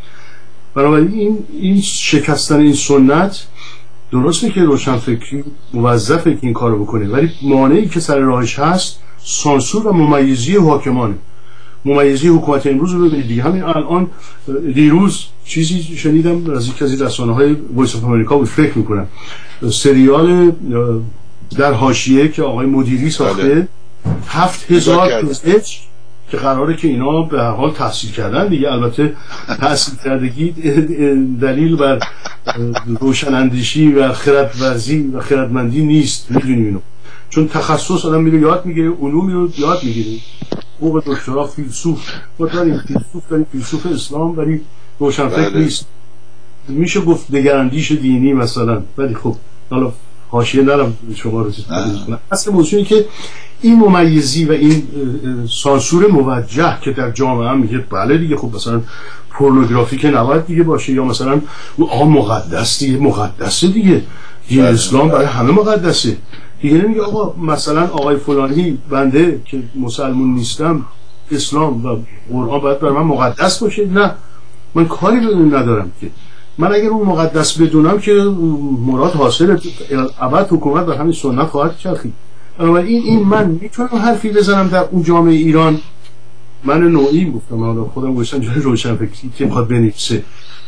بنابراین این شکستن این سنت درسته که روشنفکری موظفه که این کارو بکنه، ولی مانعی که سر راهش هست سانسور و ممیزی حاکمانه. ممیزی حکومت امروز رو ببینید دیگه، همین الان دیروز چیزی شنیدم از یک از رسانه‌های وایس آف امریکا بود، فکر میکنم سریال در حاشیه که آقای مدیری ساخته 7000 پزشک که قراره که اینا به هر حال تحصیل کردن دیگه، البته تحصیل کردگی دلیل بر روشناندیشی و خردورزی و خردمندی نیست، میدونیم اینو، چون تخصص آدم میره یاد میگیره، علومی رو یاد میگیره، فوق دکترا فیلسوف ما داریم، فیلسوف اسلام، ولی روشنفکر نیست، میشه گفت دگراندیش دینی مثلا، ولی خب حالا حاشیه نرم شما رو کنم. اصل موضوعی که این ممیزی و این سانسور موجه که در جامعه هم میگه بله دیگه، خب مثلا پورنوگرافی که نباید دیگه باشه، یا مثلا مقدس دیگه، مقدسه دیگه، دین اسلام برای همه مقدسه دیگه، نمیگه آقا مثلا آقای فلانی بنده که مسلمون نیستم اسلام و قرآن باید برای من مقدس باشه، نه، من کاری به اون ندارم که، من اگر اون مقدس بدونم که مراد حاصل ابد حکومت بر همین سنت خواهد چرخید. این من میتونم حرفی بزنم در اون جامعه ایران، من نوعی گفتم، حالا خودم گوشتم جای روشنفکری که میخواد بنویسه،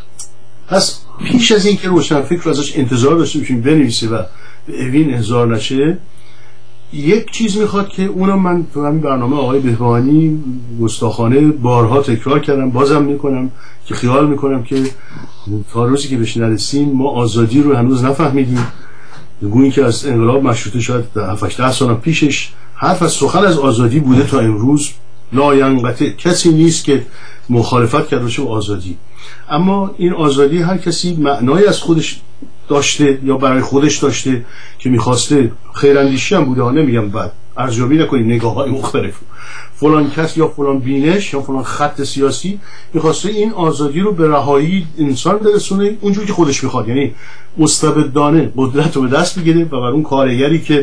پس پیش از این که روشنفکر رو ازش انتظار داشته باشیم بنویسه و به اوین احضار نشه، یک چیز میخواد که اونم من تو همین برنامه آقای بهبانی گستاخانه بارها تکرار کردم، بازم میکنم که خیال میکنم که تا روزی که بهش نرسیم ما آزادی رو هنوز نفهمیدیم گویی که از انقلاب مشروطه شاید 7-8 سال پیشش حرف از سخن از آزادی بوده تا امروز لاینقطع. کسی نیست که مخالفت کرده باشه با آزادی، اما این آزادی هر کسی معنایی از خودش داشته یا برای خودش داشته که میخواسته. خیراندیشی هم بوده، نمیگم بعد ارزیابی نکنید نگاه های مختلف. فلان کس یا فلان بینش یا فلان خط سیاسی میخواسته این آزادی رو به رهایی انسان برسونه اونجوری که خودش میخواد، یعنی مستبدانه قدرت رو به دست بگیره و بر اون کارگری که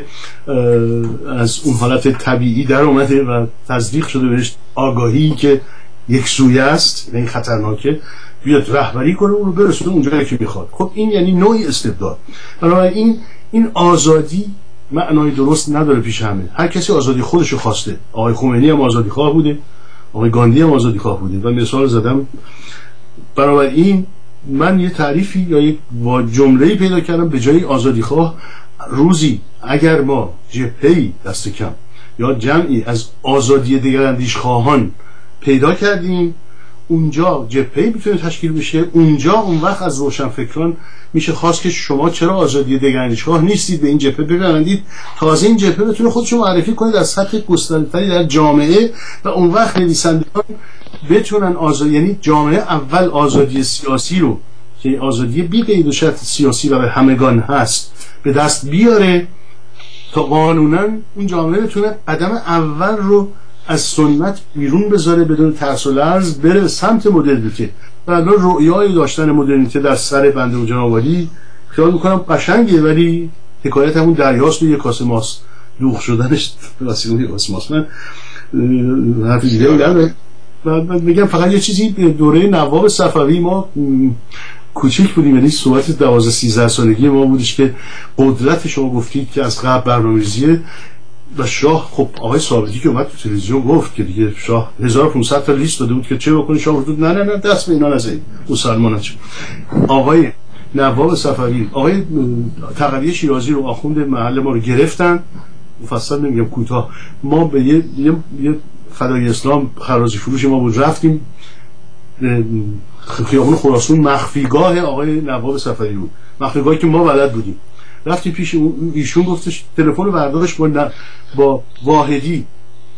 از اون حالت طبیعی در اومده و تصدیق شده بهش آگاهی که یک سویه است، یعنی خطرناکه، بیاد رهبری کنه اون رو برسونه اونجایی که میخواد. خب این یعنی نوعی استبداد. بنابراین این آزادی معنای درست نداره پیش همه. هر کسی آزادی خودش رو خواسته. آقای خمینی هم آزادی خواه بوده، آقای گاندی هم آزادی خواه بوده و مثال زدم. بنابراین من یه تعریفی یا یک جمله‌ای پیدا کردم به جای آزادی خواه. روزی اگر ما جبهه‌ای دست کم یا جمعی از آزادی دگراندیش خواهان پیدا کردیم، اونجا جبهه‌ای میتونه تشکیل بشه. اونجا اون وقت از روشنفکران میشه خواست که شما چرا آزادی دگراندیش‌خواه نیستید، به این جبهه بپیوندید، تازه این جبهه بتونه خودش رو معرفی کنه در سطح گسترده‌تری در جامعه و اون وقت نویسندگان بتونن یعنی جامعه اول آزادی سیاسی رو که آزادی بی قید و شرط سیاسی و به همگان هست به دست بیاره تا قانونا اون جامعه بتونه قدم اول رو از سنت بیرون بذاره، بدون ترس و لرز بره به سمت مدرنیته. و الان رؤیای داشتن مدرنیته در سر بنده و جناب عالی خیال میکنم قشنگه، ولی حکایت همون دریاست و یک کاسه ماست دوغ شدنش واسه یک کاسه ماست. من حرف دیگه میگم فقط یه چیزی دوره نواب صفوی ما کوچیک بودیم، یعنی صحبت 12-13 سالگی ما بودش که قدرت شما گفتید که از قبل برنامه‌ریزیه و شاه. خب آقای ثابتی که اومد تو تلویزیون گفت که دیگه شاه 1500 تا لیست داده بود که چه بکنه. شاه گفت نه دست به اینا نزنید مسلمانا. آقای نواب صفوی آقای تقوی شیرازی رو آخوند محل ما رو گرفتن، مفصل نمیگم کوتاه. ما به یه فدای اسلام خرازی فروش ما بود، رفتیم خیابون خراسان، مخفیگاه آقای نواب صفوی بود، مخفیگاهی که ما بلد بودیم. رفتیم پیش ایشون، گفتش تلفن برداشت با واحدی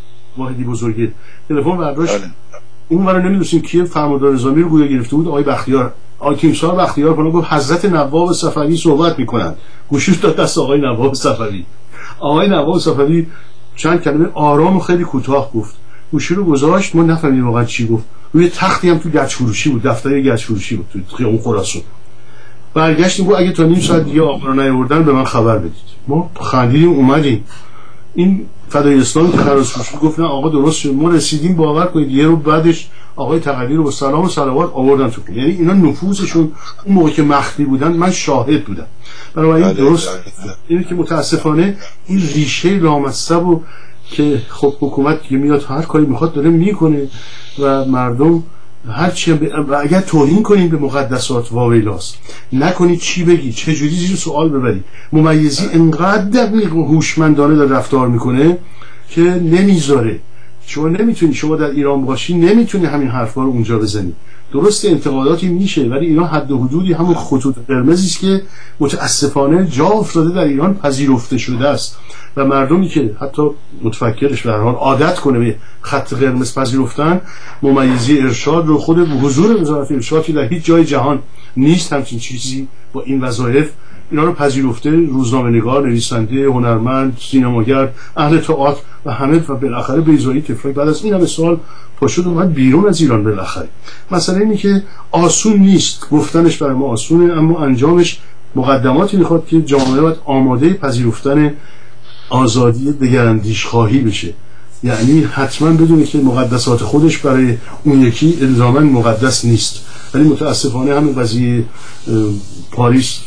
بزرگه تلفن برداشت. اون رو نمیدونستیم کیه، فرماندار نظامی رو گویا گرفته بود، آقای بختیار، آقای تیمسار بختیار کنه. گفت حضرت نواب صفوی صحبت میکنن. گوشش داد دست آقای نواب صفوی. آقای نواب صفوی چند کلمه آرام و خیلی کوتاه گفت، گوشی رو گذاشت، ما نفهمیدیم واقعا چی گفت. روی تختی هم تو گچ فروشی بود، دفتر گچ فروشی بود تو خیابون خراسان. برگشتیم گفت اگه تا نیم ساعت دیگه آقا رو نیاوردن به من خبر بدید. ما خندیدیم اومدیم. این فدای اسلام که خراج فروش گفت نه آقا درست شد. ما رسیدیم، باور کنید یه رو بعدش آقای تقوی رو با سلام و صلوات آوردن تو. یعنی اینا نفوذشون اون موقع که مخفی بودن من شاهد بودم. بنابراین درست اینه که متاسفانه این ریشه لامصب که خب حکومت که میاد هر کاری میخواد داره میکنه و مردم هرچی و اگر توهین کنید به مقدسات واویلاست، نکنید چی بگی، چه جوری زیر سوال ببرید. ممیزی انقدر دقیق و هوشمندانه در رفتار میکنه که نمیذاره. شما نمیتونی، شما در ایران باشی نمیتونی همین حرفا رو اونجا بزنی. درست انتقاداتی میشه ولی اینا حد و حدودی همون خطوط قرمزی است که متاسفانه جا افتاده در ایران، پذیرفته شده است و مردمی که حتی متفکرش به هر حال عادت کنه به خط قرمز پذیرفتن، ممیزی ارشاد رو خود حضور وزارت ارشاد که در هیچ جای جهان نیست همچین چیزی با این وظایف، اینا رو پذیرفته. روزنامه‌نگار، نویسنده، هنرمند، سینماگر، اهل تئاتر و همه و بالاخره بیضایی تفریق بعد از این همه سال پاشد اومد بیرون از ایران. بالاخره مسئله اینه که آسون نیست، گفتنش برای ما آسونه اما انجامش مقدماتی میخواد که جامعه باید آماده پذیرفتن آزادی دگراندیش خواهی بشه. یعنی حتما بدونه که مقدسات خودش برای اون یکی الزاما مقدس نیست. ولی متاسفانه همین قضیه پاریس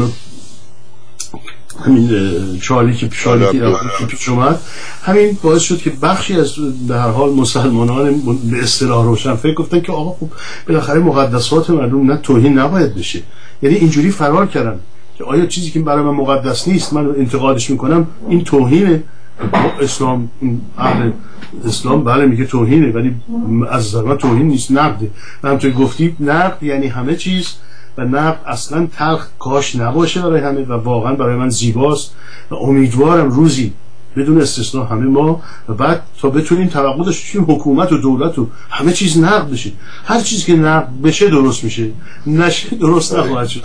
شارلی که پیش اومد، همین باعث شد که بخشی از به هر حال مسلمانان به اصطلاح روشن فکر گفتن که آقا خب بالاخره مقدسات مردم نه توهین نباید بشه. یعنی اینجوری فرار کردن که آیا چیزی که برای من مقدس نیست من انتقادش میکنم این توهینه. اسلام، اهل اسلام بله میگه توهینه ولی از نظر من توهین نیست، نقده. همونطور گفتید نقد یعنی همه چیز و نقد اصلا تلخ کاش نباشه برای همه و واقعا برای من زیباست و امیدوارم روزی بدون استثنا همه ما و بعد تا بتونیم توقع داشته باشیم حکومت و دولت و همه چیز نقد بشه. هر چیزی که نقد بشه درست میشه، نشه درست نخواهد شد.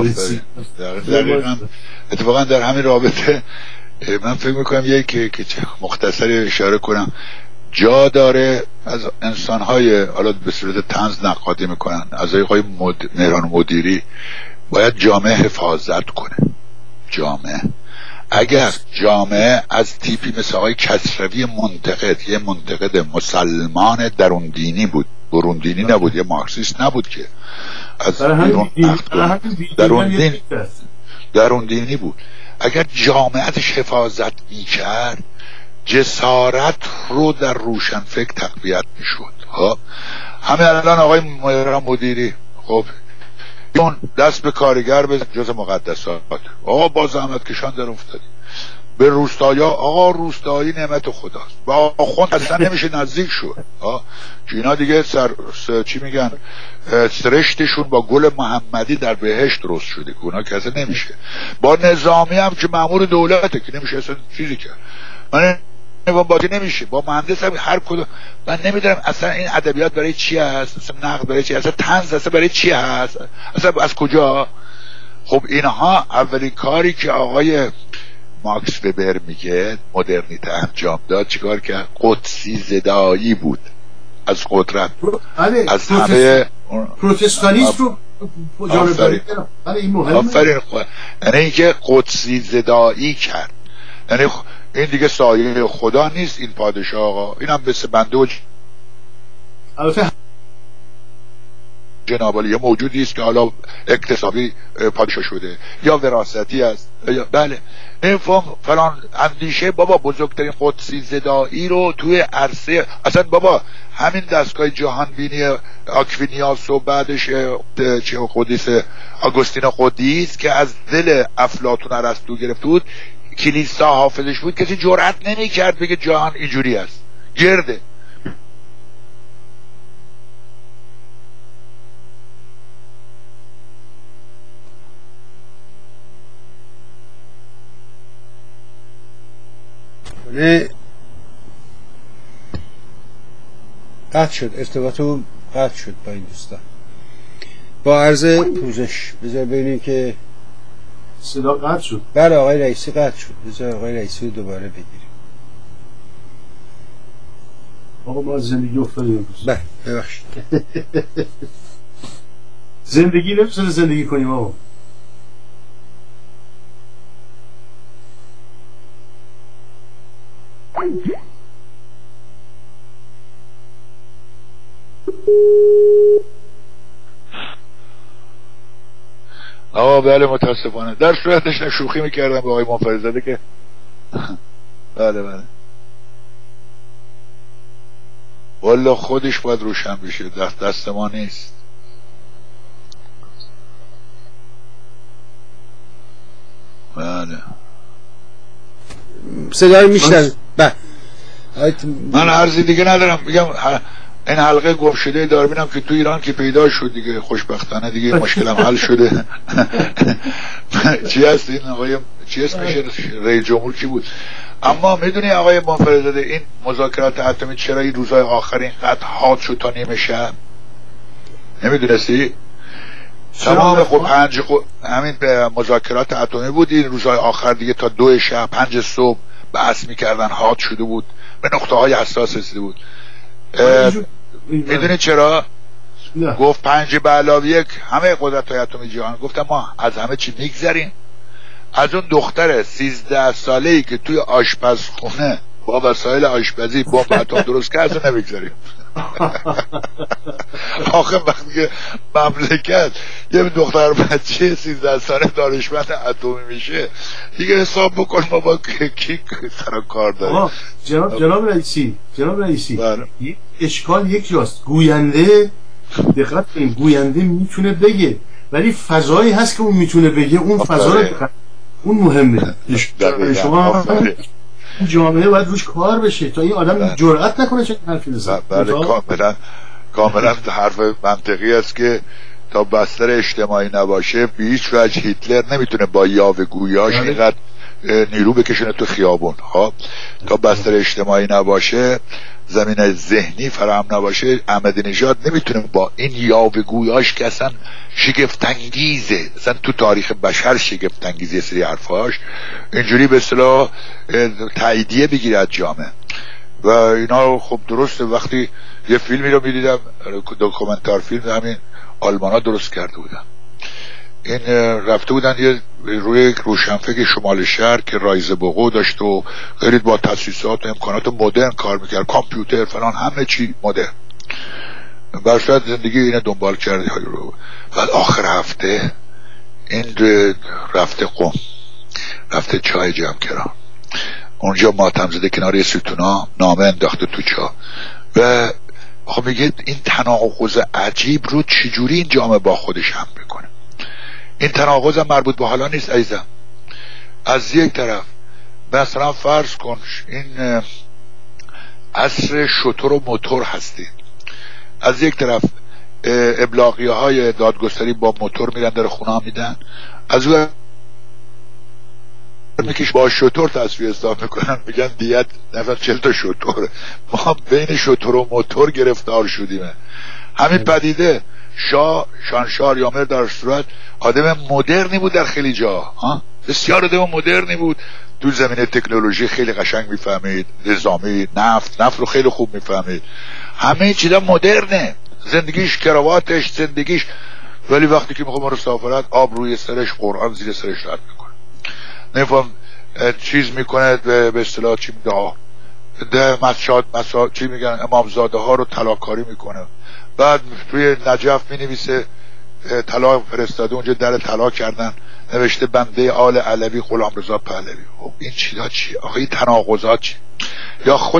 اتفاقا در همین رابطه من فکر میکنم که مختصری اشاره کنم، جا داره از انسان‌های حالا به صورت طنز نقادی میکنن از آقای مهران مدیری باید جامعه حفاظت کنه. جامعه اگر جامعه از تیپی مثل آقای کسروی منتقد، یه منتقد مسلمان درون دینی بود، برون دینی نبود، یه مارکسیست نبود که از درون دینی بود، اگر جامعه ازش حفاظت میکرد جسارت رو در روشنفکر تقویت میشد. خب همه الان آقای مهران مدیری خب اون دست به کارگر به جز مقدسات، آقا با زحمت کشان در افتادی به روستایا، آقا روستایی نعمت خداست، با آخوند اصلا نمیشه نزدیک شد که اینا دیگه چی میگن سرشتشون با گل محمدی در بهشت درست شده که اونا که اصلا نمیشه. با نظامی هم که مأمور دولته که نمیشه اصلا چیزی کرد، من با باطی نمیشه، با مهندس هم هر کدوم. من نمیدونم اصلا این ادبیات برای چی هست، اصلا نقد برای چی، اصلا طنز اصلا برای چی هست، اصلا از کجا؟ خب اینها اولین کاری که آقای ماکس وبر میگه مدرنیته انجام داد چیکار کرد؟ قدسی زدایی بود از قدرت، از همه پروتستانیسم رو آفرین یعنی اینکه قدسی زدایی کرد، یعنی این دیگه سایه خدا نیست این پادشاه آقا، این هم مثل بنده و جناب عالی یه موجودی است که حالا اکتسابی پادشاه شده یا وراثتی است بله این فلان اندیشه. بابا بزرگترین قدسی زدایی رو توی عرصه اصلا بابا همین دستگاه جهان بینی آکوینیاس و بعدش چه قدیس آگوستین قدیس که از دل افلاطون ارسطو گرفته بود، کلیسا حافظش بود، کسی جرئت نمی کرد بگه جهان اینجوری است گرده. قطع شد، ارتباطو قطع شد با این دوستان. با عرض پوزش بذار ببینیم که صدا قطع شد. بله آقای رئیسی قطع شد، بذار آقای رئیسی رو دوباره بگیریم. آقا ما زندگی افتادیم. بله ببخشید. زندگی نمیتونه زندگی کنیم آقا. آقا بله متاسفانه در صورتش شوخی میکردم با آقای منفردزاده که بله والله خودش باید روشن بشه، دست ما نیست. بله صدا رو میشنم. من عرضی دیگه ندارم، میگم این حلقه گم شده داربینم که تو ایران که پیدا شد دیگه خوشبختانه دیگه مشکلم حل شده. چی هست این آقای چی اسمش رئیس جمهور کی بود؟ اما میدونی آقای منفردزاده این مذاکرات اتمی چرا این روزهای آخر اینقدر حاد شد تا نیمه شب؟ نمیدونستی؟ تمام همین مذاکرات اتمی بود، این روزهای آخر دیگه تا 2 شب 5 صبح بحث میکردن، حاد شده بود، به نقطه های حساس رسیده بود. میدونی چرا؟ گفت 5 به علاوه 1 همه قدرت های اتمی جهان. گفتم ما از همه چی میگذریم، از اون دختر 13 ساله‌ای که توی آشپزخونه با وسایل آشپزی بمب اتم درست کرد از نمیگذریم. آخه وقتی که مملکت یه دختر بچه 13 ساله دانشمند اتمی میشه دیگه حساب بکن ما با کی سر کار داریم. جناب رئیسی اشکال یک جاست، گوینده دقت کنید، گوینده میتونه بگه ولی فضایی هست که اون میتونه بگه، اون فضا رو اون مهمه. شما جامعه باید روش کار بشه تا این آدم جرئت نکنه چه حرفی بزنه. بله کاملا حرف منطقی است که تا بستر اجتماعی نباشه به هیچ وجه هیتلر نمیتونه با یاوه‌گویاش اینقدر نیرو بکشونه تو خیابون. خب تا بستر اجتماعی نباشه، زمین ذهنی فراهم نباشه، احمدی نژاد نمیتونه با این یاوه‌گویاش که اصلا شگفت‌انگیزه، اصلا تو تاریخ بشر شگفت‌انگیزه سری حرفاش، اینجوری به اصطلاح تاییدیه بگیره از جامعه. و اینا خب درسته. وقتی یه فیلمی رو میدیدم، داکومنتار فیلم، همین آلمانا درست کرده بودن، این رفته بودن یه روی روشنفکر شمال شهر که رایزه بقو داشت و غیرید، با تاسیسات و امکانات مدرن کار میکرد، کامپیوتر فلان همه چی مدرن، برشاید زندگی اینه دنبال کرده رو. بعد آخر هفته این رفته قم، رفته چای جمع کرد اونجا، ماتم زده کنار ستونا، نامه انداخته تو چا و خب میگه این تناقض عجیب رو چجوری این جامعه با خودش هم بکنه. این تناقض هم مربوط به حالا نیست عزیزم. از یک طرف مثلا فرض کن این عصر شتر و موتور هستی، از یک طرف ابلاغیه های دادگستری با موتور میرن در خونه میدن، از اون میکش با شتر تصفیه اصلاح میکنن، میگن دیت نفر 40 تا شتر. ما بین شتر و موتور گرفتار شدیم. همین پدیده شانشار یامر در صورت آدم مدرنی بود، در خیلی جا بسیار آدم مدرنی بود، تو زمینه تکنولوژی خیلی قشنگ میفهمید، نظامی، نفت رو خیلی خوب میفهمید، همه چیزا مدرنه، زندگیش کراواتش زندگیش. ولی وقتی که میخوام مسافرت، آب روی سرش، قرآن زیر سرش رد میکنه، نفهم چیز میکنه، به اصطلاح چی میگه چی میگن، امامزاده ها رو طلاق‌کاری میکنه. بعد توی نجف مینویسه طلاق فرستاده، اونجا در طلاق کردن، نوشته بنده آل علوی غلامرضا پهلوی. خب این چیزا چی؟ آخه این تناقضات چی؟ یا خود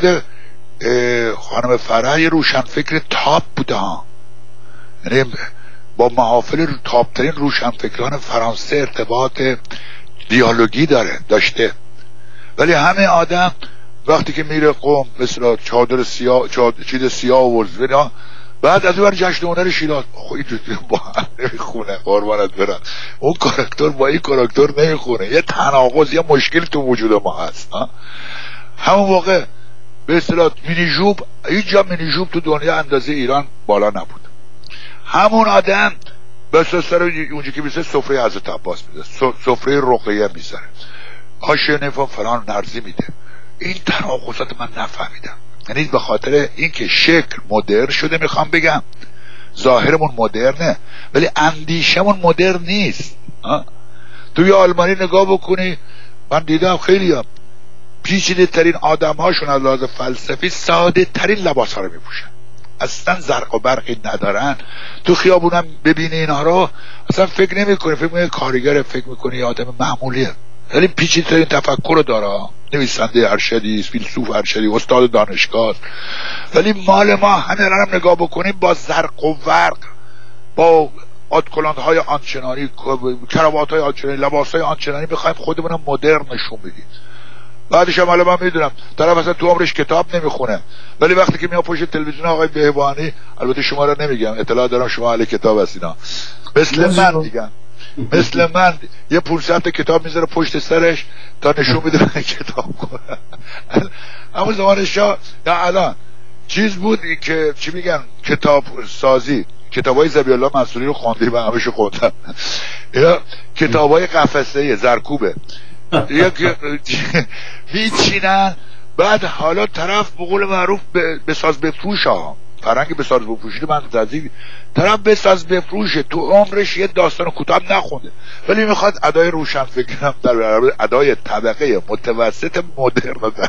خانم فرح روشنفکر تاپ بوده ها، یعنی با محافل تاپترین روشنفکران فرانسه ارتباط دیالوگی داشته. ولی همه آدم وقتی که میره قم مثلا چادر سیاه، چیز سیاه و بعد از اون جشن هنر شیراز، خوی تو با هم نمیخونه، قربانت برن، اون کاراکتر با این کاراکتر نمیخونه، یه تناقض، یه مشکل تو وجود ما هست. همون موقع به اصطلاح مینی ژوب، هیچ جا مینی ژوب تو دنیا اندازه ایران بالا نبود. همون آدم بس سر اونجا که میشه سفره حضرت عباس میده، سفره رقیه میذاره، حاشیه نفهم فلان نرزی میده. این تناقضات من نفهمیدم، یعنی به خاطر اینکه شکل مدرن شده، میخوام بگم ظاهرمون مدرنه ولی اندیشمون مدرن نیست. توی آلمانی نگاه بکنی، من دیدم خیلی هم پیچیده ترین آدم هاشون از لحاظ فلسفی ساده ترین لباس ها رو میپوشن، اصلا زرق و برقی ندارن. تو خیابونم ببینی اینها رو اصلا فکر نمی کنی، فکر میکنی کارگر، فکر میکنی آدم معمولیه، ولی پیچیده ترین تفکر رو داره، نویسنده ارشدی، فیلسوف ارشدی، استاد دانشگاه. ولی مال ما همه رو نگاه بکنیم با زرق و برق، با آدکلانت های آنچنانی، کراوات های آنچنانی، لباس های آنچنانی بخوایم خودمون مدرن نشون بدیم. بعدش هم من میدونم طرف اصلا تو عمرش کتاب نمیخونه، ولی وقتی که میاد پشت تلویزیون آقای بهبانی، البته شما رو نمیگم، اطلاع دارم شما اهل کتاب هستینا، مثل من میگم، مثل من یه 500 تا کتاب میذاره پشت سرش تا نشون میده من کتاب کنه. اما زمان شاه یا الان چیز بود که چی میگن، کتاب سازی، کتابای ذبیح الله منصوری رو خوندی؟ من همشو خوندم. یا کتابای قفسه زرکوبه میچینن، بعد حالا طرف به قول معروف بساز بفروش ها، فرنگ بساز بفروشی من تازگی طرف بساز بفروشه، تو عمرش یه داستان کوتاه نخونده ولی میخواد ادای روشن فکرم در برابر ادای طبقه متوسط مدرن در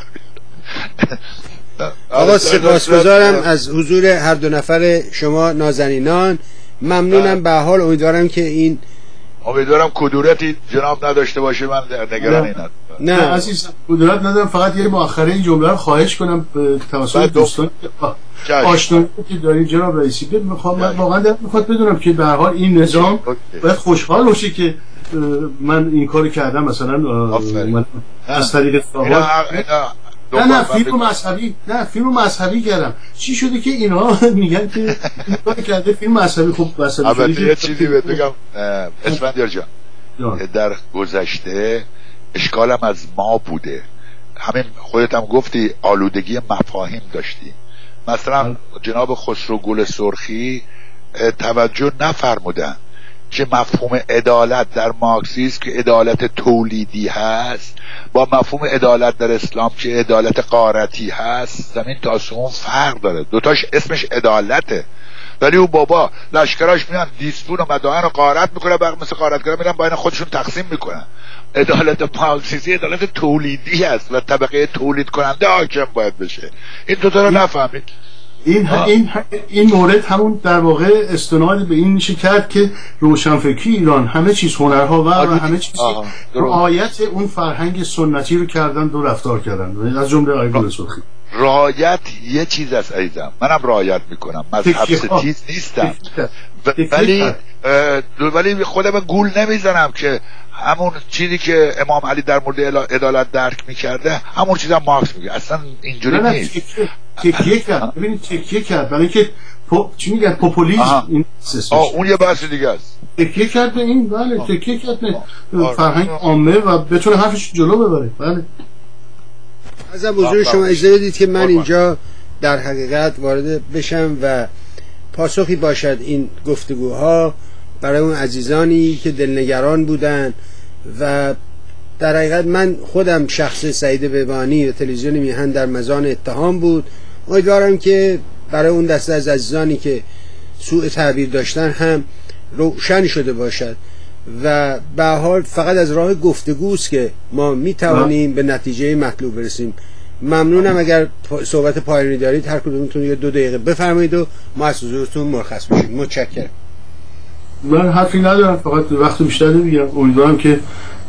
آقا سپاسگزارم از حضور هر دو نفر شما نازنینان، ممنونم. به حال امیدوارم که این امیدوارم کدورتی جناب نداشته باشه، من نگران اینم. نه عزیز کدورت ندارم، فقط یه مؤخره این جمله رو خواهش کنم توسط دوستان آشنایی که دارید جناب رئیسی. میخوام واقعا میخواد بدونم که به هر حال این نظام باید خوشحال باشه که من این کارو کردم، مثلا من از طریق نه فیلم مذهبی کردم. چی شده که اینا میگن که این کار کرده فیلم مذهبی؟ خب مذهبی البته یه چیزی بهت بگم اسفندیار جان، در گذشته اشکالم از ما بوده، همین خودت هم گفتی آلودگی مفاهیم داشتی. مثلا جناب خسرو گل سرخی توجه نفرمودن که مفهوم عدالت در مارکسیسم که عدالت تولیدی هست با مفهوم عدالت در اسلام که عدالت غارتی هست زمین تا آسمون فرق داره. دوتاش اسمش عدالته، ولی اون بابا لشکراش میان دیسپون و مدائن رو غارت میکنه، مثل غارتگرا میرن با این خودشون تقسیم میکنن. عدالت مارکسیستی عدالت تولیدی هست و طبقه تولید کننده حاکم باید بشه. این دوتا رو نفهمید. این مورد همون در واقع استناد به این میشه کرد که روشنفکری ایران همه چیز هنرها و همه چیز رعایت اون فرهنگ سنتی رو کردن، دو رفتار کردن، از جمله آقای گل سرخی. رعایت یه چیز است عزیزم، منم رعایت میکنم، مذهب ستیز نیستم، ولی خودم گول نمیزنم که همون چیزی که امام علی در مورد عدالت درک میکرده همون چیزا مارکس میگه. اصلا اینجوری نیست. تکیه کرد، ببینید تکیه کرد برای اینکه چی میگن پوپولیسم، این اون یه بحث دیگه است. تکیه کرد به این، بله تکیه کرد به فرهنگ عامه و بتونه حرفش جلو ببره. بله از حضور شما اجازه بدید که من اینجا در حقیقت وارد بشم و پاسخی باشد این گفتگوها برای اون عزیزانی که دلنگران بودن و در حقیقت من خودم شخص سعید بهبانی و تلویزیون میهن در مزان اتهام بود. امیدوارم که برای اون دسته از عزیزانی که سوء تعبیر داشتن هم روشن شده باشد و به هر حال فقط از راه گفتگوست که ما میتوانیم به نتیجه مطلوب برسیم. ممنونم اگر صحبت پایانی دارید هر کدومتون یه 2 دقیقه بفرمایید و ما از حضورتون مرخص بشیم. متشکرم. من حرفی ندارم، فقط وقت بیشتر نمیگم. امیدوارم که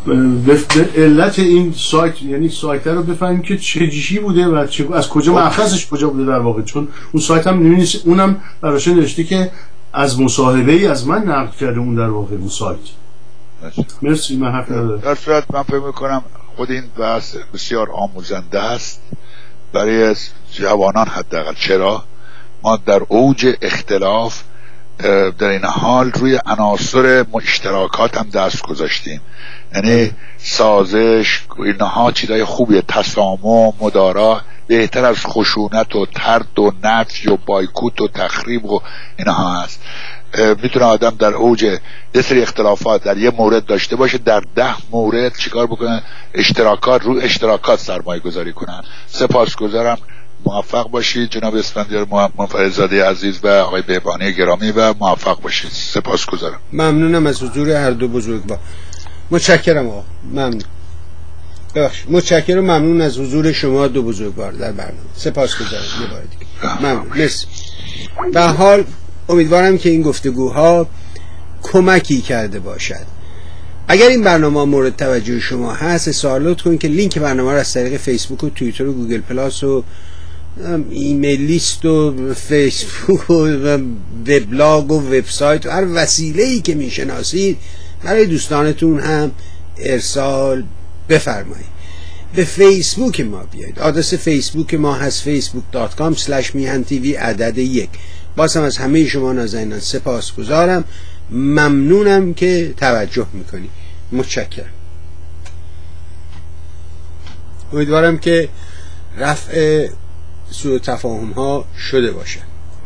علت این سایت، یعنی سایت رو بفهمیم که چه بوده و از کجا مأخذش کجا بوده در واقع، چون اون سایت هم نمی‌نویسه، اونم براش نوشته که از مصاحبه‌ای از من نقل کرده اون در واقع اون سایت. مرسی. من حرف ندارم. در صورت من فکر می‌کنم خود این بحث بسیار آموزنده است برای جوانان حداقل. چرا ما در اوج اختلاف در این حال روی عناصر اشتراکات هم دست گذاشتیم، یعنی سازش اینها چیزای خوبیه، تسامح، مدارا بهتر از خشونت و طرد و نفی و بایکوت و تخریب و اینها هست. میتونه آدم در اوج یه سری اختلافات در یه مورد داشته باشه، در 10 مورد چیکار بکنه؟ اشتراکات رو اشتراکات سرمایه گذاری کنن. سپاسگزارم، موفق باشید جناب اسفندیار منفردزاده عزیز و آقای بهبانی گرامی و موفق باشید. سپاسگزارم. ممنونم از حضور هر دو بزرگوار. متشکرم آقا. ممنون. ببخشید. متشکرم، ممنون از حضور شما دو بزرگوار در برنامه. سپاسگزارم یه بار دیگه. ممنون. مرسی. به هر حال امیدوارم که این گفتگوها کمکی کرده باشد. اگر این برنامه مورد توجه شما هست سوالات کنید که لینک برنامه رو از طریق فیسبوک و توییتر و گوگل پلاس و ایمیل لیست و فیسبوک و وبلاگ و وبسایت و هر وسیله‌ای که میشناسید برای دوستانتون هم ارسال بفرمایید. به فیسبوک ما بیایید. آدرس فیسبوک ما هست facebook.com/mihan-tv1. بازم از همه شما نازنینان سپاسگزارم. ممنونم که توجه میکنید. متشکرم. امیدوارم که رفع سوء تفاهم ها شده باشه.